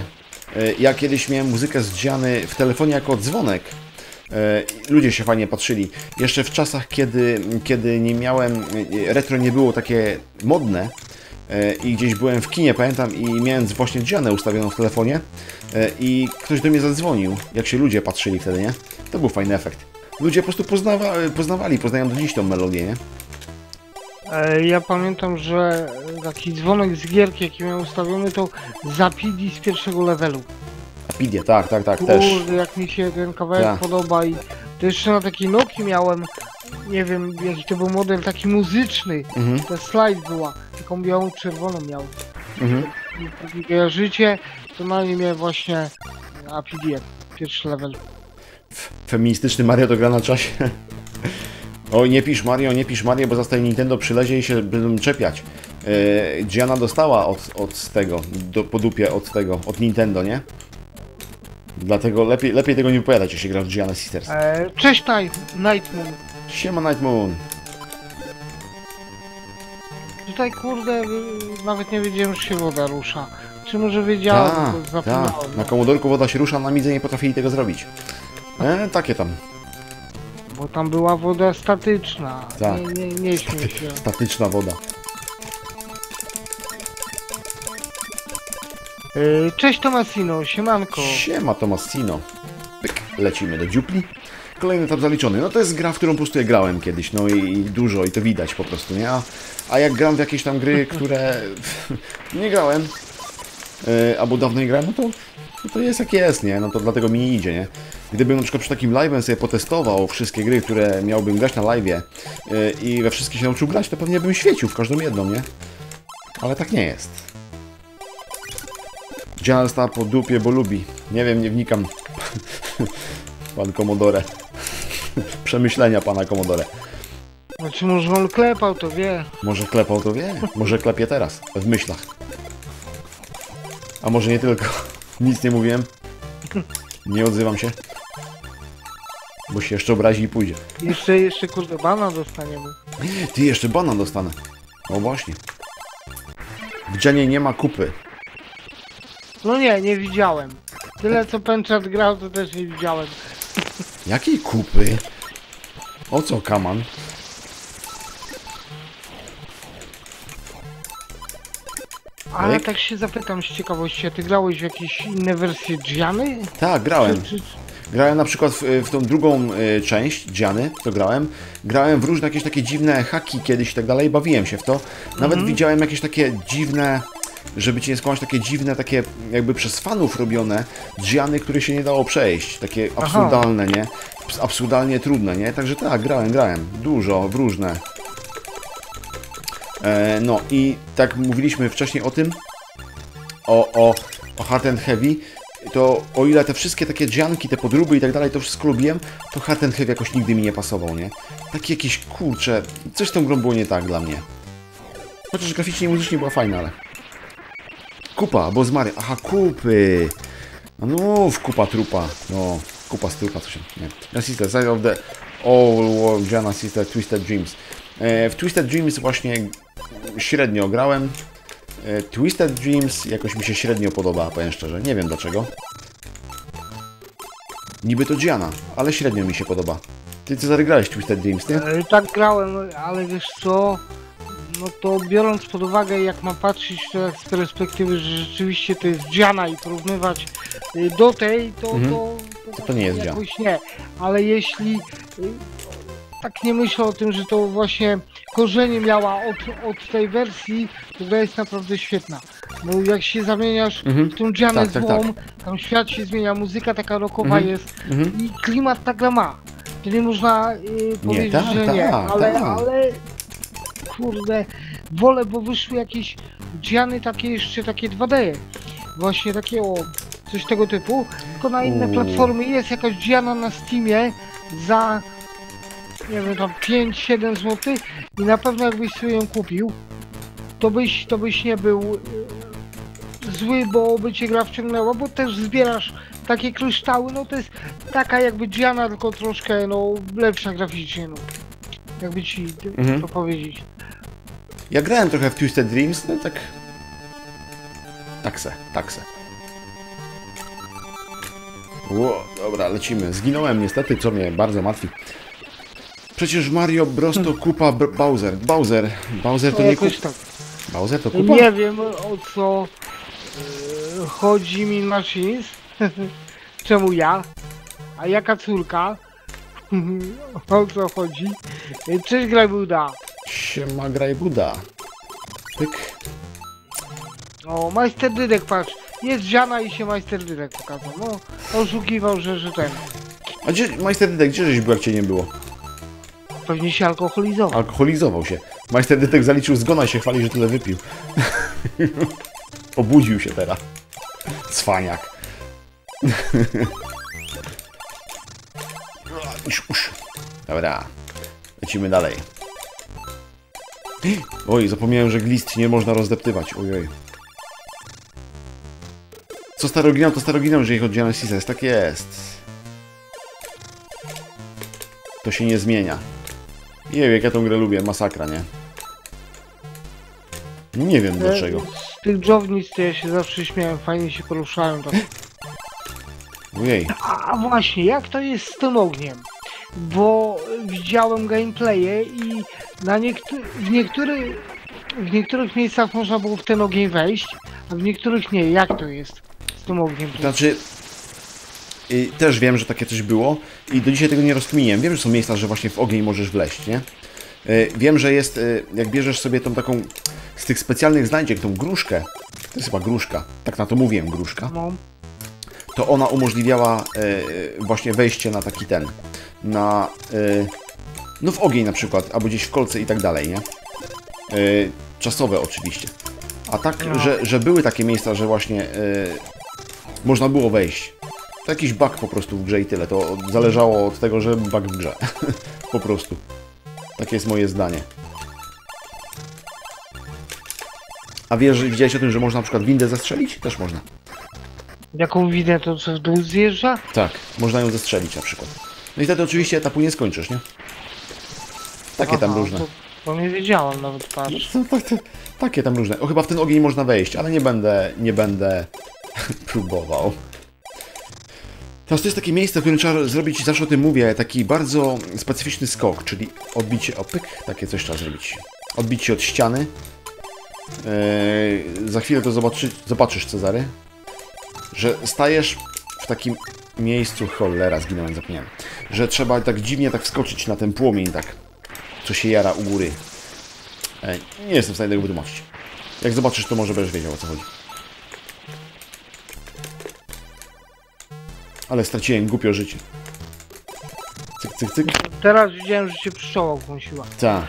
Ja kiedyś miałem muzykę z Giany w telefonie jako dzwonek. Ludzie się fajnie patrzyli. Jeszcze w czasach, kiedy, kiedy nie miałem, retro nie było takie modne i gdzieś byłem w kinie, pamiętam, i miałem właśnie Gianę ustawioną w telefonie i ktoś do mnie zadzwonił, jak się ludzie patrzyli wtedy, nie? To był fajny efekt. Ludzie po prostu poznawa, poznawali, poznają do dziś tą melodię, nie? Ja pamiętam, że taki dzwonek z gierki, jaki miałem ustawiony, to Zapidi z pierwszego levelu. Zapidia, tak, tak, tak, Kurde, też. jak mi się ten kawałek Tak. podoba i to jeszcze na takiej Nokii miałem, nie wiem jaki to był model, taki muzyczny, Mhm. ta slide była, taką białą, czerwoną miał. Mhm. I kojarzycie, to na nim miałem właśnie Apidię, pierwszy level. Feministyczny Mario to gra na czasie. Oj, nie pisz Mario, nie pisz Mario, bo zastaje Nintendo przylezie i się będą czepiać. Yy, Giana dostała od, od tego, do, po dupie od tego, od Nintendo, nie? Dlatego lepiej, lepiej tego nie wypowiadać, jeśli gra w Giana Sisters. E, cześć Night, Nightmoon. Siema Night Moon. Tutaj kurde, y, nawet nie wiedziałem, że się woda rusza. Czy może wiedziałem, Tak, to tak. zapomniałem. Na komodorku woda się rusza, na midze nie potrafili tego zrobić. E, takie tam. Bo tam była woda statyczna. Tak. Nie, nie, nie śmiej się. Statyczna woda. E, cześć Tomasino, siemanko. Siema Tomasino. Pyk, lecimy do dziupli. Kolejny etap zaliczony. No to jest gra, w którą po prostu ja grałem kiedyś, no i, i dużo i to widać po prostu, nie? A, a jak gram w jakieś tam gry, które nie grałem, yy, albo dawno nie grałem, no to, no to jest jak jest, nie? No to dlatego mi nie idzie, nie? Gdybym na przykład przy takim live'em sobie potestował wszystkie gry, które miałbym grać na live'ie yy, i we wszystkie się nauczył grać, to pewnie bym świecił w każdą jedną, nie? Ale tak nie jest. Giana dostała po dupie, bo lubi. Nie wiem, nie wnikam. Pan Commodore. Przemyślenia pana Commodore. Znaczy może on klepał, to wie. Może klepał, to wie. Może klepie teraz, w myślach. A może nie tylko. Nic nie mówiłem. Nie odzywam się. Bo się jeszcze obrazi i pójdzie. Jeszcze, jeszcze kurde bana dostaniemy. Ty, jeszcze banan dostanę. O właśnie. W Gianie nie ma kupy. No nie, nie widziałem. Tyle co Penchant grał, to też nie widziałem. Jakiej kupy? O co, kaman? Ale Jak? tak się zapytam z ciekawości, a ty grałeś w jakieś inne wersje Giany? Tak, grałem. Czy, czy... Grałem na przykład w, w tą drugą y, część Giany, to grałem. Grałem w różne jakieś takie dziwne haki kiedyś i tak dalej, bawiłem się w to. Nawet Mhm. widziałem jakieś takie dziwne, żeby ci nie skłamać, takie dziwne, takie jakby przez fanów robione Giany, które się nie dało przejść. Takie absurdalne, nie? Absurdalnie trudne, nie? Także tak, grałem, grałem. Dużo, w różne. E, no i tak mówiliśmy wcześniej o tym, o, o, o Hard and Heavy, to o ile te wszystkie takie dzianki, te podróby i tak dalej, to wszystko lubiłem, to Hard and Heavy jakoś nigdy mi nie pasował, nie? Taki jakiś, kurczę, coś z tą grą było nie tak dla mnie. Chociaż graficznie i muzycznie była fajna, ale... Kupa, bo z Mario, aha, kupy! No mów, kupa trupa, no, kupa z trupa, co się, nie. Giana Sister, Side of the All World, Giana Sister, Twisted Dreams. E, w Twisted Dreams właśnie średnio grałem. Twisted Dreams jakoś mi się średnio podoba, powiem szczerze, nie wiem dlaczego. Niby to Giana, ale średnio mi się podoba. Ty co zagrałeś Twisted Dreams, ty? E, tak grałem, ale wiesz co? No to biorąc pod uwagę, jak mam patrzeć tak z perspektywy, że rzeczywiście to jest Giana i porównywać y, do tej, to Mhm. to, To to nie jest Giana. jakoś nie. Ale jeśli y, tak nie myślę o tym, że to właśnie korzenie miała od, od tej wersji, to gra jest naprawdę świetna. No jak się zamieniasz Mhm. w tą Gianę Tak, tak, złą, tam świat się zmienia, muzyka taka rockowa Mhm. jest Mhm. i klimat ta gra ma. To nie można y, powiedzieć, tak, że nie, tak, ale, tak. ale kurde, wolę, bo wyszły jakieś Giany takie jeszcze takie dwa D. Właśnie takie o coś tego typu, tylko na inne Uuu. platformy jest jakaś Giana na Steamie za nie wiem tam pięć siedem złotych i na pewno jakbyś sobie ją kupił, to byś, to byś nie był y, zły, bo by cię gra wciągnęła, bo też zbierasz takie kryształy, no to jest taka jakby Giana, tylko troszkę no lepsza graficznie, no. Jakby ci Mhm. to powiedzieć. Ja grałem trochę w Twisted Dreams, no tak... Tak se, tak se. Ło, dobra, lecimy. Zginąłem niestety, co mnie bardzo martwi. Przecież Mario Bros to kupa Bowser. Bowser. Bowser to nie kupa. Tak. Bowser to kupa? Nie wiem o co yy, chodzi Min Machines. Czemu ja? A jaka córka? O co chodzi? Cześć Grajbuda. Siema Grajbuda. Pyk. O, Majster Dydek, patrz. Jest Ziana i się Majster Dydek pokazał. No, oszukiwał, że, że ten. A gdzie, Majster Dydek, gdzie żeś był, jak cię nie było? Pewnie się alkoholizował. Alkoholizował się. Majster Dydek zaliczył zgona i się chwali, że tyle wypił. Obudził się teraz. Cwaniak. Usz, usz. Dobra. Lecimy dalej. Oj, zapomniałem, że glist nie można rozdeptywać. Ojoj. Co stary oryginał, to stary oryginał, jeżeli chodzi o Genesis. Tak jest. To się nie zmienia. Nie jak ja tą grę lubię. Masakra, nie? Nie wiem dlaczego. Z tych dżownic to ja się zawsze śmiałem, fajnie się poruszają. Tak. Ojej. A, a właśnie, jak to jest z tym ogniem? Bo widziałem gameplaye i na niektóry, w, niektóry, w niektórych miejscach można było w ten ogień wejść, a w niektórych nie. Jak to jest z tym ogniem? Znaczy, y, też wiem, że takie coś było i do dzisiaj tego nie rozkminiłem. Wiem, że są miejsca, że właśnie w ogień możesz wleźć, nie? Y, wiem, że jest, y, jak bierzesz sobie tą taką, z tych specjalnych znajdziek, tą gruszkę, to jest chyba gruszka, tak na to mówiłem, gruszka, No. to ona umożliwiała y, właśnie wejście na taki ten, na, y, no w ogień na przykład, albo gdzieś w kolce i tak dalej, nie? Y, czasowe oczywiście. A tak, No. że, że były takie miejsca, że właśnie y, można było wejść. To jakiś bug po prostu w grze i tyle. To zależało od tego, że bug w grze. Po prostu. Takie jest moje zdanie. A wiesz, widziałeś o tym, że można na przykład windę zastrzelić? Też można. Jaką widzę, to co w dół zjeżdża? Tak, można ją zastrzelić na przykład. No i wtedy oczywiście etapu nie skończysz, nie? Takie tam Aha, różne. To, to nie wiedziałem nawet, patrz. No, tak, tak, takie tam różne. O, chyba w ten ogień można wejść, ale nie będę, nie będę próbował. Teraz to jest takie miejsce, w którym trzeba zrobić, zawsze o tym mówię, taki bardzo specyficzny skok, czyli odbicie, o pyk, takie coś trzeba zrobić. Odbicie od ściany. Yy, za chwilę to zobaczy, zobaczysz, Cezary, że stajesz w takim miejscu, cholera, zginąłem, zapomniałem, że trzeba tak dziwnie tak wskoczyć na ten płomień, tak, co się jara u góry. Yy, nie jestem w stanie tego wytłumaczyć. Jak zobaczysz, to może będziesz wiedział, o co chodzi. Ale straciłem głupio życie. Cyk, cyk, cyk. Teraz widziałem, że cię pszczoła ukąsiła. Tak.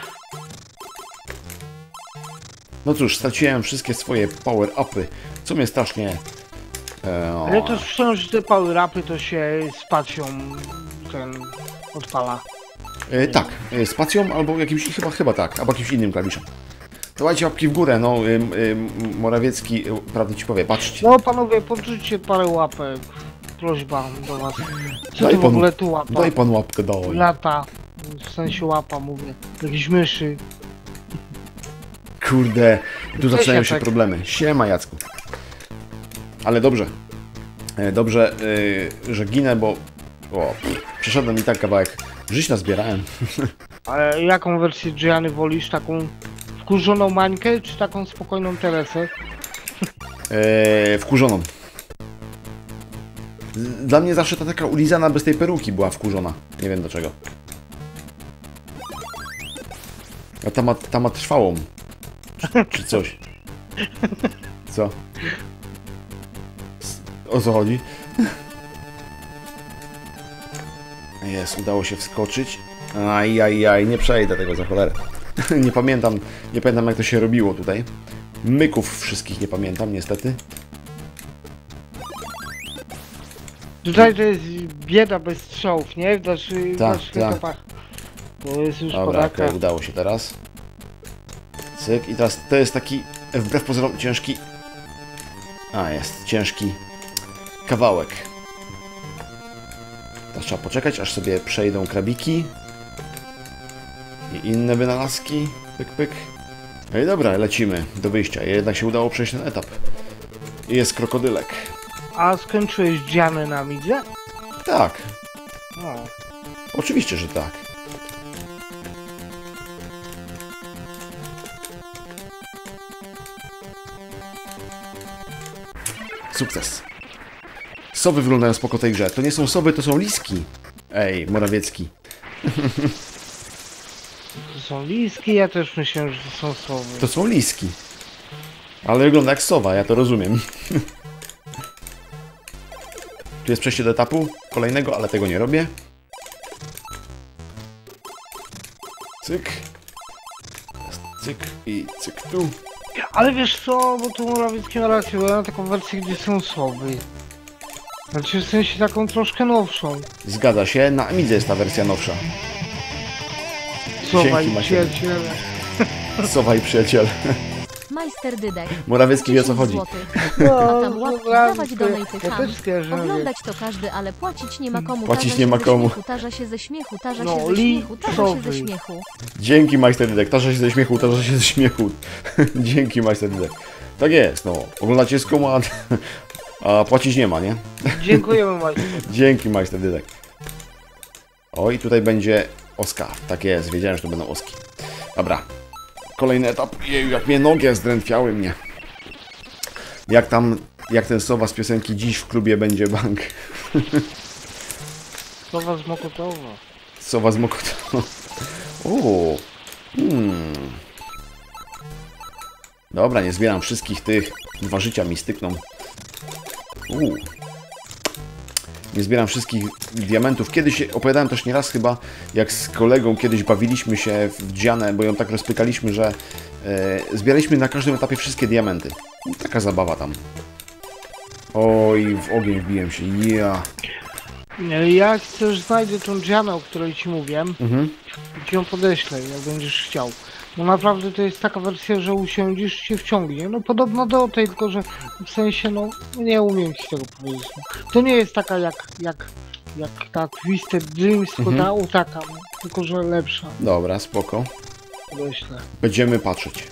No cóż, straciłem wszystkie swoje power-upy, co mnie strasznie... E, o, Ale to słyszałem, że te power-upy to się spacją ten odpala. e, tak, e, spacją albo jakimś, chyba, chyba tak, albo jakimś innym klawiszem. Dawajcie łapki w górę, no, y, y, Morawiecki, y, prawdę ci powie, patrzcie. No panowie, podrzućcie parę łapek. Prośba do was. Co Daj tu w pan- ogóle tu łapa? Daj pan łapkę, daj. Lata. W sensie łapa mówię. Jakieś myszy. Kurde, tu Cześć, zaczynają się Jacek. problemy. Siema, Jacku. Ale dobrze. E, Dobrze, y, że ginę, bo... O, pff, przeszedłem i tak kawałek. Żyć nazbierałem. Ale jaką wersję Gianny wolisz? Taką wkurzoną Mańkę, czy taką spokojną Teresę? E, wkurzoną. Z- Dla mnie zawsze ta taka ulizana bez tej peruki była wkurzona. Nie wiem dlaczego. A ta ma, ta ma trwałą. Czy, czy coś. Co? S- O co chodzi? Jest, udało się wskoczyć. Ajajaj, nie przejdę tego za cholerę. Nie pamiętam, nie pamiętam jak to się robiło tutaj. Myków wszystkich nie pamiętam, niestety. Tutaj to jest bieda bez strzałów, nie? W dalszych, Tak, dalszych tak. etapach. To jest już Dobra, podaka. okej, udało się teraz. Cyk, i teraz to jest taki, wbrew pozorom, ciężki... A, jest, ciężki kawałek. Teraz trzeba poczekać, aż sobie przejdą krabiki. I inne wynalazki. Pyk, pyk. No i dobra, lecimy do wyjścia. Jednak się udało przejść ten etap. I jest krokodylek. A skończyłeś Gianę na midze? tak. No. Oczywiście, że tak. Sukces. Sowy wyglądają spoko tej grze. To nie są sowy, to są liski. Ej, Morawiecki. To są liski, ja też myślałem, że to są sowy. To są liski. Ale wygląda jak sowa, ja to rozumiem. Tu jest przejście do etapu kolejnego, ale tego nie robię. Cyk. Cyk i cyk tu. Ale wiesz co, bo tu Morawiecki ma rację, bo ja mam taką wersję, gdzie są sowy. Znaczy w sensie taką troszkę nowszą. Zgadza się, na Amidze jest ta wersja nowsza. Sowa Dzięki, i Maciej. przyjaciele. Sowa i przyjaciel. Majster Dydek. Morawiecki wie o co chodzi. No, A tam łapki dobra, dawać to- donaty ja ham. też skojarzę, Oglądać to każdy, ale płacić nie ma komu. Płacić Tarza nie się ma ze komu. Śmiechu, tarza się ze śmiechu, tarza No, się ze li- śmiechu, tarza się ze sowy. śmiechu. Dzięki, Majster Dydek. Tarza się ze śmiechu, tarza się ze śmiechu. Dzięki, Majster Dydek. Tak jest, no. Oglądacie z komu, a, a płacić nie ma, nie? Dziękujemy Maciej. Dzięki, Majster Dydek. O, i tutaj będzie oska. Tak jest, wiedziałem, że to będą oski. Dobra. Kolejny etap. Jeju, jak mnie nogi zdrętwiały mnie. Jak tam, jak ten sowa z piosenki Dziś w klubie będzie bank. Sowa z Mokotowa. Sowa z Mokotowa. O, hmm. Dobra, nie zbieram wszystkich tych. Dwa życia mi stykną. Uuu. Nie zbieram wszystkich diamentów. Kiedyś opowiadałem też nieraz chyba, jak z kolegą kiedyś bawiliśmy się w Dzianę, bo ją tak rozpykaliśmy, że e, zbieraliśmy na każdym etapie wszystkie diamenty. I taka zabawa tam. Oj, w ogień wbiłem się. Ja. Jak też znajdę tą Dzianę, o której ci mówiłem, Mhm. ci ją podeślę, jak będziesz chciał. No naprawdę to jest taka wersja, że usiądziesz się wciągnie. No podobno do tej, tylko że w sensie, no nie umiem ci tego powiedzieć. No. To nie jest taka jak, jak, jak ta Twisted Dreams, tylko Mhm. ta o taka, no. Tylko że lepsza. Dobra, spoko. Podeślę. Będziemy patrzeć.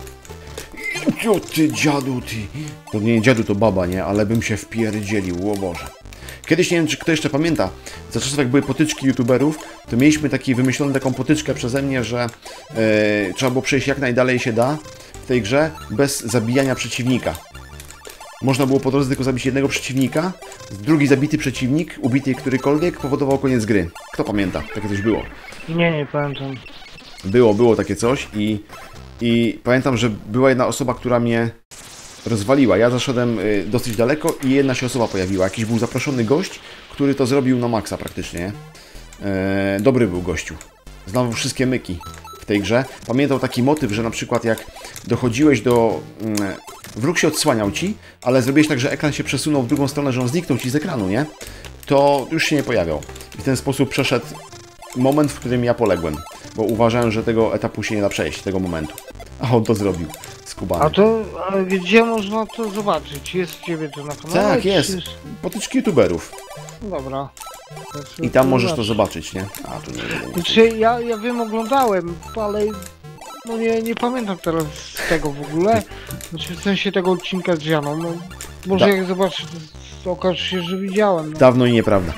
Jo, ty dziadu, ty. To nie dziadu, to baba, nie? Ale bym się wpierdzielił, o Boże. Kiedyś, nie wiem, czy kto jeszcze pamięta, za czasów jak były potyczki youtuberów, to mieliśmy taki wymyśloną taką potyczkę przeze mnie, że e, trzeba było przejść jak najdalej się da w tej grze, bez zabijania przeciwnika. Można było po drodze tylko zabić jednego przeciwnika, drugi zabity przeciwnik, ubity którykolwiek, powodował koniec gry. Kto pamięta? Takie coś było. Nie, nie pamiętam. Było, było takie coś i, i pamiętam, że była jedna osoba, która mnie rozwaliła. Ja zaszedłem y, dosyć daleko i jedna się osoba pojawiła. Jakiś był zaproszony gość, który to zrobił na maksa praktycznie. Nie? E, dobry był gościu. Znał wszystkie myki w tej grze. Pamiętał taki motyw, że na przykład jak dochodziłeś do... Mm, wróg się odsłaniał ci, ale zrobiłeś tak, że ekran się przesunął w drugą stronę, że on zniknął ci z ekranu, nie? To już się nie pojawiał. I w ten sposób przeszedł moment, w którym ja poległem. Bo uważałem, że tego etapu się nie da przejść, tego momentu. A on to zrobił. Skubany. A to, a gdzie można to zobaczyć? Jest u ciebie to na kanale? Tak, czy jest. Potyczki youtuberów. Dobra. I tam możesz to zobaczyć, nie? A, tu nie wiem. Znaczy, ja, ja wiem, oglądałem, ale no nie, nie pamiętam teraz tego w ogóle. Znaczy, w sensie tego odcinka z Janą. No, może Da- jak zobaczę, to, to okaże się, że widziałem. No. Dawno i nieprawda.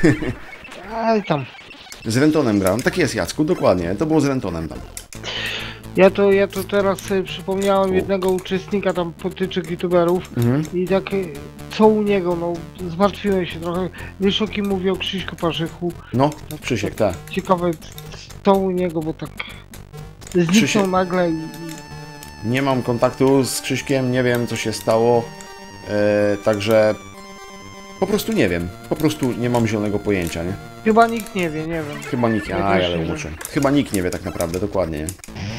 Ale tam. Z Rentonem grałem. Tak jest, Jacku, dokładnie. To było z Rentonem tam. Ja to, ja to teraz sobie przypomniałem jednego uczestnika tam potyczek youtuberów Mhm. i tak co u niego, no zmartwiłem się trochę. Wiesz o kim mówię, o Krzyśku Parzychu. No, Krzysiek, tak. Ciekawe co u niego, bo tak zniknął Krzysiek- nagle i... Nie mam kontaktu z Krzyśkiem, nie wiem co się stało. E, także po prostu nie wiem. Po prostu nie mam zielonego pojęcia, nie? Chyba nikt nie wie, nie wiem. Chyba nikt, Ja aj, też ale nie wiem. umuczę. Chyba nikt nie wie tak naprawdę, dokładnie, nie?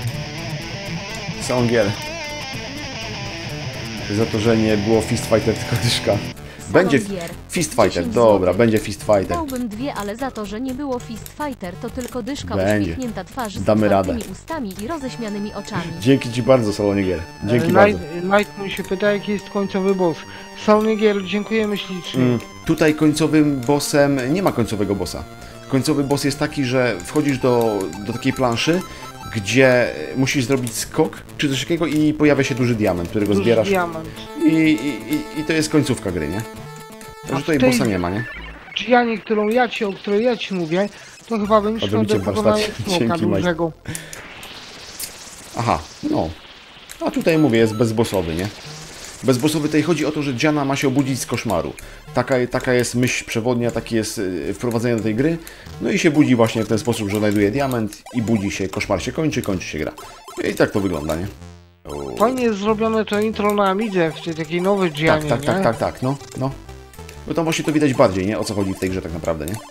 Sągiel. Za to, że nie było Fist Fighter, tylko dyszka. Będzie Salon gier. Fist Fighter, dziesięć dobra, złotych. będzie Fist Fighter. Dałbym dwie, ale za to, że nie było Fist Fighter, to tylko dyszka, Będzie. uśmiechnięta twarz z Damy otwartymi radę. ustami i roześmianymi oczami. Dzięki Ci bardzo, Salonie Gier. Dzięki E, bardzo. Night, Night mu się pyta, jaki jest końcowy boss. Salonie Gier, dziękujemy ślicznie. Mm, tutaj końcowym bossem nie ma końcowego bossa. Końcowy boss jest taki, że wchodzisz do, do takiej planszy, gdzie musisz zrobić skok czy coś takiego i pojawia się duży diament, którego Duży zbierasz. diament. I, i, i, I to jest końcówka gry, nie? A Także w tutaj tej- bossa nie ma, nie? Gianie, którą ja ci, o której ja ci mówię, to chyba będziesz miał do pokonania smoka dużego. Aha, no. A tutaj mówię, jest bezbossowy, nie? Bezbossowy tutaj chodzi o to, że Gianna ma się obudzić z koszmaru. Taka, taka jest myśl przewodnia, takie jest wprowadzenie do tej gry. No i się budzi właśnie w ten sposób, że znajduje diament i budzi się, koszmar się kończy, kończy się gra. I tak to wygląda, nie? O... Fajnie jest zrobione to intro na Amidze, w tej takiej nowej Gianie, tak, tak, nie? tak, tak, tak, no, no. Bo tam właśnie to widać bardziej, nie? O co chodzi w tej grze tak naprawdę, nie?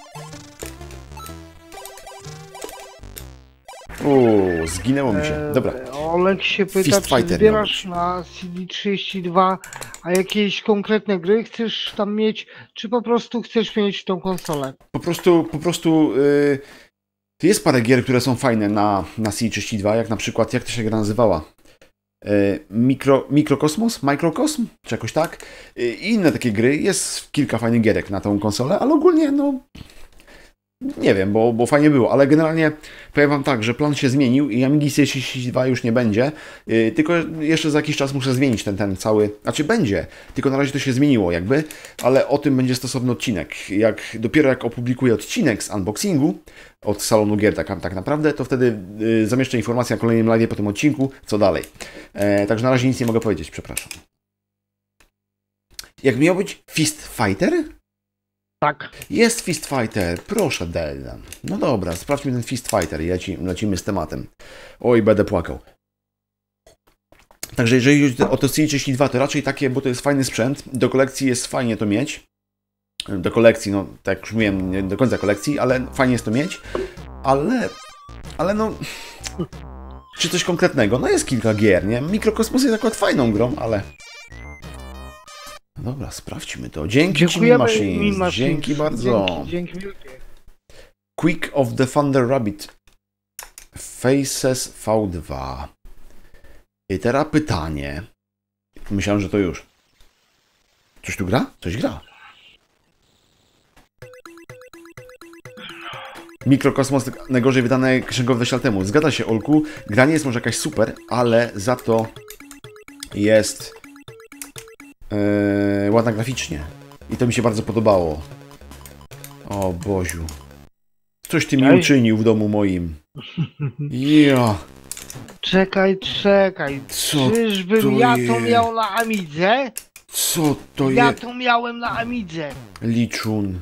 Uuu, zginęło mi się. Dobra. Eee, Olek się pyta, Fist czy Fighter zbierasz na C D trzydzieści dwa, a jakieś konkretne gry chcesz tam mieć, czy po prostu chcesz mieć tą konsolę? Po prostu, po prostu... Yy... Jest parę gier, które są fajne na, na C D trzydzieści dwa, jak na przykład, jak to się gra nazywała? Yy, Mikro, Mikrokosmos? Microcosm? Czy jakoś tak? Yy, I inne takie gry. Jest kilka fajnych gierek na tą konsolę, ale ogólnie, no... Nie wiem, bo, bo fajnie było, ale generalnie powiem wam tak, że plan się zmienił i Amigi C D trzydzieści dwa już nie będzie, yy, tylko jeszcze za jakiś czas muszę zmienić ten, ten cały, znaczy będzie, tylko na razie to się zmieniło jakby, ale o tym będzie stosowny odcinek. Jak dopiero jak opublikuję odcinek z unboxingu od salonu gier tak, tak naprawdę, to wtedy yy, zamieszczę informację na kolejnym live po tym odcinku, co dalej. Yy, także na razie nic nie mogę powiedzieć, przepraszam. Jak miał być Fist Fighter? Tak. Jest Fist Fighter, proszę Delta. No dobra, sprawdźmy ten Fist Fighter i leci, lecimy z tematem. Oj, będę płakał. Także jeżeli chodzi o to C D trzydzieści dwa, to raczej takie, bo to jest fajny sprzęt. Do kolekcji jest fajnie to mieć. Do kolekcji, no tak jak już mówiłem, nie do końca kolekcji, ale fajnie jest to mieć. Ale, ale no... Czy coś konkretnego? No jest kilka gier, nie? Mikrokosmos jest akurat fajną grą, ale... Dobra, sprawdźmy to. Dzięki Ci, Mean Machines. Dzięki bardzo. Dzięki, dzięki wielkie. Quick of the Thunder Rabbit. Faces V dwa. I teraz pytanie. Myślałem, że to już. Coś tu gra? Coś gra. Mikrokosmos najgorzej wydane księgowe lat temu. Zgadza się, Olku. Gra nie jest może jakaś super, ale za to jest yy, ładna graficznie. I to mi się bardzo podobało. O Boziu. Coś ty mi Ej. uczynił w domu moim. Ja. Czekaj, czekaj. Co Czyżbym to ja to jest? miał na Amidze? Co to Ja jest? to miałem na Amidze. Liczun.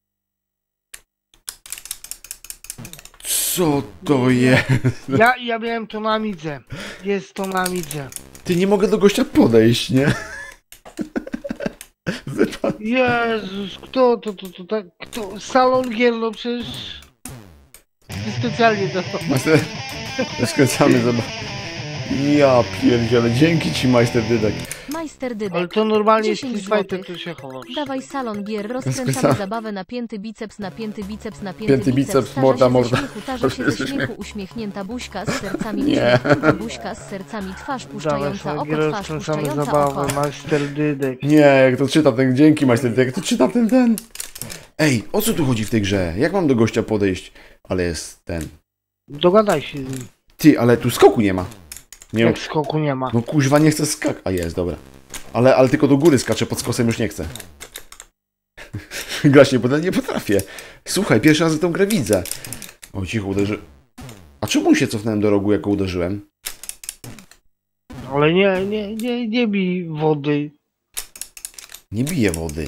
Co to jest? Ja, ja miałem to na Amidze. Jest to na Amidze. Ty, nie mogę do gościa podejść, nie? Wypad... Jezus, kto to, to, to, tak, kto? Salon gier, no przecież... Specjalnie to. Majster... Skręcamy, zobacz. Ja pierdzielę, dzięki Ci, Majster Dydek. Majster Dydek. Ale to normalnie jest dziesięć Street Fighter, złotych. to się chowasz. Dawaj salon gier, Skręca- rozkręcamy zabawę, napięty biceps, napięty biceps, napięty Pięty biceps, tarza morda, się morda. Ze śmiechu, tarza się ze śmiechu, uśmiechnięta buźka z sercami, Nie. uśmiechnięta buźka z sercami, twarz Dawaj puszczająca sobie oko, gier, twarz rozkręcamy puszczająca zabawę, oko. Master Dydek. Nie, jak to czyta ten, dzięki Majster Dydek, jak to czyta ten, ten. Ej, o co tu chodzi w tej grze? Jak mam do gościa podejść? Ale jest ten. Dogadaj się z nim. Ty, ale tu skoku nie ma. Nie Jak skoku nie ma. No kuźwa, nie chcę skakać. A jest, dobra. Ale, ale tylko do góry skaczę, pod skosem już nie chcę. Grać nie, pot- nie potrafię. Słuchaj, pierwszy raz tę grę widzę. O, cicho uderzy. A czemu się cofnąłem do rogu, jak go uderzyłem? Ale nie, nie, nie, nie bij wody. Nie bije wody.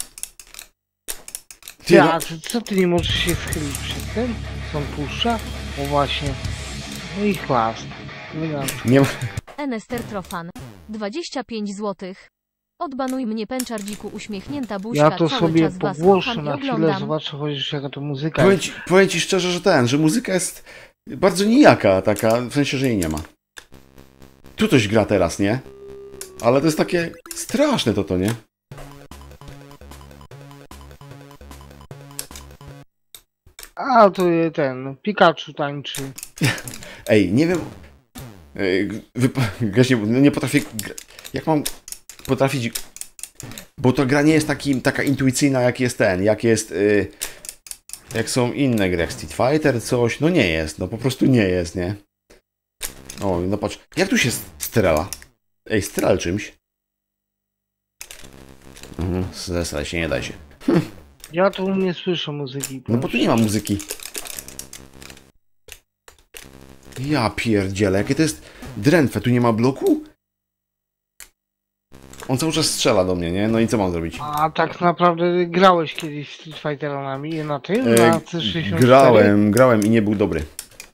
Ty, Ty, no, a co, co ty nie możesz się schylić przed tym? Co on puszcza? O właśnie. No i chlast. Elegancko. nie ma... Enester Trofan. dwadzieścia pięć złotych. Odbanuj mnie, pęczardziku, uśmiechnięta buźka, Ja to cały sobie czas was pogłoszę kocham i na chwilę, oglądam. zobaczę chociaż jaka to muzyka Powiem jest. ci, powiem ci szczerze, że ten, że muzyka jest bardzo nijaka, taka, w sensie, że jej nie ma. Tu coś gra teraz, nie? Ale to jest takie straszne to, to, nie? A to je- ten, Pikachu tańczy. Ej, nie wiem... Ej, wypa- Właśnie, no nie potrafię... gra- Jak mam potrafić... Bo to gra nie jest taki, taka intuicyjna, jak jest ten, jak jest... y, Jak są inne gry, jak Street Fighter, coś. No nie jest, no po prostu nie jest, nie? O, no patrz. Jak tu się strela? Ej, strzel czymś. Mhm, zesraj się, nie daj się. Ja tu nie słyszę muzyki. No bo tu nie ma muzyki. Ja pierdzielę, jakie to jest drętwe, tu nie ma bloku? On cały czas strzela do mnie, nie? No i co mam zrobić? A tak naprawdę grałeś kiedyś w Street Fightera na, na tym? E, Na C sześćdziesiąt cztery? grałem, grałem i nie był dobry.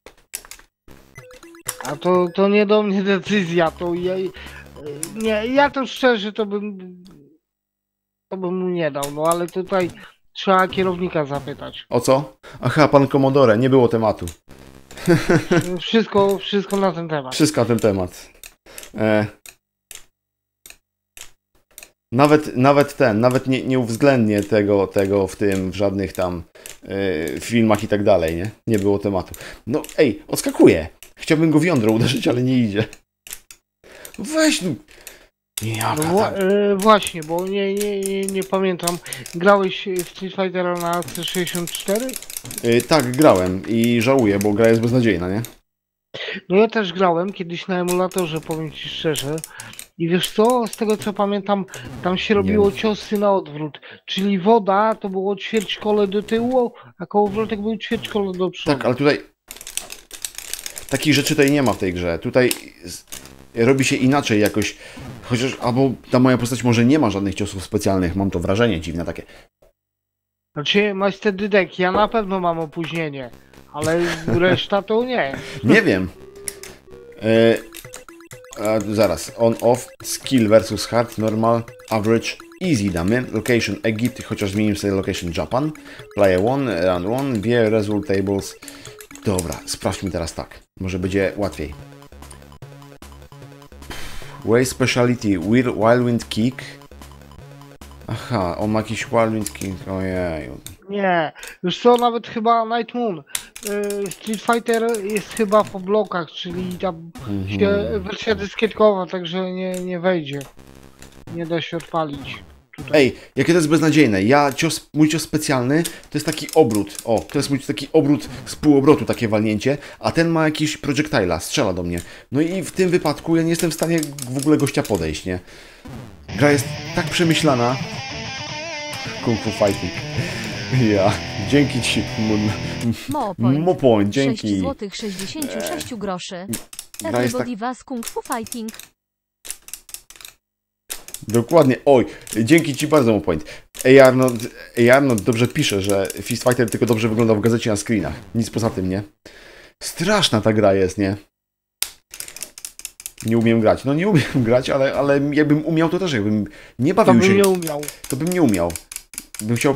A to, to nie do mnie decyzja, to ja... Nie, ja to szczerze to bym... To bym mu nie dał, no ale tutaj trzeba kierownika zapytać. O co? Aha, pan Commodore, nie było tematu. Wszystko, wszystko na ten temat. Wszystko na ten temat. E... Nawet, nawet ten, nawet nie, nie uwzględnię tego, tego w tym, w żadnych tam e, filmach i tak dalej, nie? Nie było tematu. No ej, odskakuje. Chciałbym go w jądro uderzyć, ale nie idzie. Weź no. Jaka No, tam... wła- e, właśnie, bo nie, nie, nie, nie pamiętam. Grałeś w Street Fightera na C sześćdziesiąt cztery? e, tak, grałem i żałuję, bo gra jest beznadziejna, nie? No ja też grałem kiedyś na emulatorze, powiem ci szczerze. I wiesz co, z tego co pamiętam, tam się robiło ciosy na odwrót. Czyli woda to było ćwierć kole do tyłu, a kołowrotek był ćwierć kole do przodu. Tak, ale tutaj... Takich rzeczy tutaj nie ma w tej grze. Tutaj robi się inaczej jakoś. Chociaż, albo ta moja postać może nie ma żadnych ciosów specjalnych, mam to wrażenie dziwne takie. Znaczy, Master Dydek, ja na pewno mam opóźnienie, ale reszta to nie. Nie wiem. E, a, zaraz. On, off, skill versus hard, normal, average, easy damy. Location Egypt, chociaż zmienimy sobie location Japan. Player one, round one, view result tables. Dobra, sprawdźmy teraz tak. Może będzie łatwiej. Way speciality, Whirlwind Kick. Aha, on ma jakiś Whirlwind Kick, ojeju. Nie, już co, nawet chyba Night Moon. Yy, Street Fighter jest chyba po blokach, czyli tam Mhm. się wersja dyskietkowa, także nie, nie wejdzie. Nie da się odpalić. Tutaj. Ej, jakie to jest beznadziejne. Ja cios, mój cios specjalny to jest taki obrót. O, to jest mój taki obrót z półobrotu, takie walnięcie, a ten ma jakiś projectila, strzela do mnie. No i w tym wypadku ja nie jestem w stanie w ogóle gościa podejść, nie? Gra jest tak przemyślana. Kung Fu Fighting. Ja, dzięki ci, Mopoint. Mopoint, dzięki. sześć złotych sześćdziesiąt sześć groszy. Gra jest tak... Everybody was Kung Fu Fighting. Dokładnie, oj, dzięki ci bardzo, Mopoint. Ej Arnold, Ej Arnold dobrze pisze, że Fist Fighter tylko dobrze wygląda w gazecie na screenach. Nic poza tym, nie? Straszna ta gra jest, nie? Nie umiem grać. No nie umiem grać, ale, ale jakbym umiał, to też jakbym nie bawił to bym się. nie umiał. To bym nie umiał. Bym chciał...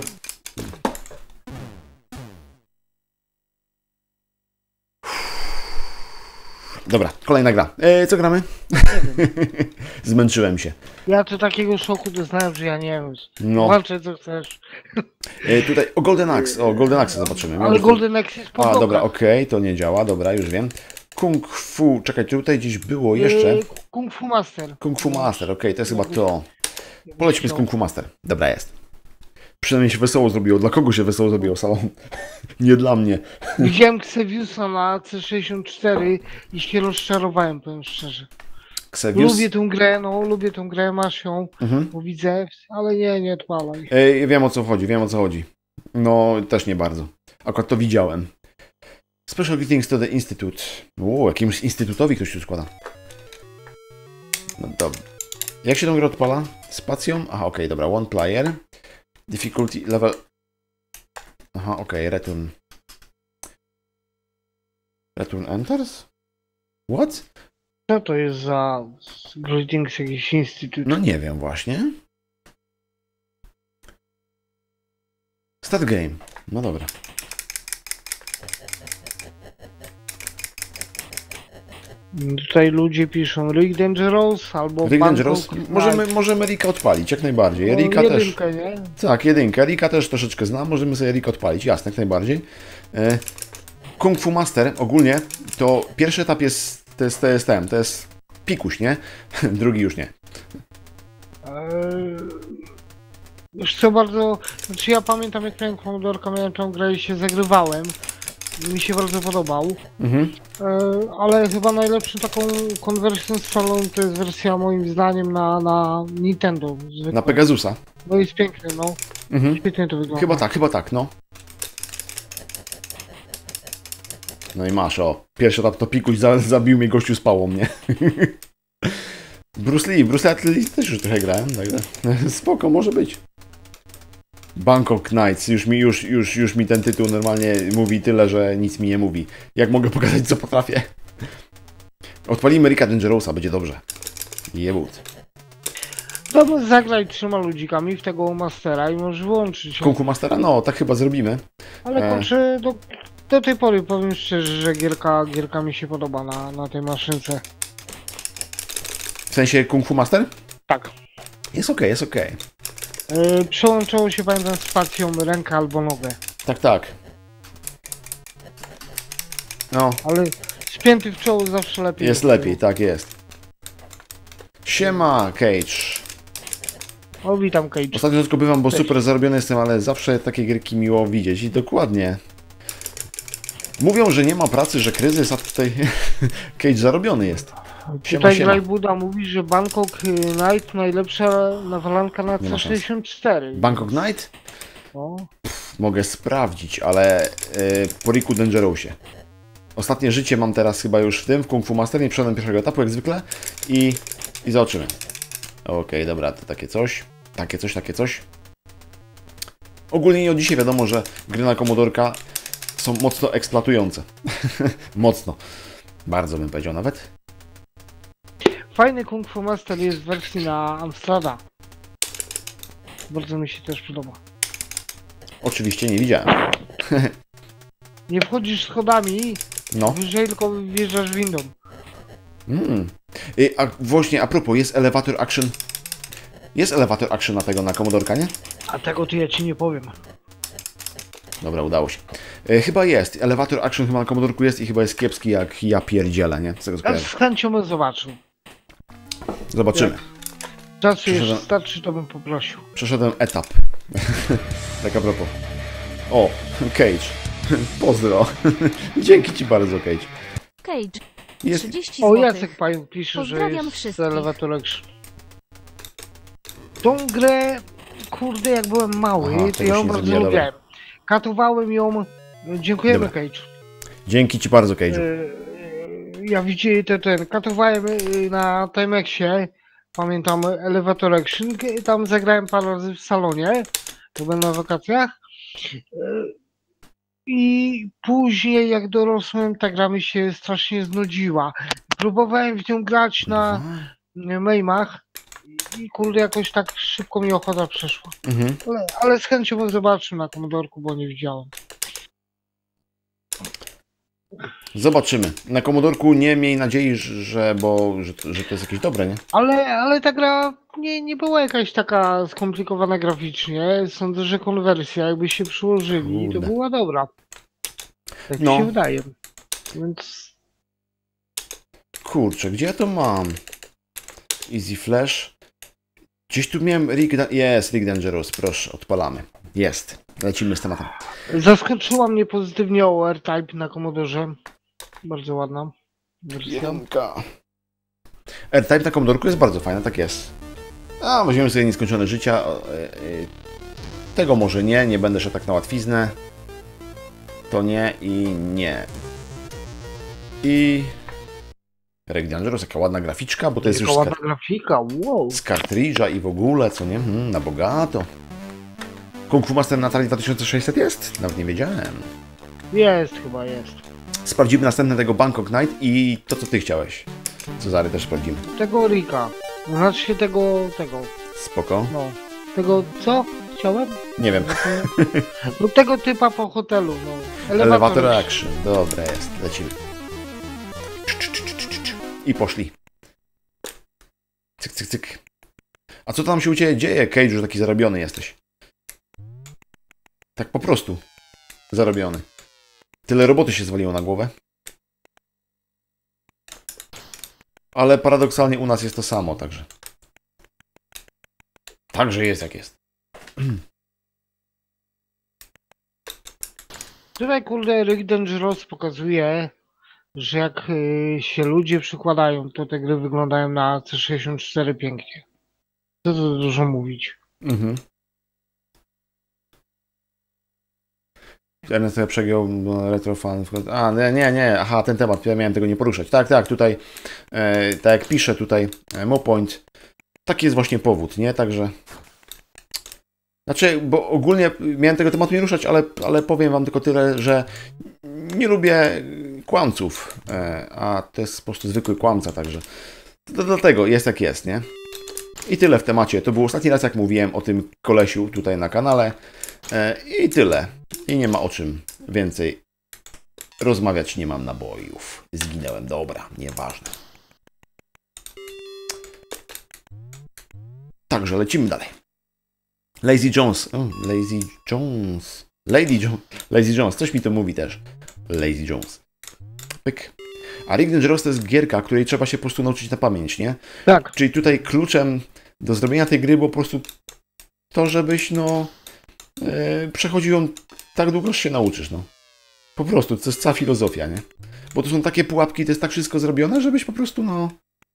Dobra, kolejna gra. E, co gramy? Zmęczyłem się. Ja to takiego szoku doznałem, że ja nie wiem. No. Walczę co chcesz. E, tutaj, o Golden Axe, o Golden Axe zobaczymy. Ale Golden Axe jest po A, blokach. dobra, okej, okay, to nie działa, dobra, już wiem. Kung Fu, czekaj, tutaj gdzieś było jeszcze. Yy, Kung Fu Master. Kung Fu Master, okej, okay, to jest chyba to. Polećmy z Kung Fu Master. Dobra, jest. Przynajmniej się wesoło zrobiło. Dla kogo się wesoło zrobiło salon? Nie dla mnie. Widziałem Xeviusa na C sześćdziesiąt cztery i się rozczarowałem, powiem szczerze. Xevious? Lubię tę grę, no lubię tę grę, masz ją, Mhm. bo widzę, ale nie, nie odpalaj. Ej, wiem o co chodzi, wiem o co chodzi. No, też nie bardzo. Akurat to widziałem. Special greetings to the Institute. O, jakimś instytutowi ktoś tu składa. No dobra. Jak się tą grę odpala? Spacją? Aha, okej, okay, dobra. One player. Difficulty level... Aha, okej, okay, return. Return enters? What? Co to jest za greetings jakiś instytut? No nie wiem właśnie. Start game. No dobra. Tutaj ludzie piszą Rick Dangerous albo Rick Bangkok Dangerous? Night. Możemy, możemy Rika odpalić, jak najbardziej. No, Rika też. jedynkę, nie? Tak, jedynkę. Rika też troszeczkę znam, możemy sobie Rika odpalić, jasne, jak najbardziej. E, Kung Fu Master ogólnie to pierwszy etap jest, to jest, to jest ten, to jest pikuś, nie? Drugi już nie. Eee, Już co bardzo, znaczy ja pamiętam jak miałem komodorka, miałem tą grę i się zagrywałem. mi się bardzo podobał. Mhm. E, ale chyba najlepszą taką konwersją strzelną to jest wersja moim zdaniem na, na Nintendo. Zwykle. Na Pegasusa. No jest piękny, no. Mhm. Świetnie to wygląda. Chyba tak, chyba tak, no. No i masz, o. Pierwszy etap to pikuś za, zabił mnie gościu z pałą, nie? Bruce Lee, Bruce Lee też już trochę grałem, także spoko, może być. Bangkok Knights, już mi, już, już, już mi ten tytuł normalnie mówi tyle, że nic mi nie mówi. Jak mogę pokazać, co potrafię? Odpalimy Ricka Dangerousa, będzie dobrze. Jebut. No zagraj trzema ludzikami w tego Mastera i możesz wyłączyć. Kung Fu Mastera? No, tak chyba zrobimy. Ale E... kurczę, do, do tej pory powiem szczerze, że gierka, gierka mi się podoba na, na tej maszynce. W sensie Kung Fu Master? Tak. Jest okej, okay, jest okej. Okay. Yy, przełączało się, pamiętam, spacją rękę albo nogę. Tak, tak. No. Ale spięty w czoło zawsze lepiej. Jest lepiej, tak jest. Siema, Cage. O, witam, Cage. Ostatnio rzadko bywam, bo Cześć. super zarobiony jestem, ale zawsze takie gierki miło widzieć. I dokładnie. Mówią, że nie ma pracy, że kryzys, a tutaj Cage zarobiony jest. Siema, Tutaj siema. Grajbuda mówi, że Bangkok Night najlepsza nawalanka na C sześćdziesiąt cztery. Bangkok Night? O. Pff, mogę sprawdzić, ale yy, po Ricku Dangerousie. Ostatnie życie mam teraz chyba już w tym, w Kung Fu Master, nie przeszedłem pierwszego etapu jak zwykle i, i zobaczymy. Okej, okay, dobra, to takie coś, takie coś, takie coś. Ogólnie nie od dzisiaj wiadomo, że gry na komodorka są mocno eksploatujące. Mocno. Bardzo bym powiedział nawet. Fajny Kung Fu Master jest w wersji na Amstrada. Bardzo mi się też podoba. Oczywiście nie widziałem. Nie wchodzisz schodami, No. wyżej, tylko wjeżdżasz windą. Mm. I, a właśnie, a propos, jest elevator action. Jest elevator action na tego, na komodorka, nie? A tego to ja ci nie powiem. Dobra, udało się. E, chyba jest. Elevator action chyba na komodorku jest i chyba jest kiepski jak ja pierdzielę, nie? Z tego Ja z chęcią bym zobaczył. Zobaczymy. Czasu jeszcze starczy, to bym poprosił. Przeszedłem etap. Tak a propos. O, Cage. Pozdro. Dzięki ci bardzo, Cage. Cage. Jest... trzydzieści O, złotych. Jacek Pająk pisze, że Pozdrawiam jest wszystkich. Elevator Action. Tą grę, kurde, jak byłem mały, Aha, to tego ja się ją nie bardzo zrobiłem, lubiłem. Katowałem ją. Dziękujemy, Dobra. Cage. Dzięki ci bardzo, Cage'u. Yy, Ja widzieli ten, ten, katowałem yy, na Timexie, pamiętam Elevator Action, tam zagrałem parę razy w salonie, to byłem na wakacjach. Yy, I później jak dorosłem, ta gra mi się strasznie znudziła. Próbowałem w nią grać na mejmach i kurde jakoś tak szybko mi ochota przeszła. Mhm. Ale, ale z chęcią bym zobaczył na komodorku, bo nie widziałem. Zobaczymy. Na komodorku nie miej nadziei, że, bo, że, że to jest jakieś dobre, nie? Ale, ale ta gra nie, nie była jakaś taka skomplikowana graficznie. Sądzę, że konwersja, jakby się przyłożyli, Kurde. to była dobra. Tak No. mi się wydaje. Więc Kurczę, gdzie ja to mam? Easy Flash. Gdzieś tu miałem Rick... Da- jest, Rick Dangerous, proszę, odpalamy. Jest. Lecimy z tematem. zaskoczyła mnie pozytywnie o R-Type na Commodorze. Bardzo ładna wersja. Jedynka. R-Type na komodorku jest bardzo fajna, tak jest. A, weźmiemy sobie nieskończone życia. O, e, e, Tego może nie, nie będę szedł tak na łatwiznę. To nie i nie. I... Rick Dangerous, jaka ładna graficzka, bo to jest Jaka już z, ładna kar- grafika, wow. z kartridża i w ogóle, co nie? Hmm, na bogato. Kung Fu Master na talii dwa tysiące sześćset jest? Nawet nie wiedziałem. Jest, chyba jest. Sprawdzimy następne tego Bangkok Night i to, co ty chciałeś. Cezary też sprawdzimy. Tego Rika. Znaczy się tego, tego, Spoko. no. Tego, co? Chciałem? Nie wiem. No tego typa po hotelu, no. Elevator Action. Dobra jest, lecimy. I poszli. Cyk, cyk, cyk. A co tam się u Ciebie dzieje, Cage, że taki zarobiony jesteś? Tak po prostu. Zarobiony. Tyle roboty się zwaliło na głowę. Ale paradoksalnie u nas jest to samo, także. Także jest jak jest. Tutaj kurde Rick Dangerous pokazuje, że jak y, się ludzie przykładają, to te gry wyglądają na C sześćdziesiąt cztery pięknie. Co to dużo mówić. Mhm. Ernest sobie przegiął no, retrofan. A, nie, nie, nie, aha, ten temat, ja miałem tego nie poruszać. Tak, tak, tutaj, e, tak jak pisze tutaj e, Mopoint, taki jest właśnie powód, nie? Także... Znaczy, bo ogólnie miałem tego tematu nie ruszać, ale, ale powiem wam tylko tyle, że nie lubię kłamców, e, a to jest po prostu zwykły kłamca, także to dlatego jest jak jest, nie? I tyle w temacie. To był ostatni raz, jak mówiłem o tym kolesiu tutaj na kanale. E, I tyle. I nie ma o czym więcej rozmawiać. Nie mam nabojów. Zginęłem. Dobra, nieważne. Także lecimy dalej. Lazy Jones. O, Lazy Jones. Lady Jones. Lazy Jones. Coś mi to mówi też. Lazy Jones. Pyk. A Rick Dangerous to jest gierka, której trzeba się po prostu nauczyć na pamięć, nie? Tak. Czyli tutaj kluczem do zrobienia tej gry było po prostu to, żebyś no yy, przechodził ją tak długo, aż się nauczysz, no. Po prostu, to jest cała filozofia, nie? Bo to są takie pułapki, to jest tak wszystko zrobione, żebyś po prostu, no...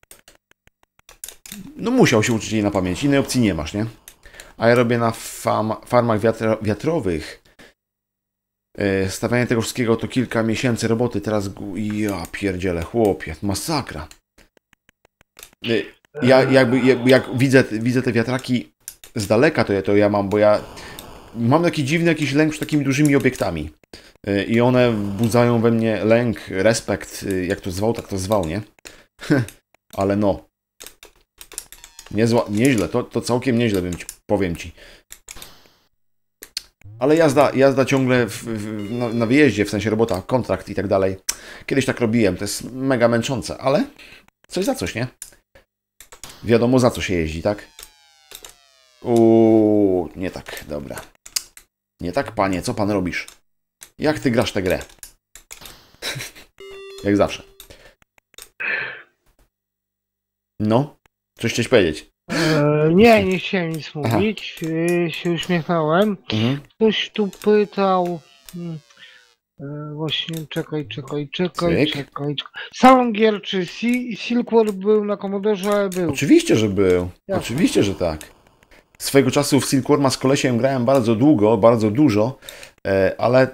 No musiał się uczyć jej na pamięć, innej opcji nie masz, nie? A ja robię na fam, farmach wiatro, wiatrowych. Yy, stawianie tego wszystkiego to kilka miesięcy roboty, teraz... Ja pierdzielę, chłopie, masakra. Yy, Ja jakby, jak, jak widzę, widzę te wiatraki z daleka, to ja, to ja mam, bo ja mam taki dziwny jakiś lęk przed takimi dużymi obiektami. I one budzają we mnie lęk, respekt, jak to zwał, tak to zwał, nie? Ale no. Niezła, nieźle, to, to całkiem nieźle, bym ci, powiem ci. Ale jazda, jazda ciągle w, w, na, na wyjeździe, w sensie robota, kontrakt i tak dalej. Kiedyś tak robiłem, to jest mega męczące, ale coś za coś, nie? Wiadomo, za co się jeździ, tak? Uuu, nie tak, dobra. Nie tak, panie, co pan robisz? Jak ty grasz tę grę? Jak zawsze. No, coś chciałeś powiedzieć? E, nie, nie chciałem nic mówić. E, się uśmiechnąłem. Mhm. Ktoś tu pytał... Hmm. E, właśnie, czekaj, czekaj, czekaj, Cyk. czekaj, czekaj. Salon gier czy si Silkwar był na Commodore? Był. Oczywiście, że był. Jasne. Oczywiście, że tak. Swego czasu w Silkworma z kolesiem grałem bardzo długo, bardzo dużo, e, ale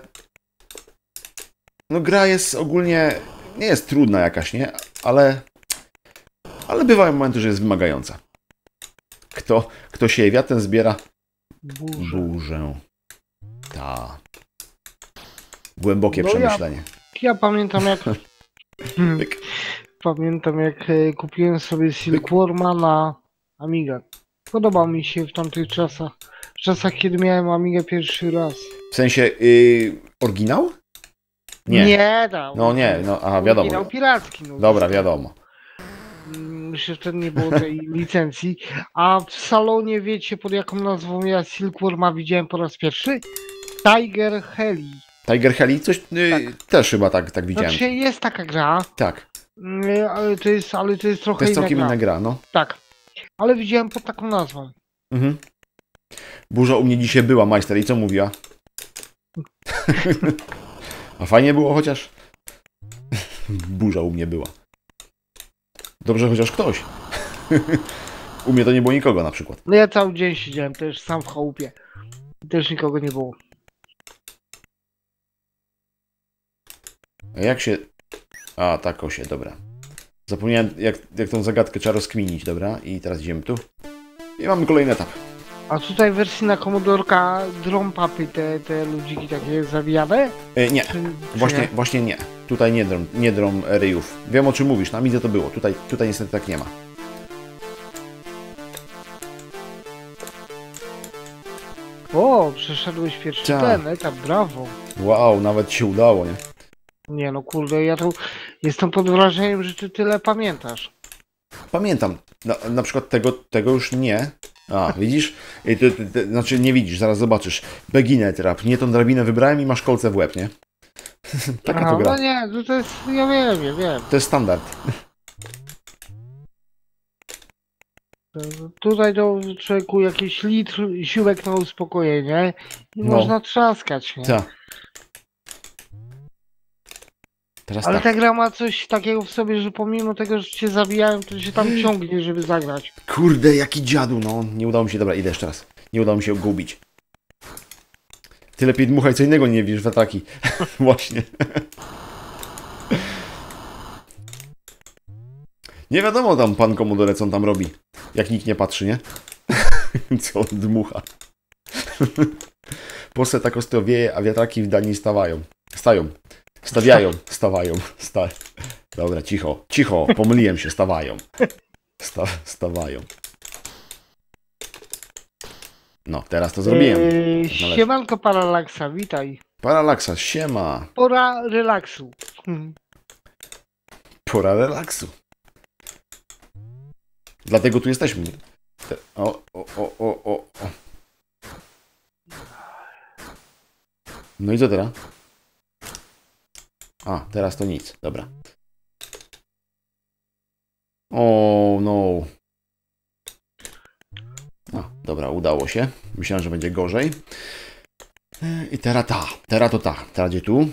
no gra jest ogólnie, nie jest trudna jakaś, nie? Ale, ale bywają momenty, że jest wymagająca. Kto, kto sieje wiatr, ten zbiera Burzę. burzę. Ta. Głębokie No przemyślenie. Ja, ja pamiętam jak... Hmm, Pyk. pamiętam jak e, kupiłem sobie Silkworma na Amigę. Podobał mi się w tamtych czasach. W czasach, kiedy miałem Amigę pierwszy raz. W sensie yy, oryginał? Nie. Nie dał. No nie, no aha, wiadomo. Oryginał piracki. No, Dobra, wiadomo. Myślę, że wtedy nie było tej licencji. A w salonie wiecie pod jaką nazwą ja Silkworma widziałem po raz pierwszy? Tiger Heli. Tiger Heli? Coś yy, też chyba tak, tak widziałem. Znaczy jest taka gra, Tak, yy, ale to jest, ale to jest trochę to jest inna całkiem gra. inna gra, no. Tak. Ale widziałem pod taką nazwą. Mhm. Burza u mnie dzisiaj była, majster, i co mówiła? A fajnie było chociaż? Burza u mnie była. Dobrze chociaż ktoś. U mnie to nie było nikogo na przykład. No ja cały dzień siedziałem też sam w chałupie. Też nikogo nie było. A jak się... A, tak o się, dobra. Zapomniałem, jak, jak tą zagadkę trzeba rozkminić, dobra? I teraz idziemy tu. I mamy kolejny etap. A tutaj w wersji na Commodorka drum papy, te, te ludziki takie zawijane? E, nie, Czy, czy właśnie, nie? właśnie nie. Tutaj nie drom, nie drom ryjów. Wiem, o czym mówisz, na Midze to było. Tutaj, tutaj niestety tak nie ma. O, przeszedłeś pierwszy Tak. ten etap, brawo. Wow, nawet się udało, nie? Nie no kurde, ja tu jestem pod wrażeniem, że ty tyle pamiętasz. Pamiętam. Na, na przykład tego, tego już nie. A, widzisz? I ty, ty, ty, znaczy nie widzisz, zaraz zobaczysz. Beginner trap. Nie tą drabinę wybrałem i masz kolce w łeb, nie? Taka Aha, to gra. no nie, to, to jest, ja wiem, ja wiem. To jest standard. Tutaj to człowieku jakiś litr siłek na uspokojenie i No. można trzaskać, nie? Tak. Teraz Ale tak. ta gra ma coś takiego w sobie, że pomimo tego, że cię zabijają, to się tam ciągnie, żeby zagrać. Kurde, jaki dziadu, no. Nie udało mi się, dobra, idę jeszcze raz. Nie udało mi się go gubić. Ty lepiej dmuchaj co innego, nie wiesz w ataki. Właśnie. Nie wiadomo tam pan Komodore, co on tam robi. Jak nikt nie patrzy, nie? Co on dmucha. Polsce tak ostro wieje, a wiatraki w Danii stawają. Stają. Stawiają. Stawają. Sta... Dobra, cicho. Cicho. Pomyliłem się. Stawają. Sta... Stawają. No, teraz to zrobiłem. Eee, Tak należy. siemanko Paralaksa, witaj. Paralaksa, siema. Pora relaksu. Hmm. Pora relaksu. Dlatego tu jesteśmy. Te- O, o, o, o, o. o. No i co teraz? A, teraz to nic. Dobra. O, no. A, dobra, udało się. Myślałem, że będzie gorzej. I teraz ta. Teraz to ta. Teraz gdzie tu?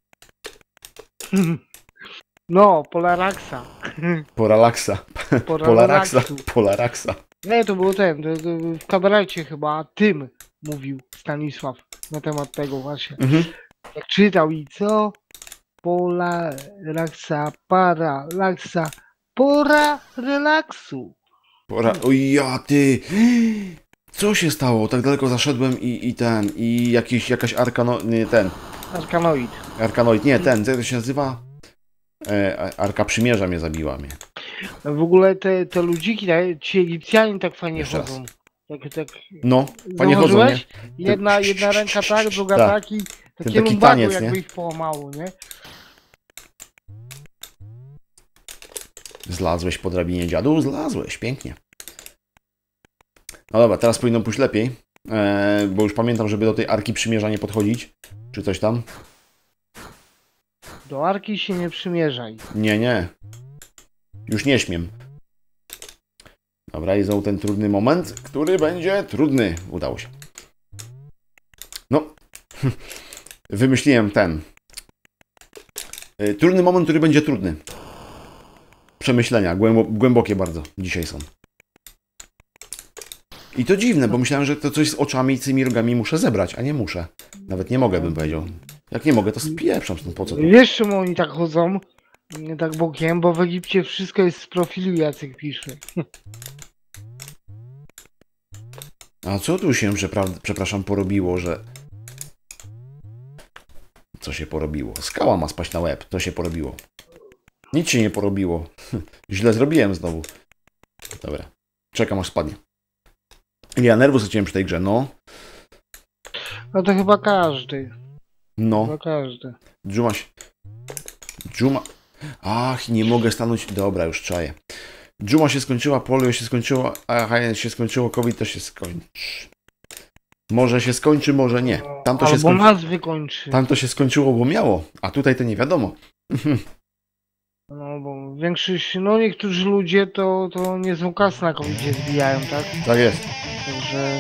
No, Polaraxa. Polalaksa. Pora Polaraksa. relaksu. Polaraksa. Nie, to było ten, to, to w kabarecie chyba tym mówił Stanisław na temat tego właśnie. Mhm. Jak czytał i co? Polaraxa, Paralaksa, pora relaksu. Pora... O ja ty! Co się stało? Tak daleko zaszedłem i, i ten, i jakiś, jakaś arkano... Nie, ten. Arkanoid. Arkanoid, nie, ten, jak to się nazywa? E, Arka Przymierza mnie zabiła mnie. W ogóle te, te ludziki, te- ci Egipcjanie tak fajnie Jeszcze raz. chodzą. Tak, tak. No, fajnie chodzą, nie? Zauważyłeś? Jedna, jedna ręka tak, druga Tak. tak i takie taki lumbago taniec, jakby nie? ich połamało, nie? Zlazłeś po drabinie, dziadu? Zlazłeś, pięknie. No dobra, teraz powinno pójść lepiej, e, bo już pamiętam, żeby do tej Arki Przymierza nie podchodzić, czy coś tam. Do arki się nie przymierzaj. Nie, nie. Już nie śmiem. Dobra, i znowu ten trudny moment, który będzie trudny. Udało się. No. Wymyśliłem ten. Y, Trudny moment, który będzie trudny. Przemyślenia, głębo, głębokie bardzo dzisiaj są. I to dziwne, bo myślałem, że to coś z oczami i tymi rogami muszę zebrać, a nie muszę. Nawet nie mogę, bym powiedział. Jak nie mogę, to spieprzam stąd, po co to? Wiesz czemu oni tak chodzą? Nie tak bokiem, bo w Egipcie wszystko jest z profilu, Jacek pisze. A co tu się, przepra- przepraszam, porobiło, że... Co się porobiło? Skała ma spaść na łeb. To się porobiło. Nic się nie porobiło. Źle zrobiłem znowu. Dobra. Czekam, aż spadnie. Ja nerwu straciłem przy tej grze, no. No to chyba każdy. No. Chyba każdy. Dżuma się... Dżuma... Ach, nie mogę stanąć... Dobra, już czaję. Dżuma się skończyła, polio się skończyło, a H N się skończyło, COVID to się skończy. Może się skończy, może nie. Tam to się Albo skończy... nas wykończy. Tam to się skończyło, bo miało, a tutaj to nie wiadomo. No bo większość, no niektórzy ludzie to, to nie są kasy na kowidzie zbijają, tak? Tak jest. Także...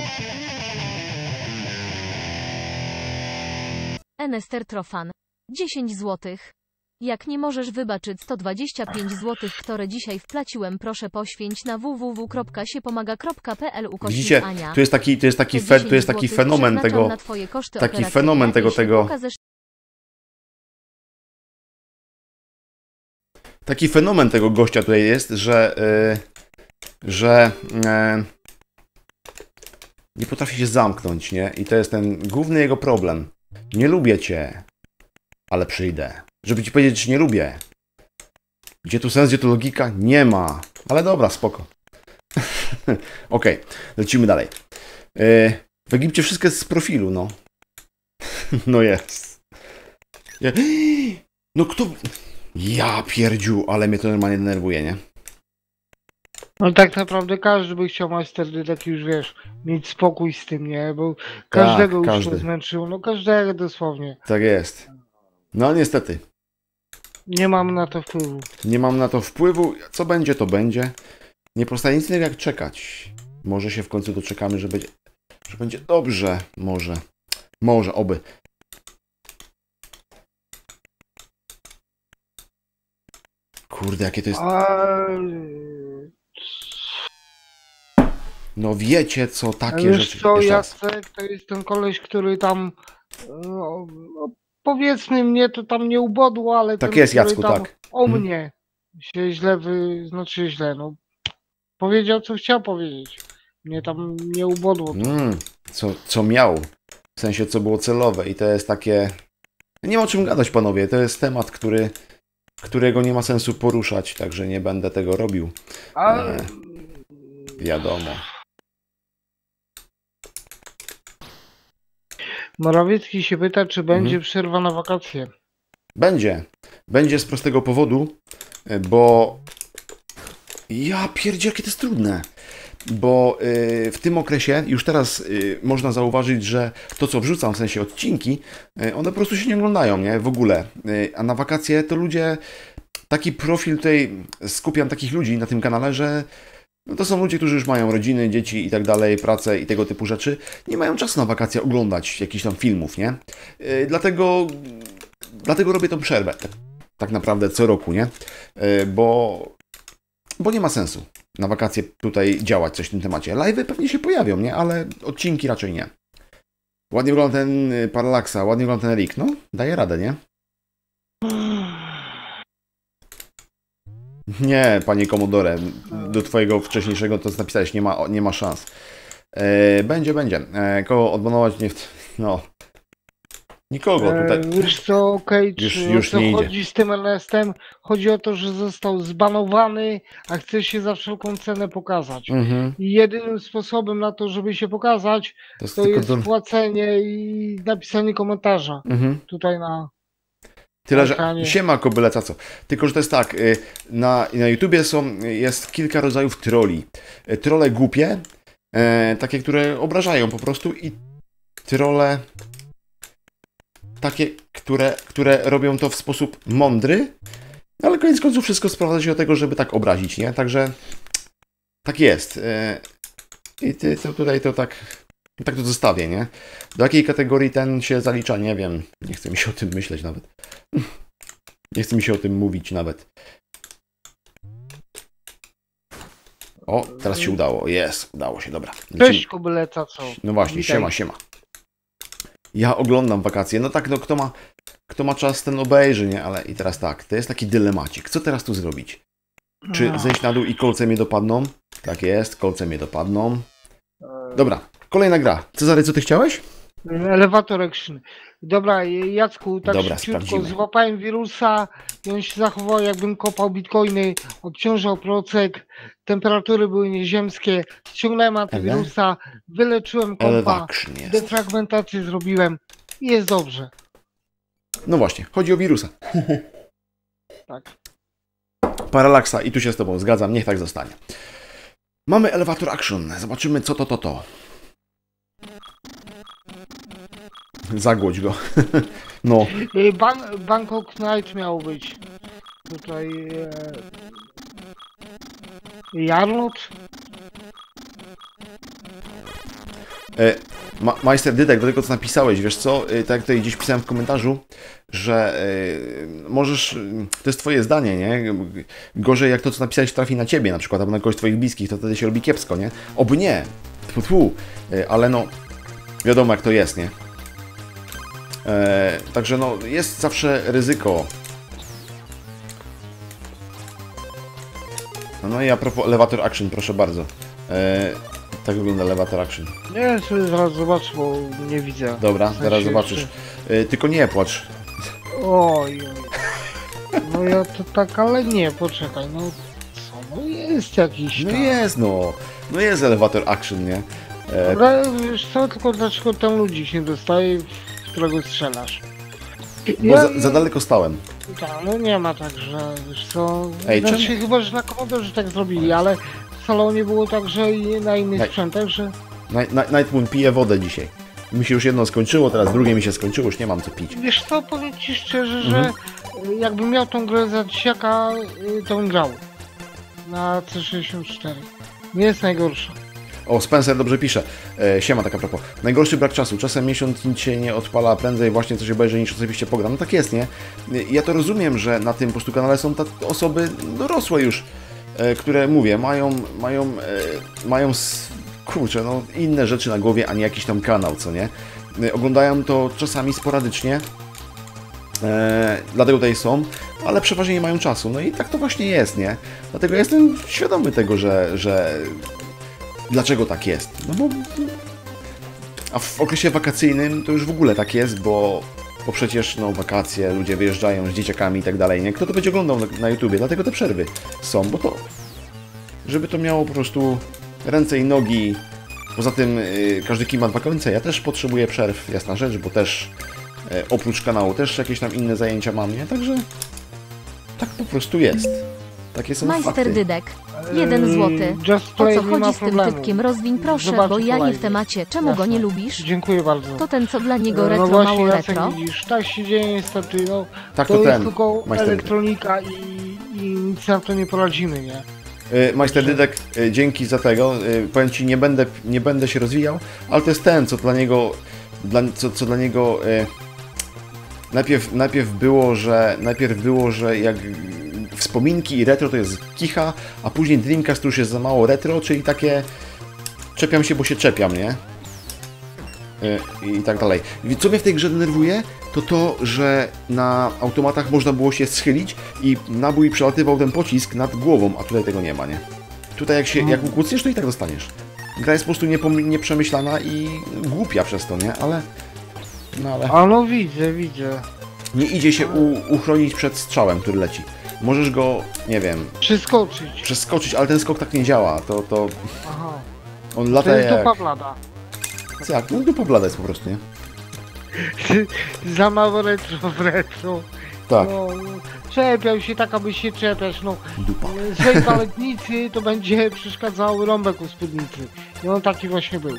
Enester Trofan. dziesięć złotych. Jak nie możesz wybaczyć sto dwadzieścia pięć złotych, które dzisiaj wpłaciłem, proszę poświęć na w w w kropka siepomaga kropka p l ukośnik Widzicie, Ania. tu jest taki, tu jest taki, Te fe, tu dziesięć jest taki złotych fenomen przeznaczam tego, na twoje koszty taki operacyjne, fenomen tego, jeśli tego, pokażesz taki fenomen tego gościa tutaj jest, że, yy, że yy, nie potrafi się zamknąć, nie? I to jest ten główny jego problem. Nie lubię cię, ale przyjdę. Żeby ci powiedzieć, że nie lubię. Gdzie tu sens, gdzie tu logika? Nie ma. Ale dobra, spoko. Okej, okay, lecimy dalej. Yy, w Egipcie wszystko jest z profilu, no. No jest. Ja... No kto... Ja pierdziu, ale mnie to normalnie denerwuje, nie? No tak naprawdę każdy by chciał masterdy taki już, wiesz, mieć spokój z tym, nie? Bo każdego już każdy. to zmęczyło, no każdego dosłownie. Tak jest. No niestety. Nie mam na to wpływu. Nie mam na to wpływu. Co będzie, to będzie. Nie pozostaje nic innego jak czekać. Może się w końcu doczekamy, że będzie, że będzie dobrze. Może. Może, oby. Kurde, jakie to jest... A... No wiecie co, takie Wiesz rzeczy... co, Jeszcze raz. Jacek, to jest ten koleś, który tam, no, no, powiedzmy mnie to tam nie ubodło, ale Tak ten, jest, który Jacku, tam tak. o Mhm. mnie się źle, wy... znaczy źle, no, powiedział co chciał powiedzieć. Mnie tam nie ubodło. To. Mm, co, co miał, w sensie co było celowe i to jest takie... Nie ma o czym gadać, panowie, to jest temat, który, którego nie ma sensu poruszać, także nie będę tego robił. A... E, wiadomo. Morawiecki się pyta, czy będzie Mhm. przerwa na wakacje. Będzie. Będzie z prostego powodu, bo... Ja pierdzie, jakie to jest trudne. Bo y, w tym okresie już teraz y, można zauważyć, że to, co wrzucam, w sensie odcinki, y, one po prostu się nie oglądają, nie? W ogóle. Y, a na wakacje to ludzie... Taki profil tutaj... Skupiam takich ludzi na tym kanale, że... No to są ludzie, którzy już mają rodziny, dzieci i tak dalej, pracę i tego typu rzeczy. Nie mają czasu na wakacje oglądać jakichś tam filmów, nie? Yy, dlatego, dlatego robię tą przerwę. Tak, tak naprawdę co roku, nie? Yy, bo, bo nie ma sensu na wakacje tutaj działać coś w tym temacie. Live'y pewnie się pojawią, nie? Ale odcinki raczej nie. Ładnie wygląda ten Parallaxa, ładnie wygląda ten Rick. No, daje radę, nie? Nie, panie Commodore, do twojego wcześniejszego to napisałeś, nie ma, nie ma szans. E, będzie, będzie. E, kogo odbanować nie... No. Nikogo tutaj. E, wiesz co, okej, okay, Już- czy już o co nie idzie. chodzi z tym N S T-em? Chodzi o to, że został zbanowany, a chce się za wszelką cenę pokazać. Mhm. I jedynym sposobem na to, żeby się pokazać, To jest to tylko jest do... płacenie i napisanie komentarza Mhm. tutaj na... Tyle, że ekranie. siema kobyleta co. Tylko, że to jest tak, y, na, na YouTubie są, jest kilka rodzajów troli. Y, Trole głupie, e, takie, które obrażają po prostu i trole takie, które, które robią to w sposób mądry, ale koniec końców wszystko sprowadza się do tego, żeby tak obrazić, nie? Także tak jest. Y, I ty, to tutaj to tak, tak to zostawię, nie? Do jakiej kategorii ten się zalicza, nie wiem. Nie chce mi się o tym myśleć nawet. Nie chce mi się o tym mówić nawet. O, teraz się udało. Jest, udało się, dobra. Cześć kobyleta, co? No właśnie, Witaj. siema, siema. Ja oglądam wakacje. No tak, no kto ma, kto ma czas, ten obejrzy, nie? Ale i teraz tak, to jest taki dylemacik. Co teraz tu zrobić? Czy No. zejść na dół i kolce mnie dopadną? Tak jest, kolce mnie dopadną. Dobra, kolejna gra. Cezary, co ty chciałeś? Elevator Action. Dobra, Jacku, tak Dobra, szybciutko, sprawdzimy. złapałem wirusa i on się zachował, jakbym kopał bitcoiny, obciążał procek, temperatury były nieziemskie, ściągnąłem antywirusa, wyleczyłem kompa, Elevation jest. defragmentację zrobiłem i jest dobrze. No właśnie, chodzi o wirusa. Tak. Parallaxa i tu się z tobą zgadzam, niech tak zostanie. Mamy Elevator Action, zobaczymy co to to to. Zagłodź go. No. Y, Ban Bangkok Night miał być. Tutaj... E... Jarlot? E, ma Majster Dydek, do tego co napisałeś, wiesz co, e, tak jak tutaj gdzieś pisałem w komentarzu, że e, możesz, e, to jest twoje zdanie, nie? Gorzej jak to co napisałeś trafi na ciebie na przykład, albo na kogoś z twoich bliskich, to wtedy się robi kiepsko, nie? Oby nie, tfu, tfu. E, ale no, wiadomo jak to jest, nie? E, także no, jest zawsze ryzyko. No, no i a propos Elevator Action, proszę bardzo. E, tak wygląda Elevator Action. Nie, sobie zaraz zobaczę, bo nie widzę. Dobra, W sensie zaraz zobaczysz. jeszcze- E, tylko nie płacz. Oj, oj. No ja to tak, ale nie, poczekaj, no co, no jest jakiś No tam. jest, no. No jest Elevator Action, nie? E, Dobra, wiesz co, tylko dlaczego tam ludzi się dostaje, w którego strzelasz? bo za, za daleko stałem. Tak, no nie ma tak, że wiesz co, Ej, znaczy czemu- chyba, że na komodorze tak zrobili, ale w salonie było tak, że i na innych Ej. sprzętach, że... Night, Night, Night Moon pije wodę dzisiaj. Mi się już jedno skończyło, teraz drugie mi się skończyło, już nie mam co pić. Wiesz co, powiem ci szczerze, Mhm. że y, jakbym miał tą grę za dziesiaka, y, to bym grał. Na C sześćdziesiąt cztery. Nie jest najgorsza. O, Spencer dobrze pisze. E, siema, taka propos. Najgorszy brak czasu. Czasem miesiąc nic się nie odpala, prędzej właśnie coś obejrzę niż osobiście pogram. No tak jest, nie? Ja to rozumiem, że na tym po prostu kanale są te osoby dorosłe już, e, które, mówię, mają, mają, e, mają, kurczę, no inne rzeczy na głowie, a nie jakiś tam kanał, co nie? E, oglądają to czasami sporadycznie, e, dlatego tutaj są, ale przeważnie nie mają czasu. No i tak to właśnie jest, nie? Dlatego ja jestem świadomy tego, że, że dlaczego tak jest? No bo a w okresie wakacyjnym to już w ogóle tak jest, bo, bo przecież no wakacje, ludzie wyjeżdżają z dzieciakami i tak dalej, nie? Kto to będzie oglądał na, na YouTubie? Dlatego te przerwy są, bo to żeby to miało po prostu ręce i nogi. Poza tym yy, każdy kim ma dwa końce. Ja też potrzebuję przerw, jasna rzecz, bo też yy, oprócz kanału też jakieś tam inne zajęcia mam, nie? Także tak po prostu jest. Takie są Majster fakty. Dydek. Jeden złoty. Just O Play co nie chodzi ma z tym problemu. typkiem? Rozwiń proszę, Zobaczę bo ja nie w kolejny. temacie. Czemu go Jasne. nie lubisz? Dziękuję bardzo. To ten, co dla niego no retro, właśnie, mało Jacek, retro. widzisz, tak się dzieje niestety, no. Tak, to, to jest ten, tylko Majster elektronika i, i nic na to nie poradzimy, nie? Yy, Majster Dydek, yy, dzięki za tego. Yy, powiem Ci, nie będę, nie będę się rozwijał, ale to jest ten, co dla niego, dla, co, co dla niego yy, najpierw, najpierw było, że najpierw było, że jak wspominki i retro to jest kicha, a później Dreamcast to już jest za mało retro, czyli takie czepiam się, bo się czepiam, nie? Yy, I tak dalej. I co mnie w tej grze denerwuje, to to, że na automatach można było się schylić i nabój przelatywał ten pocisk nad głową, a tutaj tego nie ma, nie? Tutaj jak się, jak ukłucniesz, to i tak dostaniesz. Gra jest po prostu niepom- nieprzemyślana i głupia przez to, nie? Ale... No ale... A no widzę, widzę. Nie idzie się u- uchronić przed strzałem, który leci. Możesz go, nie wiem, Przeskoczyć. przeskoczyć, ale ten skok tak nie działa. To, to... Aha. On To lata jest jak... dupa blada. Jak? No dupa blada jest po prostu, nie? Za mało retro w retro. Tak. No, czepiał się tak, aby się czepiać, no. Dupa. Złej baletnicy to będzie przeszkadzał rąbek u spódnicy. I on taki właśnie był.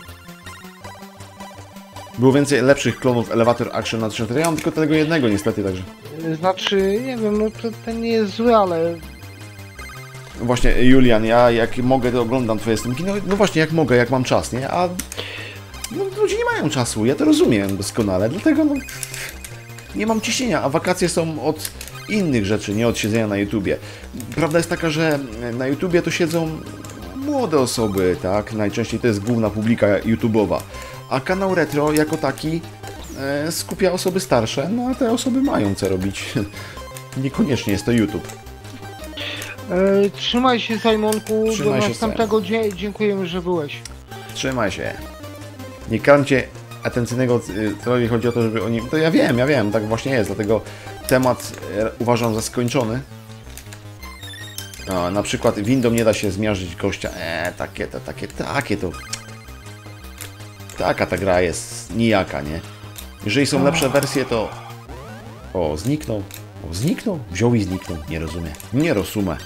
Było więcej lepszych klonów Elevator Action na trzy cztery. Ja mam tylko tego jednego niestety, także... Znaczy, nie wiem, no to ten nie jest zły, ale... Właśnie, Julian, ja jak mogę, to oglądam twoje streamki. No, no właśnie, jak mogę, jak mam czas, nie? A no, ludzie nie mają czasu, ja to rozumiem doskonale, dlatego no, nie mam ciśnienia, a wakacje są od innych rzeczy, nie od siedzenia na YouTubie. Prawda jest taka, że na YouTubie to siedzą młode osoby, tak? Najczęściej to jest główna publika YouTube'owa, a kanał Retro jako taki e, skupia osoby starsze, no a te osoby mają co robić. Niekoniecznie jest to YouTube. E, trzymaj się, Simonku, Trzymaj do się, następnego dnia i dziękujemy, że byłeś. Trzymaj się. Nie karmcie atencyjnego troli, chodzi o to, żeby oni... To ja wiem, ja wiem, tak właśnie jest, dlatego temat e, uważam za skończony. A, na przykład windą nie da się zmiażdżyć gościa. Eee, takie to, takie, takie to... Taka ta gra jest nijaka, nie? Jeżeli są lepsze wersje, to... O, zniknął. O, zniknął? Wziął i zniknął. Nie rozumiem. Nie rozumiem.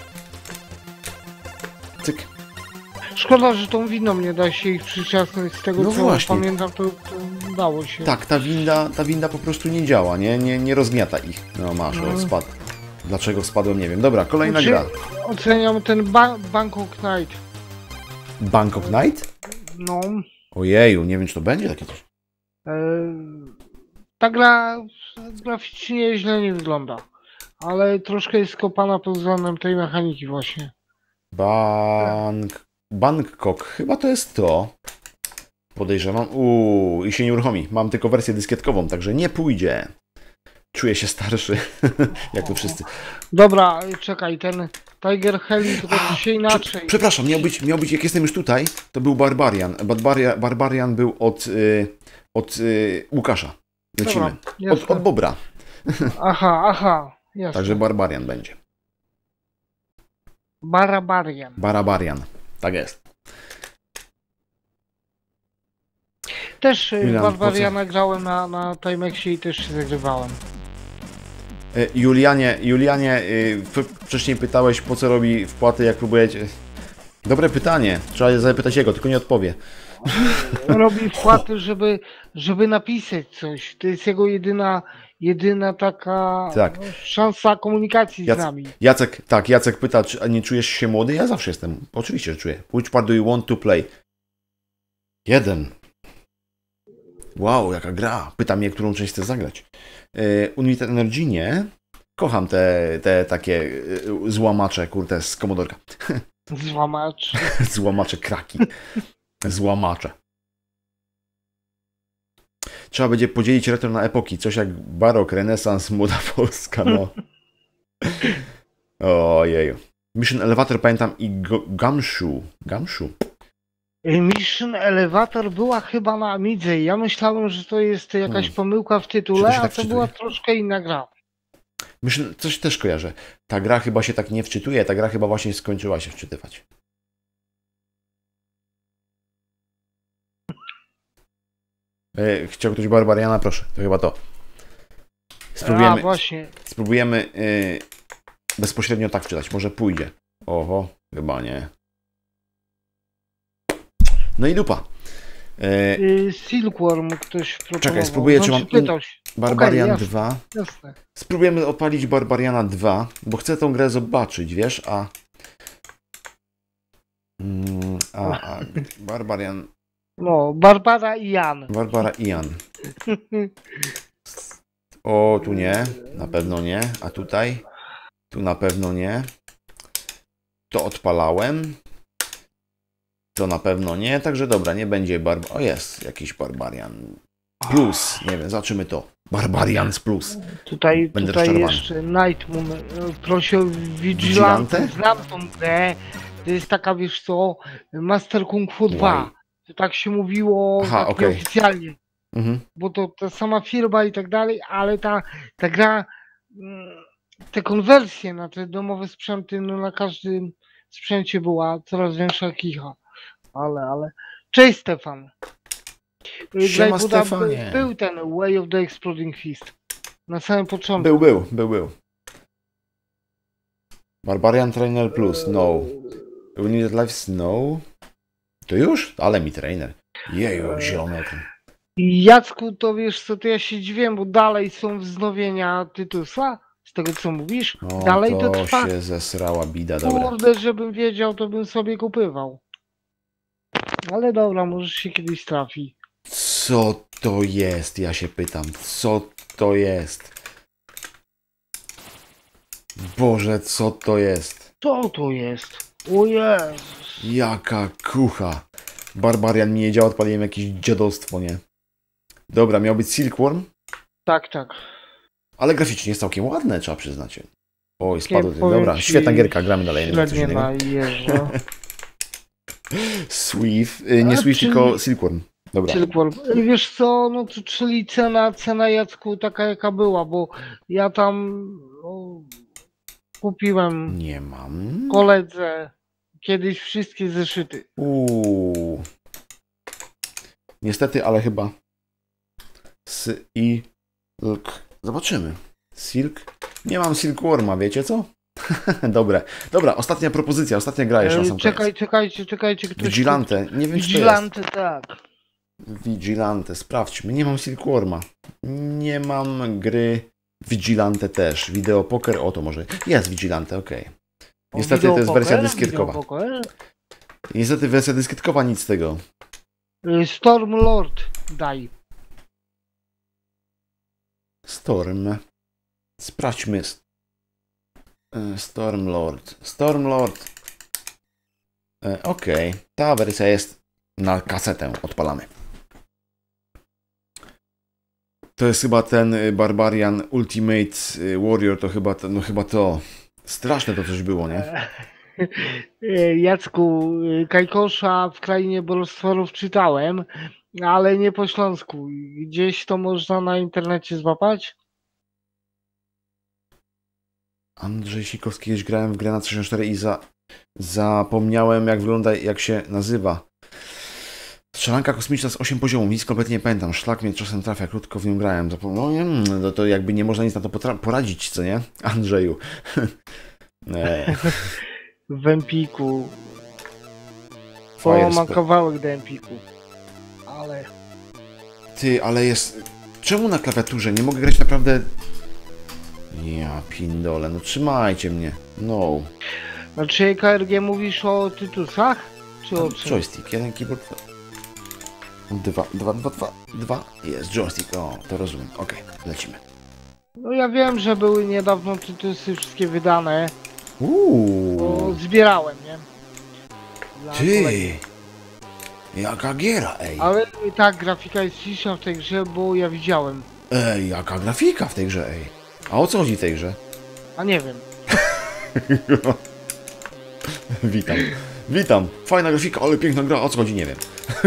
Cyk. Szkoda, że tą winą nie da się ich przyczasnąć. Z tego No co właśnie. pamiętam, to, to dało się. Tak, ta winda, ta winda po prostu nie działa, nie, nie, nie rozgniata ich. No masz, o, spadł. Dlaczego spadłem, nie wiem. Dobra, kolejna Znaczy, gra. Oceniam ten ba Bangkok Night. Bangkok Night? No. Ojeju, nie wiem, czy to będzie takie coś. E, ta gra graficznie źle nie wygląda. Ale troszkę jest skopana pod względem tej mechaniki właśnie. Bank... Bangkok, chyba to jest to. Podejrzewam. Uuu, i się nie uruchomi. Mam tylko wersję dyskietkową, także nie pójdzie. Czuję się starszy, jak to wszyscy. Dobra, czekaj, ten Tiger Heli to tak się inaczej. Prze przepraszam, miał być, miał być, jak jestem już tutaj, to był Barbarian. Barbaria, Barbarian był od, y, od y, Łukasza. Lecimy. Dobra, od, od Bobra. Aha, aha, jasne. Także Barbarian będzie. Barabarian. Barabarian. Tak jest. Też y, Milan, Barbariana grałem na, na Timexie i też się zagrywałem. Y, Julianie, Julianie, y, wcześniej pytałeś, po co robi wpłaty, jak próbujecie... Dobre pytanie. Trzeba zapytać jego, tylko nie odpowie. Robi wpłaty, żeby, żeby napisać coś. To jest jego jedyna, jedyna taka Tak. szansa komunikacji Jac z nami. Jacek, tak, Jacek pyta, czy nie czujesz się młody? Ja zawsze jestem. Oczywiście, że czuję. Which part do you want to play? Jeden. Wow, jaka gra. Pyta mnie, którą część chcę zagrać. Yy, Unlimited Energy nie. Kocham te, te takie yy, złamacze, kurde, z Commodorka. Złamacz. Złamacze kraki. Złamacze. Trzeba będzie podzielić retro na epoki. Coś jak barok, renesans, młoda Polska, no. Ojeju. Mission Elevator pamiętam i Gumshoe. Gumshoe. Mission Elevator była chyba na Amidze. Ja myślałem, że to jest jakaś hmm. pomyłka w tytule, tak a to wczytuje? była troszkę inna gra. Mission, coś też kojarzę. Ta gra chyba się tak nie wczytuje, ta gra chyba właśnie skończyła się wczytywać. E, chciał ktoś Barbariana? Proszę, to chyba to. Spróbujemy, a, właśnie. Spróbujemy yy, bezpośrednio tak wczytać. Może pójdzie. Oho, chyba nie. No i dupa. Yy, Silkworm ktoś proponował. Czekaj, spróbuję, czy mam in... Barbarian okay, dwa. Jasne. Spróbujemy odpalić Barbariana dwa, bo chcę tą grę zobaczyć, wiesz, a... Mm, a, a Barbarian... No, Barbara i Jan. Barbara i Jan. O, tu nie, na pewno nie, a tutaj? Tu na pewno nie. To odpalałem. To na pewno nie, także dobra, nie będzie barb... O, jest jakiś Barbarian Plus, nie wiem, zobaczymy to. Barbarians Plus. Tutaj, tutaj jeszcze Nightmoon prosi o Vigilante. Znam tą grę. To jest taka, wiesz co, Master Kung Fu dwa. To tak się mówiło. Aha, tak okay. Oficjalnie. Mhm. Bo to ta sama firma i tak dalej, ale ta, ta gra, te konwersje na te domowe sprzęty, no na każdym sprzęcie była coraz większa kicha. Ale, ale... Cześć Stefan. Siema Stefanie. Był, był ten Way of the Exploding Fist. Na samym początku. Był, był, był, był. Barbarian Trainer Plus, no. Unlimited Lives, no. To już? Ale mi trainer. Jeju, zielony ekran. Jacku, to wiesz co, to ja się dziwię, bo dalej są wznowienia Tytusa, z tego co mówisz. O, dalej to, to trwa. się zesrała bida, dobra. Kurde, żebym wiedział, to bym sobie kupywał. Ale dobra, może się kiedyś trafi. Co to jest? Ja się pytam, co to jest? Boże, co to jest? Co to jest? O Jezus. Jaka kucha. Barbarian mi nie działa, odpaliłem jakieś dziadostwo, nie? Dobra, miał być Silkworm? Tak, tak. Ale graficznie jest całkiem ładne, trzeba przyznać. Oj, spadł. Dobra, świetna gierka, gramy dalej. Nie na jeżdża. Swift, nie Swift, czyli... tylko Silkworm. Dobra. Silkworm. Wiesz co, no to, czyli cena, cena Jacku taka jaka była, bo ja tam no, kupiłem nie mam. koledze kiedyś wszystkie zeszyty. Uuu. Niestety, ale chyba Silk. Zobaczymy. Silk. Nie mam Silkworma, wiecie co? Dobre. Dobra, ostatnia propozycja, ostatnia gra jeszcze na sam Czekaj, koniec. czekajcie, czekajcie. Ktoś Vigilante. Nie wiem, Vigilante, czy to tak. Vigilante, sprawdźmy. Nie mam Silkworma. Nie mam gry Vigilante też. Wideopoker, o to może. Jest Vigilante, okej. Okay. Niestety to jest wersja dyskietkowa. Niestety wersja dyskietkowa, nic z tego. Stormlord, daj. Storm. Sprawdźmy. Stormlord. Stormlord. E, Okej. Okay. Ta wersja jest na kasetę. Odpalamy. To jest chyba ten Barbarian Ultimate Warrior. To chyba to. No chyba to. Straszne to coś było, nie? Jacku, Kajkosza w Krainie Bolstworów czytałem, ale nie po śląsku. Gdzieś to można na internecie złapać? Andrzej Sikowski, kiedyś grałem w grę na sześćdziesiąt cztery i za, zapomniałem jak wygląda, jak się nazywa. Strzelanka kosmiczna z osiem poziomów, nic kompletnie nie pamiętam. Szlak mnie czasem trafia, krótko w nią grałem. Zapomniałem, no, to jakby nie można nic na to poradzić, co nie? Andrzeju. W Empiku. O, mam kawałek do Empiku. Ale... Ty, ale jest... Czemu na klawiaturze? Nie mogę grać naprawdę... Ja pindole, no trzymajcie mnie. No. Znaczy K R G mówisz o Tytusach? Czy o czym? Joystick, jeden keyboard... Dwa, dwa, dwa, dwa, dwa. Jest joystick, o, to rozumiem. Okej, okay, lecimy. No ja wiem, że były niedawno tytusy wszystkie wydane. Uuu. Bo zbierałem, nie? Dla Ty! kolegi. Jaka giera, ej! Ale tak, grafika jest śliczna w tej grze, bo ja widziałem. Ej, jaka grafika w tej grze, ej! A o co chodzi w tej grze? A nie wiem. Witam. Witam. Fajna grafika, ale piękna gra. O co chodzi? Nie wiem.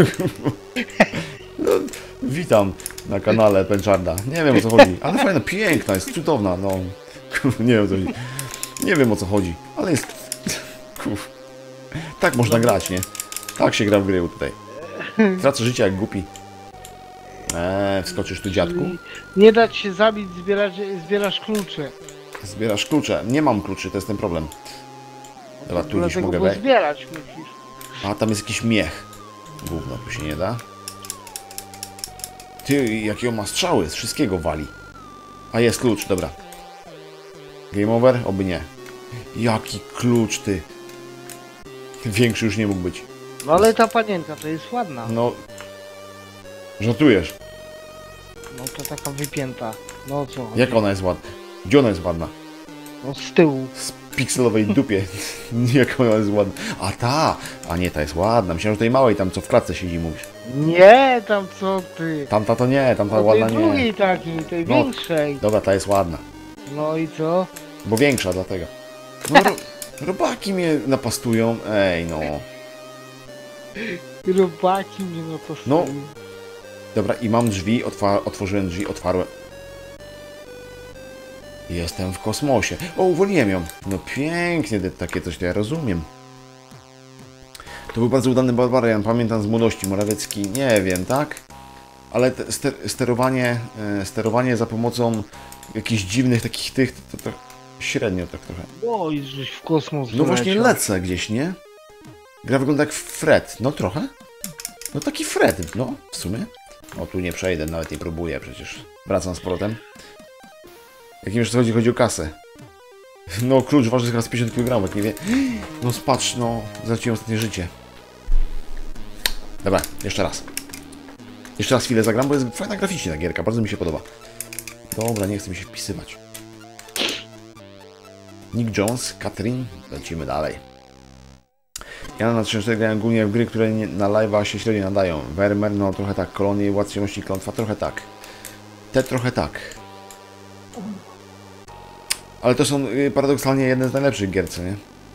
No, witam na kanale Pencharda. Nie wiem o co chodzi, ale fajna, piękna, jest cudowna, no. Nie wiem o co chodzi. Nie wiem o co chodzi, ale jest... Kuf. Tak można grać, nie? Tak się gra w gry tutaj. Tracę życie jak głupi. Eee, wskoczysz tu, dziadku? Nie dać się zabić, zbierasz, zbierasz klucze. Zbierasz klucze. Nie mam kluczy, to jest ten problem. Dobra, tu gdzieś mogę wejść. Zbierać musisz. A, tam jest jakiś miech. Gówno, tu się nie da. Ty, jakie on ma strzały, z wszystkiego wali. A jest klucz, dobra. Game over? Oby nie. Jaki klucz, ty. Większy już nie mógł być. No ale ta panienka to jest ładna. No... Żartujesz. No to taka wypięta. No co? Jak ona jest ładna? Gdzie ona jest ładna? No z tyłu. Z pikselowej dupie. Jak ona jest ładna. A ta! A nie, ta jest ładna. Myślałem, że tej małej tam, co w klatce siedzi, mówisz. Nie, tam co ty? Tamta to nie, tamta No ładna tej nie. drugiej takiej, tej No. większej. Dobra, ta jest ładna. No i co? Bo większa dlatego. No, ro robaki mnie napastują. Ej, no. Robaki mnie na to No. stoi. Dobra, i mam drzwi, otwa otworzyłem drzwi, otwarłem. Jestem w kosmosie. O, uwolniłem ją. No pięknie, takie coś to ja rozumiem. To był bardzo udany barbarian, pamiętam z młodości. Morawiecki, nie wiem, tak? Ale te ster sterowanie, e, sterowanie za pomocą jakichś dziwnych takich tych, to, to, to średnio tak trochę. Oj, żeś w kosmos No właśnie wyleciał. lecę gdzieś, nie? Gra wygląda jak Fred. No trochę. No taki Fred, no w sumie. O, tu nie przejdę, nawet nie próbuję przecież. Wracam z powrotem. Jakim już chodzi, chodzi o kasę. No klucz waży chyba z pięćdziesiąt kilogramów, nie wie. No patrz, no, zaciłem ostatnie życie. Dobra, jeszcze raz. Jeszcze raz chwilę zagram, bo jest fajna graficznie ta gierka, bardzo mi się podoba. Dobra, nie chcę mi się wpisywać. Nick Jones, Katrin, lecimy dalej. Ja na trzy cztery grałem głównie w gry, które nie, na live'a się średnio nadają. Wermer, no trochę tak, Kolonie, Władcy Ciemności, Klątwa, trochę tak. Te trochę tak. Ale to są y, paradoksalnie jedne z najlepszych gier, co nie?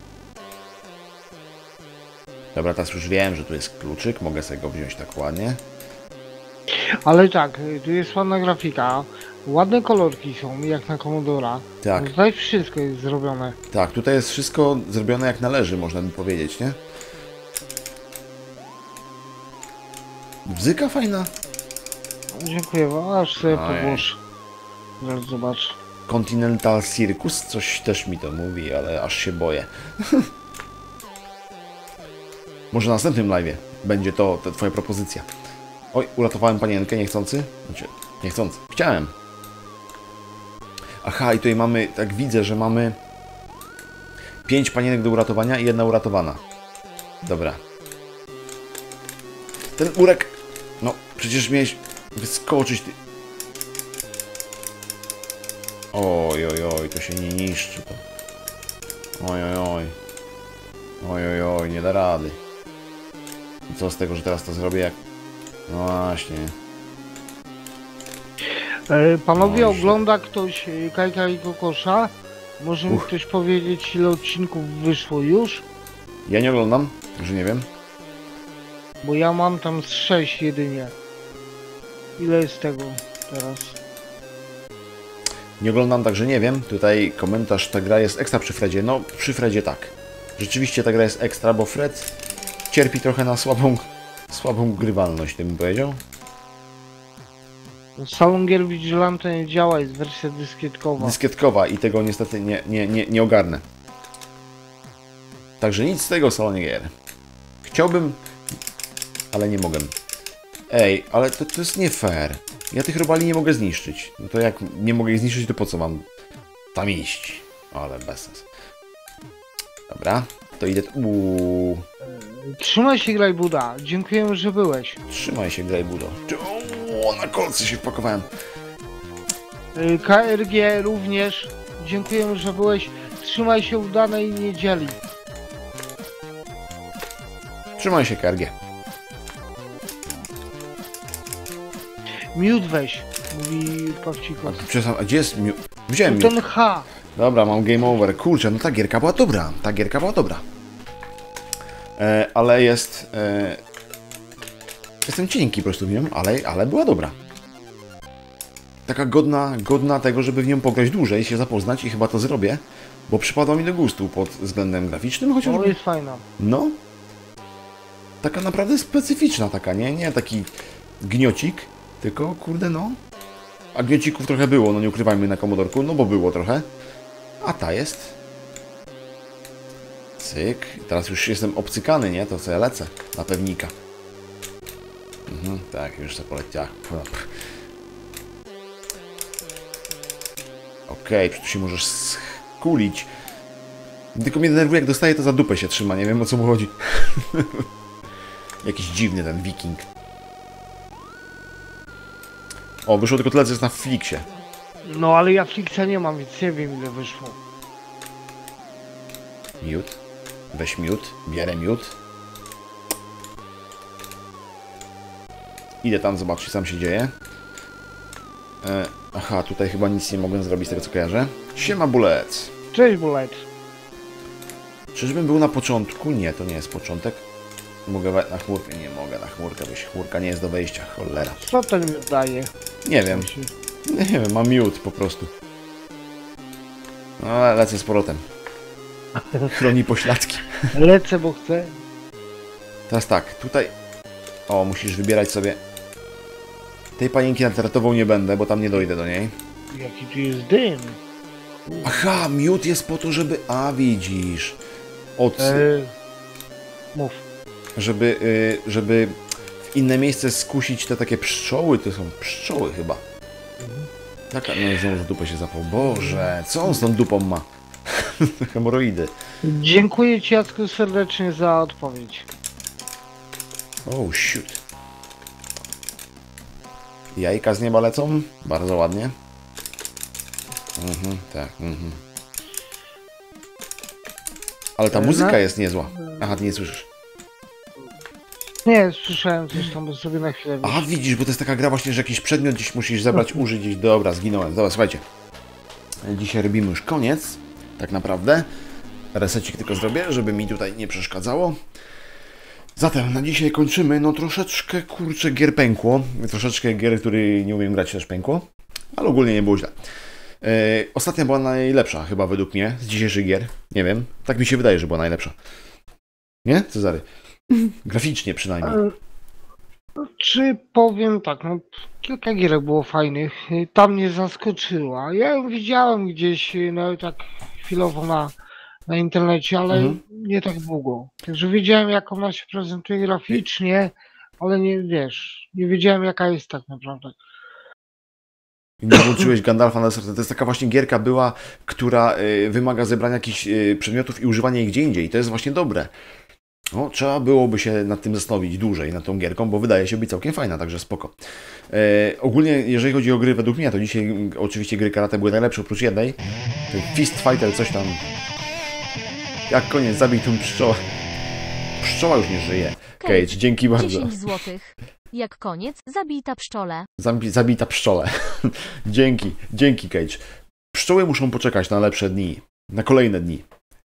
Dobra, teraz już wiem, że tu jest kluczyk, mogę sobie go wziąć tak ładnie. Ale tak, tu jest ładna grafika. Ładne kolorki są, jak na Commodora. Tak. Tutaj wszystko jest zrobione. Tak, tutaj jest wszystko zrobione jak należy, można by powiedzieć, nie? Bzyka fajna. Dziękuję wam, aż sobie Ojej. podłożę. Zaraz zobacz. Continental Circus, coś też mi to mówi, ale aż się boję. Może na następnym live'ie będzie to, to twoja propozycja. Oj, uratowałem panienkę niechcący. Znaczy, niechcący. Chciałem. Aha, i tutaj mamy, tak widzę, że mamy pięć panienek do uratowania i jedna uratowana. Dobra. Ten urek... No, przecież miałeś wyskoczyć, ty... Oj, oj, oj, to się nie niszczy to. Oj, oj, oj. Oj, oj, oj, nie da rady. I co z tego, że teraz to zrobię jak... No właśnie. E, panowie, Oj, ogląda ktoś e, Kajka i Kokosza? Może mi Uch. ktoś powiedzieć, ile odcinków wyszło już? Ja nie oglądam, że nie wiem. Bo ja mam tam z sześć jedynie. Ile jest tego teraz? Nie oglądam, także nie wiem. Tutaj komentarz, ta gra jest ekstra przy Fredzie. No, przy Fredzie tak. Rzeczywiście ta gra jest ekstra, bo Fred cierpi trochę na słabą, słabą grywalność, tym bym powiedział. Salon gier Vigilante nie działa, jest wersja dyskietkowa. Dyskietkowa i tego niestety nie, nie, nie, nie ogarnę. Także nic z tego w salonie gier. Chciałbym, ale nie mogę. Ej, ale to, to jest nie fair. Ja tych robali nie mogę zniszczyć. No to jak nie mogę ich zniszczyć, to po co mam tam iść? Ale bez sensu. Dobra, to idę... Uuu. Trzymaj się, Graj Buda. Dziękujemy, że byłeś. Trzymaj się, Graj Budo. O, na kolce się wpakowałem. K R G również. Dziękujemy, że byłeś. Trzymaj się udanej niedzieli. Trzymaj się, K R G. Miód weź, mówi Pawcikos. A, a gdzie jest miód? Wziąłem miód. Ten H. Dobra, mam game over. Kurczę, no ta gierka była dobra. Ta gierka była dobra. E, ale jest... E, jestem cienki po prostu w nią, ale, ale była dobra. Taka godna, godna tego, żeby w nią pograć dłużej, się zapoznać i chyba to zrobię, bo przypadła mi do gustu pod względem graficznym, chociaż... O, jest fajna. No. Taka naprawdę specyficzna taka, nie? Nie taki gniocik, tylko kurde no. A gniocików trochę było, no nie ukrywajmy na komodorku, no bo było trochę. A ta jest. Cyk. Teraz już jestem obcykany, nie? To co ja lecę na pewnika. Mhm, tak, już sobie poleciała. Okej, okay, tu się możesz skulić. Tylko mnie denerwuje, jak dostaję, to za dupę się trzyma. Nie wiem, o co mu chodzi. Jakiś dziwny ten wiking. O, wyszło tylko tyle, co jest na Flixie. No, ale ja Flixa nie mam, więc nie wiem, ile wyszło. Miód. Weź miód. Bierę miód. Idę tam zobaczyć, co tam się dzieje. E, aha, tutaj chyba nic nie mogłem zrobić z tego, co kojarzę. Siema, Bullet. Cześć, Bullet. Czyżbym był na początku? Nie, to nie jest początek. Mogę wejść na chmurkę? Nie mogę na chmurkę wejść. Chmurka nie jest do wejścia, cholera. Co ten mi daje? Nie wiem. Nie wiem, mam miód po prostu. No, ale lecę z powrotem. Chroni pośladki. Lecę, bo chcę. Teraz tak, tutaj... O, musisz wybierać sobie... Tej panienki natratową nie będę, bo tam nie dojdę do niej. Jaki tu jest dym. Aha, miód jest po to, żeby... A, widzisz. Od... Eee, mów. Żeby, y, żeby w inne miejsce skusić te takie pszczoły. To są pszczoły chyba. Taka... No, znowu w dupę się zapał. Boże, co on z tą dupą ma? Hemoroidy. Dziękuję Ci, Jacku, serdecznie za odpowiedź. Oh, shoot. Jajka z nieba lecą. Bardzo ładnie. Mhm, tak, mhm. Ale ta muzyka jest niezła. Aha, ty nie słyszysz. Nie, słyszałem coś tam, bo sobie na chwilę... A, widzisz, bo to jest taka gra właśnie, że jakiś przedmiot gdzieś musisz zebrać, użyć gdzieś. Dobra, zginąłem. Dobra, słuchajcie. Dzisiaj robimy już koniec. Tak naprawdę. Resecik tylko zrobię, żeby mi tutaj nie przeszkadzało. Zatem na dzisiaj kończymy. No troszeczkę, kurczę, gier pękło. Troszeczkę gier, który nie umiem grać, też pękło. Ale ogólnie nie było źle. Yy, ostatnia była najlepsza chyba według mnie z dzisiejszych gier. Nie wiem. Tak mi się wydaje, że była najlepsza. Nie, Cezary? Graficznie przynajmniej. Czy powiem tak, no kilka gier było fajnych. Ta mnie zaskoczyła. Ja ją widziałem gdzieś, no tak chwilowo na, na internecie, ale mhm. nie tak długo. Także wiedziałem, jak ona się prezentuje graficznie, ale nie wiesz, nie wiedziałem, jaka jest tak naprawdę. Nie włączyłeś Gandalfa na desertę. To jest taka właśnie gierka była, która y, wymaga zebrania jakichś y, przedmiotów i używania ich gdzie indziej. I to jest właśnie dobre. No, trzeba byłoby się nad tym zastanowić dłużej, nad tą gierką, bo wydaje się być całkiem fajna, także spoko. E, ogólnie, jeżeli chodzi o gry według mnie, to dzisiaj oczywiście gry karate były najlepsze oprócz jednej. Fist Fighter, coś tam. Jak koniec, zabij tą pszczołę. Pszczoła już nie żyje. Cage, dzięki bardzo. dziesięć złotych. Jak koniec, zabij ta pszczole. Zabi zabij ta pszczole. Dzięki, dzięki Cage. Pszczoły muszą poczekać na lepsze dni, na kolejne dni.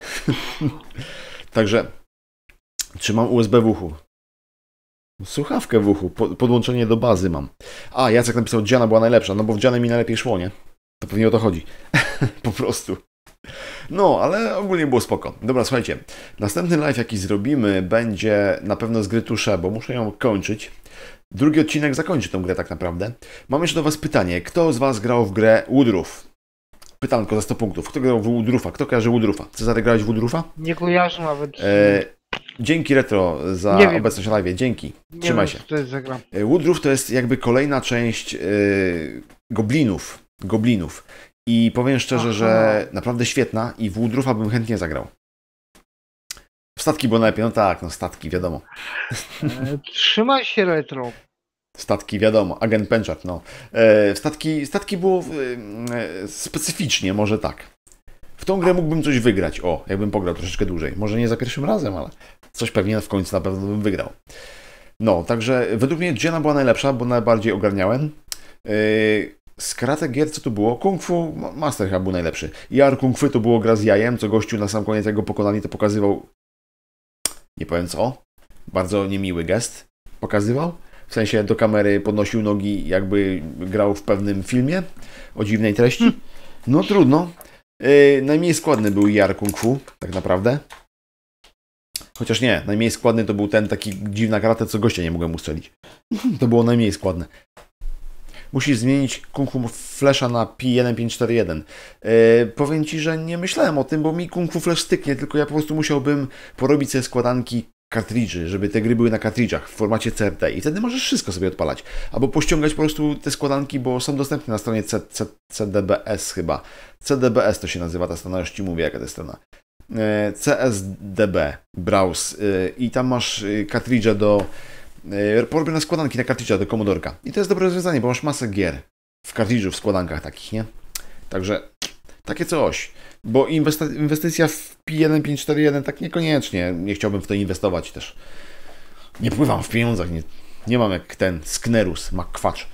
Także trzymam U S B w uchu. Słuchawkę w uchu, po podłączenie do bazy mam. A, Jacek napisał, Diana była najlepsza, no bo w Dianie mi najlepiej szło, nie? To pewnie o to chodzi. Po prostu. No, ale ogólnie było spoko. Dobra, słuchajcie, następny live jaki zrobimy będzie na pewno z gry Touché, bo muszę ją kończyć. Drugi odcinek zakończy tą grę tak naprawdę. Mam jeszcze do was pytanie, kto z was grał w grę Woodroof? Pytanko za sto punktów. Kto grał w Woodroofa? Kto kojarzy Woodroofa? Cezary, grałeś w Woodroofa? Nie kojarzę nawet. E dzięki Retro za nie obecność w live. Dzięki. Nie Trzymaj wiem, się. co to jest za gra. Woodroof to jest jakby kolejna część yy, Goblinów. Goblinów. I powiem szczerze, Aha. że naprawdę świetna i w Woodroofa bym chętnie zagrał. Statki było najlepiej, no tak, no statki, wiadomo. E, trzymaj się retro. Statki, wiadomo, agent Penchard, no. E, statki, statki było e, specyficznie, może tak. W tą grę mógłbym coś wygrać, o, jakbym pograł troszeczkę dłużej. Może nie za pierwszym razem, ale coś pewnie w końcu na pewno bym wygrał. No, także według mnie Jenna była najlepsza, bo najbardziej ogarniałem. E, z karate gier co to było? Kung Fu Master chyba był najlepszy. Jar Kung Fu to było gra z jajem, co gościu na sam koniec jak go pokonali, to pokazywał, nie powiem co, bardzo niemiły gest pokazywał. W sensie do kamery podnosił nogi, jakby grał w pewnym filmie o dziwnej treści. No trudno. Yy, najmniej składny był Jar Kung Fu, tak naprawdę. Chociaż nie, najmniej składny to był ten taki dziwna karate, co gościa nie mogłem ustrzelić. To było najmniej składne. Musisz zmienić Kung Fu Flasha na P jeden pięć cztery jeden. Yy, powiem Ci, że nie myślałem o tym, bo mi Kung Fu Flash styknie, tylko ja po prostu musiałbym porobić sobie składanki kartridży, żeby te gry były na kartridżach w formacie C R T i wtedy możesz wszystko sobie odpalać. Albo pościągać po prostu te składanki, bo są dostępne na stronie C, C, C D B S chyba. C D B S to się nazywa ta strona, już Ci mówię jaka to jest strona. E, C S D B, browse e, i tam masz e, kartridże do e, porobione składanki na kartridża do Commodorka. I to jest dobre rozwiązanie, bo masz masę gier w kartridżu, w składankach takich, nie? Także takie coś. Bo inwesta- inwestycja w P jeden pięć cztery jeden tak niekoniecznie. Nie chciałbym w to inwestować też. Nie pływam w pieniądzach. Nie, nie mam jak ten Sknerus, McQuatch.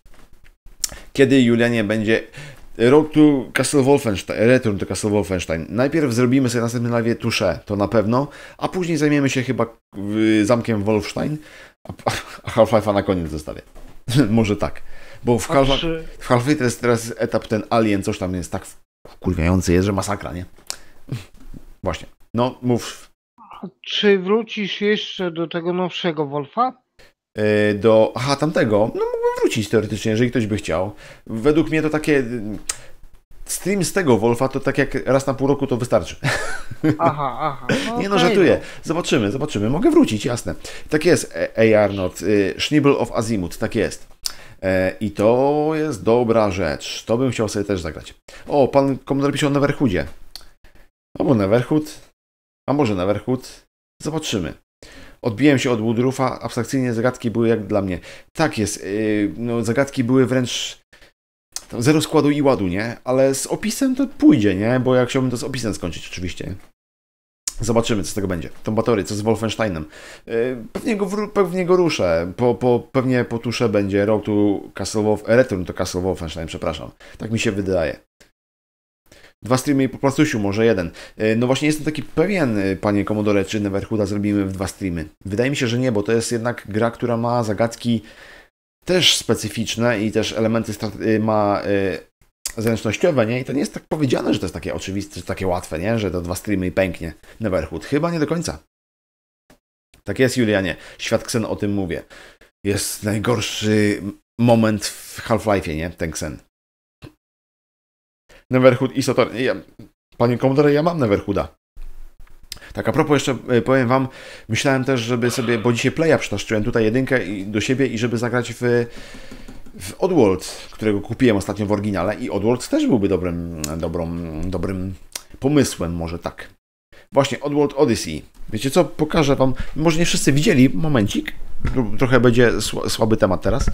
Kiedy, Julianie, będzie Road to Castle Wolfenstein, Return to Castle Wolfenstein? Najpierw zrobimy sobie następny live tusze, to na pewno, a później zajmiemy się chyba zamkiem Wolfenstein, a Half-Life'a na koniec zostawię. Może tak. Bo w Half-Life czy... Half to jest teraz etap ten Alien, coś tam jest tak kurwiający jest, że masakra, nie? Właśnie. No, mów. Czy wrócisz jeszcze do tego nowszego Wolfa? Yy, do... Aha, tamtego. No, mógłbym wrócić teoretycznie, jeżeli ktoś by chciał. Według mnie to takie... Stream z tego Wolfa to tak jak raz na pół roku to wystarczy. Aha, aha. No nie no, okay, żartuję. no. Zobaczymy, zobaczymy. Mogę wrócić, jasne. Tak jest, A R Not. Yy, Schnibble of Azimuth, tak jest. I to jest dobra rzecz. To bym chciał sobie też zagrać. O, pan Komodor pisze o Neverhoodzie. Albo Neverhood, a może Neverhood. Zobaczymy. Odbiłem się od Woodroofa. Abstrakcyjnie zagadki były jak dla mnie. Tak jest. Yy, no, zagadki były wręcz zero składu i ładu, nie? Ale z opisem to pójdzie, nie? Bo ja chciałbym to z opisem skończyć oczywiście. Zobaczymy, co z tego będzie. Tom Batory, co z Wolfensteinem. Yy, pewnie, go, pewnie go ruszę. Po, po, pewnie po tusze będzie Road to Castle Wolf, Return to Castle Wolfenstein, przepraszam. Tak mi się wydaje. Dwa streamy po placusiu, może jeden. Yy, no właśnie jestem taki pewien, panie Commodore, czy Neverhooda zrobimy w dwa streamy. Wydaje mi się, że nie, bo to jest jednak gra, która ma zagadki też specyficzne i też elementy yy, ma... Yy, zręcznościowe, nie? I to nie jest tak powiedziane, że to jest takie oczywiste, że takie łatwe, nie? Że to dwa streamy i pęknie Neverhood. Chyba nie do końca. Tak jest, Julianie. Świat Xen, o tym mówię. Jest najgorszy moment w Half-Life'ie, nie? Ten Xen. Neverhood i Sotor... Ja... Panie Commodore, ja mam Neverhooda. Tak, a propos jeszcze powiem wam, myślałem też, żeby sobie, bo dzisiaj Playa przytaszczyłem tutaj jedynkę do siebie i żeby zagrać w w Oddworld, którego kupiłem ostatnio w oryginale i Oddworld też byłby dobrym, dobrą, dobrym pomysłem, może tak. Właśnie, Oddworld Odyssey. Wiecie co, pokażę wam, może nie wszyscy widzieli, momencik, trochę będzie słaby temat teraz.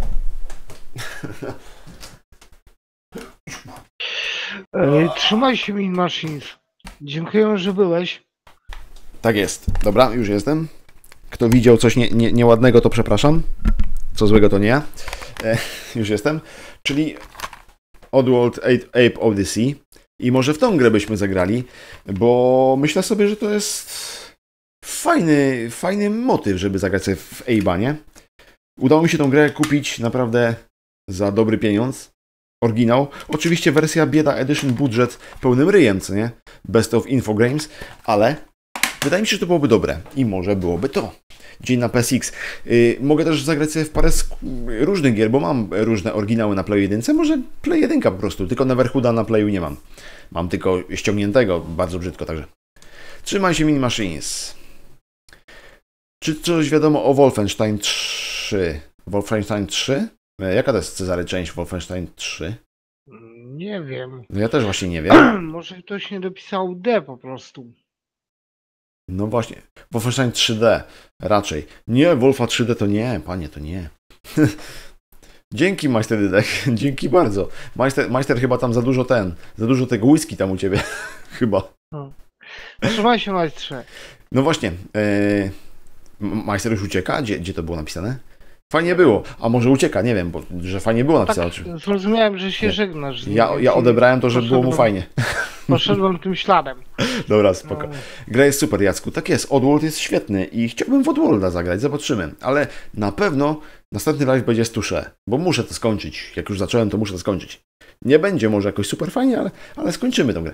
Trzymaj się, Min Machines. Dziękuję, że byłeś. Tak jest. Dobra, już jestem. Kto widział coś nie, nie, nieładnego, to przepraszam. Co złego, to nie ja. E, już jestem. Czyli Oddworld Ape Odyssey. I może w tą grę byśmy zagrali, bo myślę sobie, że to jest fajny, fajny motyw, żeby zagrać sobie w Ape'a, nie? Udało mi się tą grę kupić naprawdę za dobry pieniądz. Oryginał. Oczywiście wersja Bieda Edition budżet pełnym ryjem, co nie? Best of Infogrames, ale wydaje mi się, że to byłoby dobre. I może byłoby to. Dzień na P S X. Yy, mogę też zagrać sobie w parę różnych gier, bo mam różne oryginały na Play jeden. Może Play jeden po prostu, tylko Neverhooda na Playu nie mam. Mam tylko ściągniętego, bardzo brzydko, także. Trzymaj się, Mini Machines. Czy coś wiadomo o Wolfenstein trzy? Wolfenstein trzy? Jaka to jest, Cezary, część Wolfenstein trzy? Nie wiem. No ja też właśnie nie wiem. Może ktoś nie dopisał D po prostu. No właśnie, Wolfenstein trzy D raczej. Nie, Wolfa trzy D to nie, panie, to nie. Dzięki, Majster Dydek, dzięki bardzo. Majster, Majster chyba tam za dużo ten, za dużo tego whisky tam u ciebie, chyba. No. Trzymaj się, Majstrze. No właśnie, yy, Majster już ucieka? Gdzie, gdzie to było napisane? Fajnie było, a może ucieka, nie wiem, bo że fajnie było napisane. Tak, zrozumiałem, że się nie. żegnasz. Ja, ja odebrałem to, że było mu fajnie. Poszedłem tym śladem. Dobra, spoko. Gra jest super, Jacku. Tak jest, Oddworld jest świetny i chciałbym w Oddworlda zagrać, zobaczymy. Ale na pewno następny live będzie z tusze, bo muszę to skończyć. Jak już zacząłem, to muszę to skończyć. Nie będzie może jakoś super fajnie, ale, ale skończymy tę grę.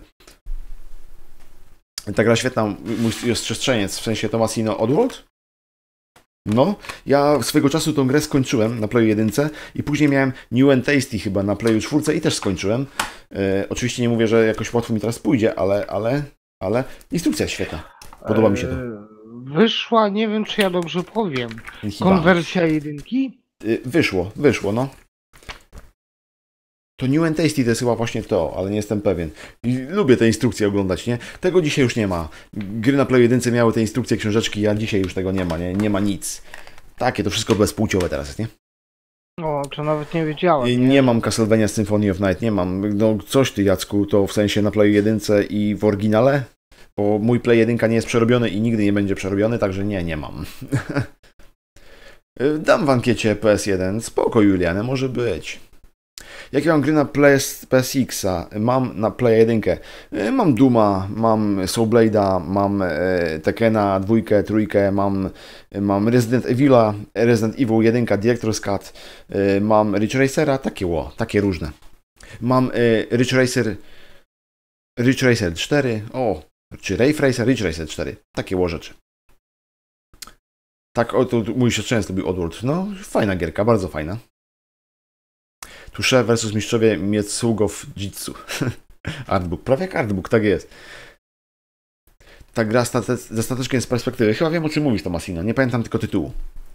Ta gra świetna, mój ostrzestrzeniec, w sensie Tomasino Oddworld. No, ja swego czasu tą grę skończyłem na Playu jeden i później miałem New and Tasty chyba na Playu cztery i też skończyłem. E, oczywiście nie mówię, że jakoś łatwo mi teraz pójdzie, ale, ale, ale instrukcja jest świetna. Podoba mi się to. Wyszła, nie wiem czy ja dobrze powiem, chyba. Konwersja jedynki? E, wyszło, wyszło, no. To New and Tasty to jest chyba właśnie to, ale nie jestem pewien. I lubię te instrukcje oglądać, nie? Tego dzisiaj już nie ma. Gry na Play jeden miały te instrukcje, książeczki, a dzisiaj już tego nie ma, nie? Nie ma nic. Takie, to wszystko bezpłciowe teraz jest, nie? O, to nawet nie wiedziałem. Nie, nie mam Castlevania Symphony of Night, nie mam. No coś ty, Jacku, to w sensie na Play jeden i w oryginale? Bo mój Play jeden nie jest przerobiony i nigdy nie będzie przerobiony, także nie, nie mam. Dam w ankiecie P S jeden. Spoko, Juliane, może być. Jakie mam gry na P S X-a? Mam na Play jeden. Mam Duma, mam Soulblade'a, mam e, Tekkena dwójkę, trójkę, mam, mam Resident Evil'a, Resident Evil jeden, Director's Cut, e, mam Ridge Racera, takie ło, takie różne. Mam e, Ridge Racer, Ridge Racer cztery, o, czy Rave Racer, Ridge Racer cztery, takie ło rzeczy. Tak, o, to mój się często lubił Oddworld. No, fajna gierka, bardzo fajna. Tusze versus mistrzowie Mietsugow Jitsu. Artbook. Prawie jak artbook, tak jest. Ta gra state ze stateczkiem z perspektywy. Chyba wiem, o czym mówisz, Tomasino. Nie pamiętam tylko tytułu.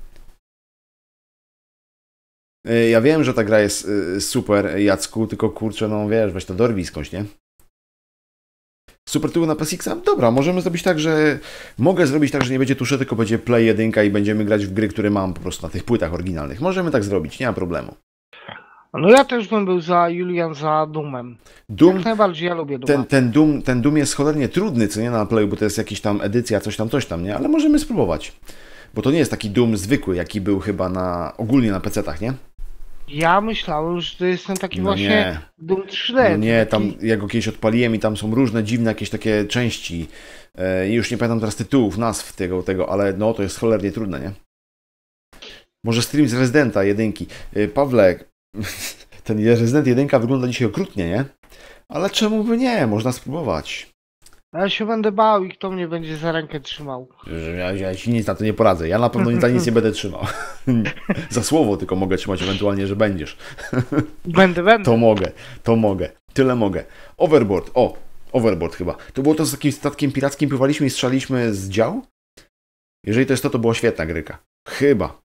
Ja wiem, że ta gra jest super, Jacku, tylko kurczę, no wiesz, weź to dorwij skądś, nie? Super tytuł na P S X-a? Dobra, możemy zrobić tak, że... Mogę zrobić tak, że nie będzie tusze, tylko będzie Play jeden i będziemy grać w gry, które mam po prostu na tych płytach oryginalnych. Możemy tak zrobić, nie ma problemu. No ja też bym był za Julian, za Doomem. Doom, Jak najbardziej ja lubię Dooma. Ten, ten, Doom, ten Doom jest cholernie trudny, co nie na Playu, bo to jest jakiś tam edycja, coś tam, coś tam, nie? Ale możemy spróbować. Bo to nie jest taki Doom zwykły, jaki był chyba na ogólnie na pecetach, nie? Ja myślałem, że to jest ten taki no właśnie nie. Doom trzy D. No nie, taki... tam ja go kiedyś odpaliłem i tam są różne dziwne jakieś takie części. E, już nie pamiętam teraz tytułów, nazw tego, tego, ale no to jest cholernie trudne, nie? Może stream z Residenta jedynki. E, Pawle, ten Resident jeden wygląda dzisiaj okrutnie, nie? Ale czemu by nie? Można spróbować. Ja się będę bał i kto mnie będzie za rękę trzymał. Ja, ja ci nic na to nie poradzę. Ja na pewno za nic nie będę trzymał. Za słowo tylko mogę trzymać, ewentualnie, że będziesz. Będę, będę. To mogę, to mogę. Tyle mogę. Overboard. O, Overboard chyba. To było to z takim statkiem pirackim, pływaliśmy i strzelaliśmy z dział? Jeżeli to jest to, to była świetna gryka. Chyba.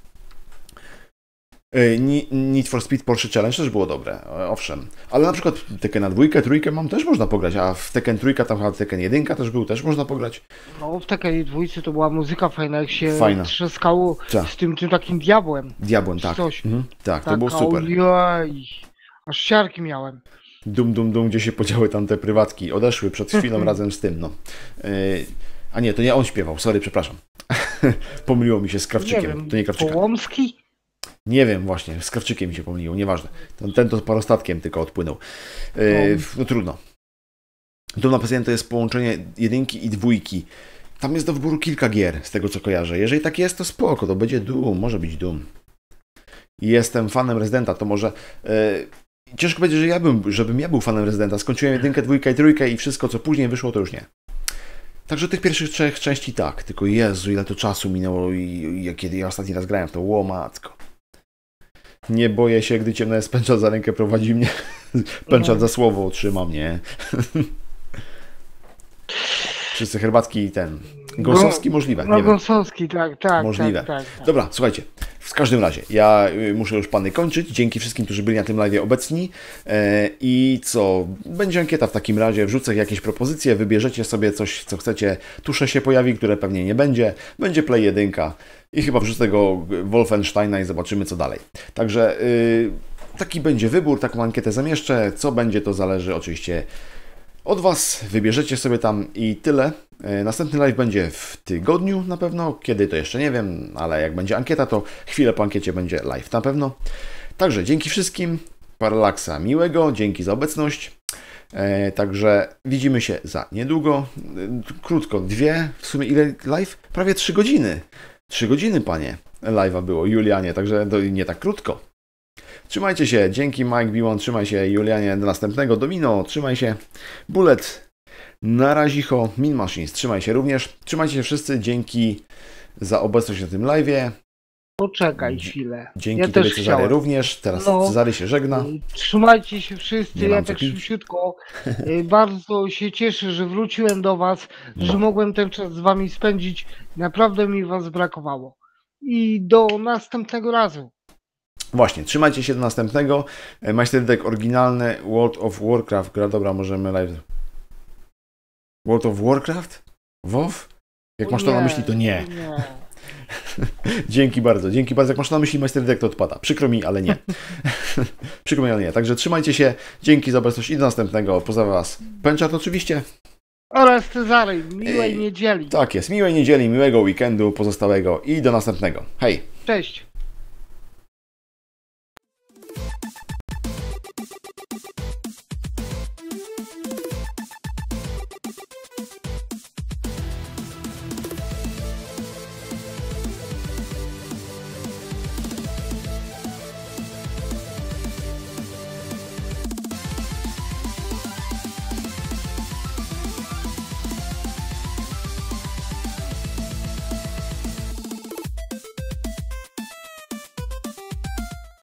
Need for Speed Porsche Challenge też było dobre, owszem. Ale na przykład Tekkena dwójkę, trójkę mam też można pograć, a w Tekken trójkę, tam chyba Tekken jeden też był, też można pograć. No w Tekken dwójce to była muzyka fajna, jak się fajna. trzaskało Ta. z tym, tym takim diabłem. Diabłem, tak. Coś. Mhm. Tak, to tak, było super. Ojej. Aż siarki miałem. Dum, dum, dum, gdzie się podziały tamte prywatki. Odeszły przed chwilą razem z tym, no. Yy, a nie, to nie on śpiewał, sorry, przepraszam. Pomyliło mi się z Krawczykiem. Nie wiem, to nie Krawczyka. Połomski? Nie wiem właśnie, z Krawczykiem mi się pomyliło, nieważne. Ten, ten to parostatkiem tylko odpłynął. Yy, no. no trudno. Doom na P S jeden to jest połączenie jedynki i dwójki. Tam jest do wyboru kilka gier, z tego co kojarzę. Jeżeli tak jest, to spoko, to będzie Doom, może być Doom. Jestem fanem Residenta, to może... Yy, ciężko powiedzieć, że ja bym, żebym ja był fanem Residenta. Skończyłem jedynkę, dwójkę i trójkę i wszystko, co później wyszło, to już nie. Także tych pierwszych trzech części tak, tylko Jezu, ile to czasu minęło i, i kiedy ja ostatni raz grałem w to, ło matko. Nie boję się, gdy ciemne spęczat za rękę prowadzi mnie. Pęczat no. za słowo trzyma mnie. Wszyscy herbacki i ten. Gąsowski możliwe. No nie Gąsowski, tak, tak. Możliwe. Tak, tak, tak. Dobra, słuchajcie. W każdym razie, ja muszę już Pany kończyć. Dzięki wszystkim, którzy byli na tym live obecni. I co? Będzie ankieta w takim razie. Wrzucę jakieś propozycje, wybierzecie sobie coś, co chcecie. Tusze się pojawi, które pewnie nie będzie. Będzie Play jeden. I chyba wrzucę tego Wolfensteina i zobaczymy, co dalej. Także yy, taki będzie wybór, taką ankietę zamieszczę. Co będzie, to zależy oczywiście od Was. Wybierzecie sobie tam i tyle. Yy, następny live będzie w tygodniu na pewno. Kiedy, to jeszcze nie wiem, ale jak będzie ankieta, to chwilę po ankiecie będzie live na pewno. Także dzięki wszystkim. Paralaksa miłego. Dzięki za obecność. Yy, także widzimy się za niedługo. Yy, krótko, dwie. W sumie ile live? Prawie trzy godziny. Trzy godziny, panie, live'a było, Julianie, także to nie tak krótko. Trzymajcie się, dzięki Mike B jeden, trzymaj się, Julianie, do następnego, Domino, trzymaj się, Bullet, na razicho, Min Machines, trzymaj się również, trzymajcie się wszyscy, dzięki za obecność na tym live'ie. Poczekaj chwilę. Dzięki ja Tobie, też Cezary, chciałem. również, teraz No, Cezary się żegna. Trzymajcie się wszyscy, Nie ja mam tak co pić. szybciutko. Bardzo się cieszę, że wróciłem do Was, No. że mogłem ten czas z Wami spędzić. Naprawdę mi Was brakowało. I do następnego razu. Właśnie, trzymajcie się do następnego. Majsterdeck oryginalny, World of Warcraft, gra, dobra, możemy live. World of Warcraft? WoW? Jak O masz to na nie, myśli, to nie. nie. Dzięki bardzo, dzięki bardzo. Jak masz na myśli Majsterdeck, to odpada. Przykro mi, ale nie. Przykro mi, ale nie. Także trzymajcie się, dzięki za obecność i do następnego. Pozdrawiam Was. Pęczat oczywiście. Oraz Cezary, miłej Ej, niedzieli. Tak jest, miłej niedzieli, miłego weekendu pozostałego i do następnego. Hej! Cześć.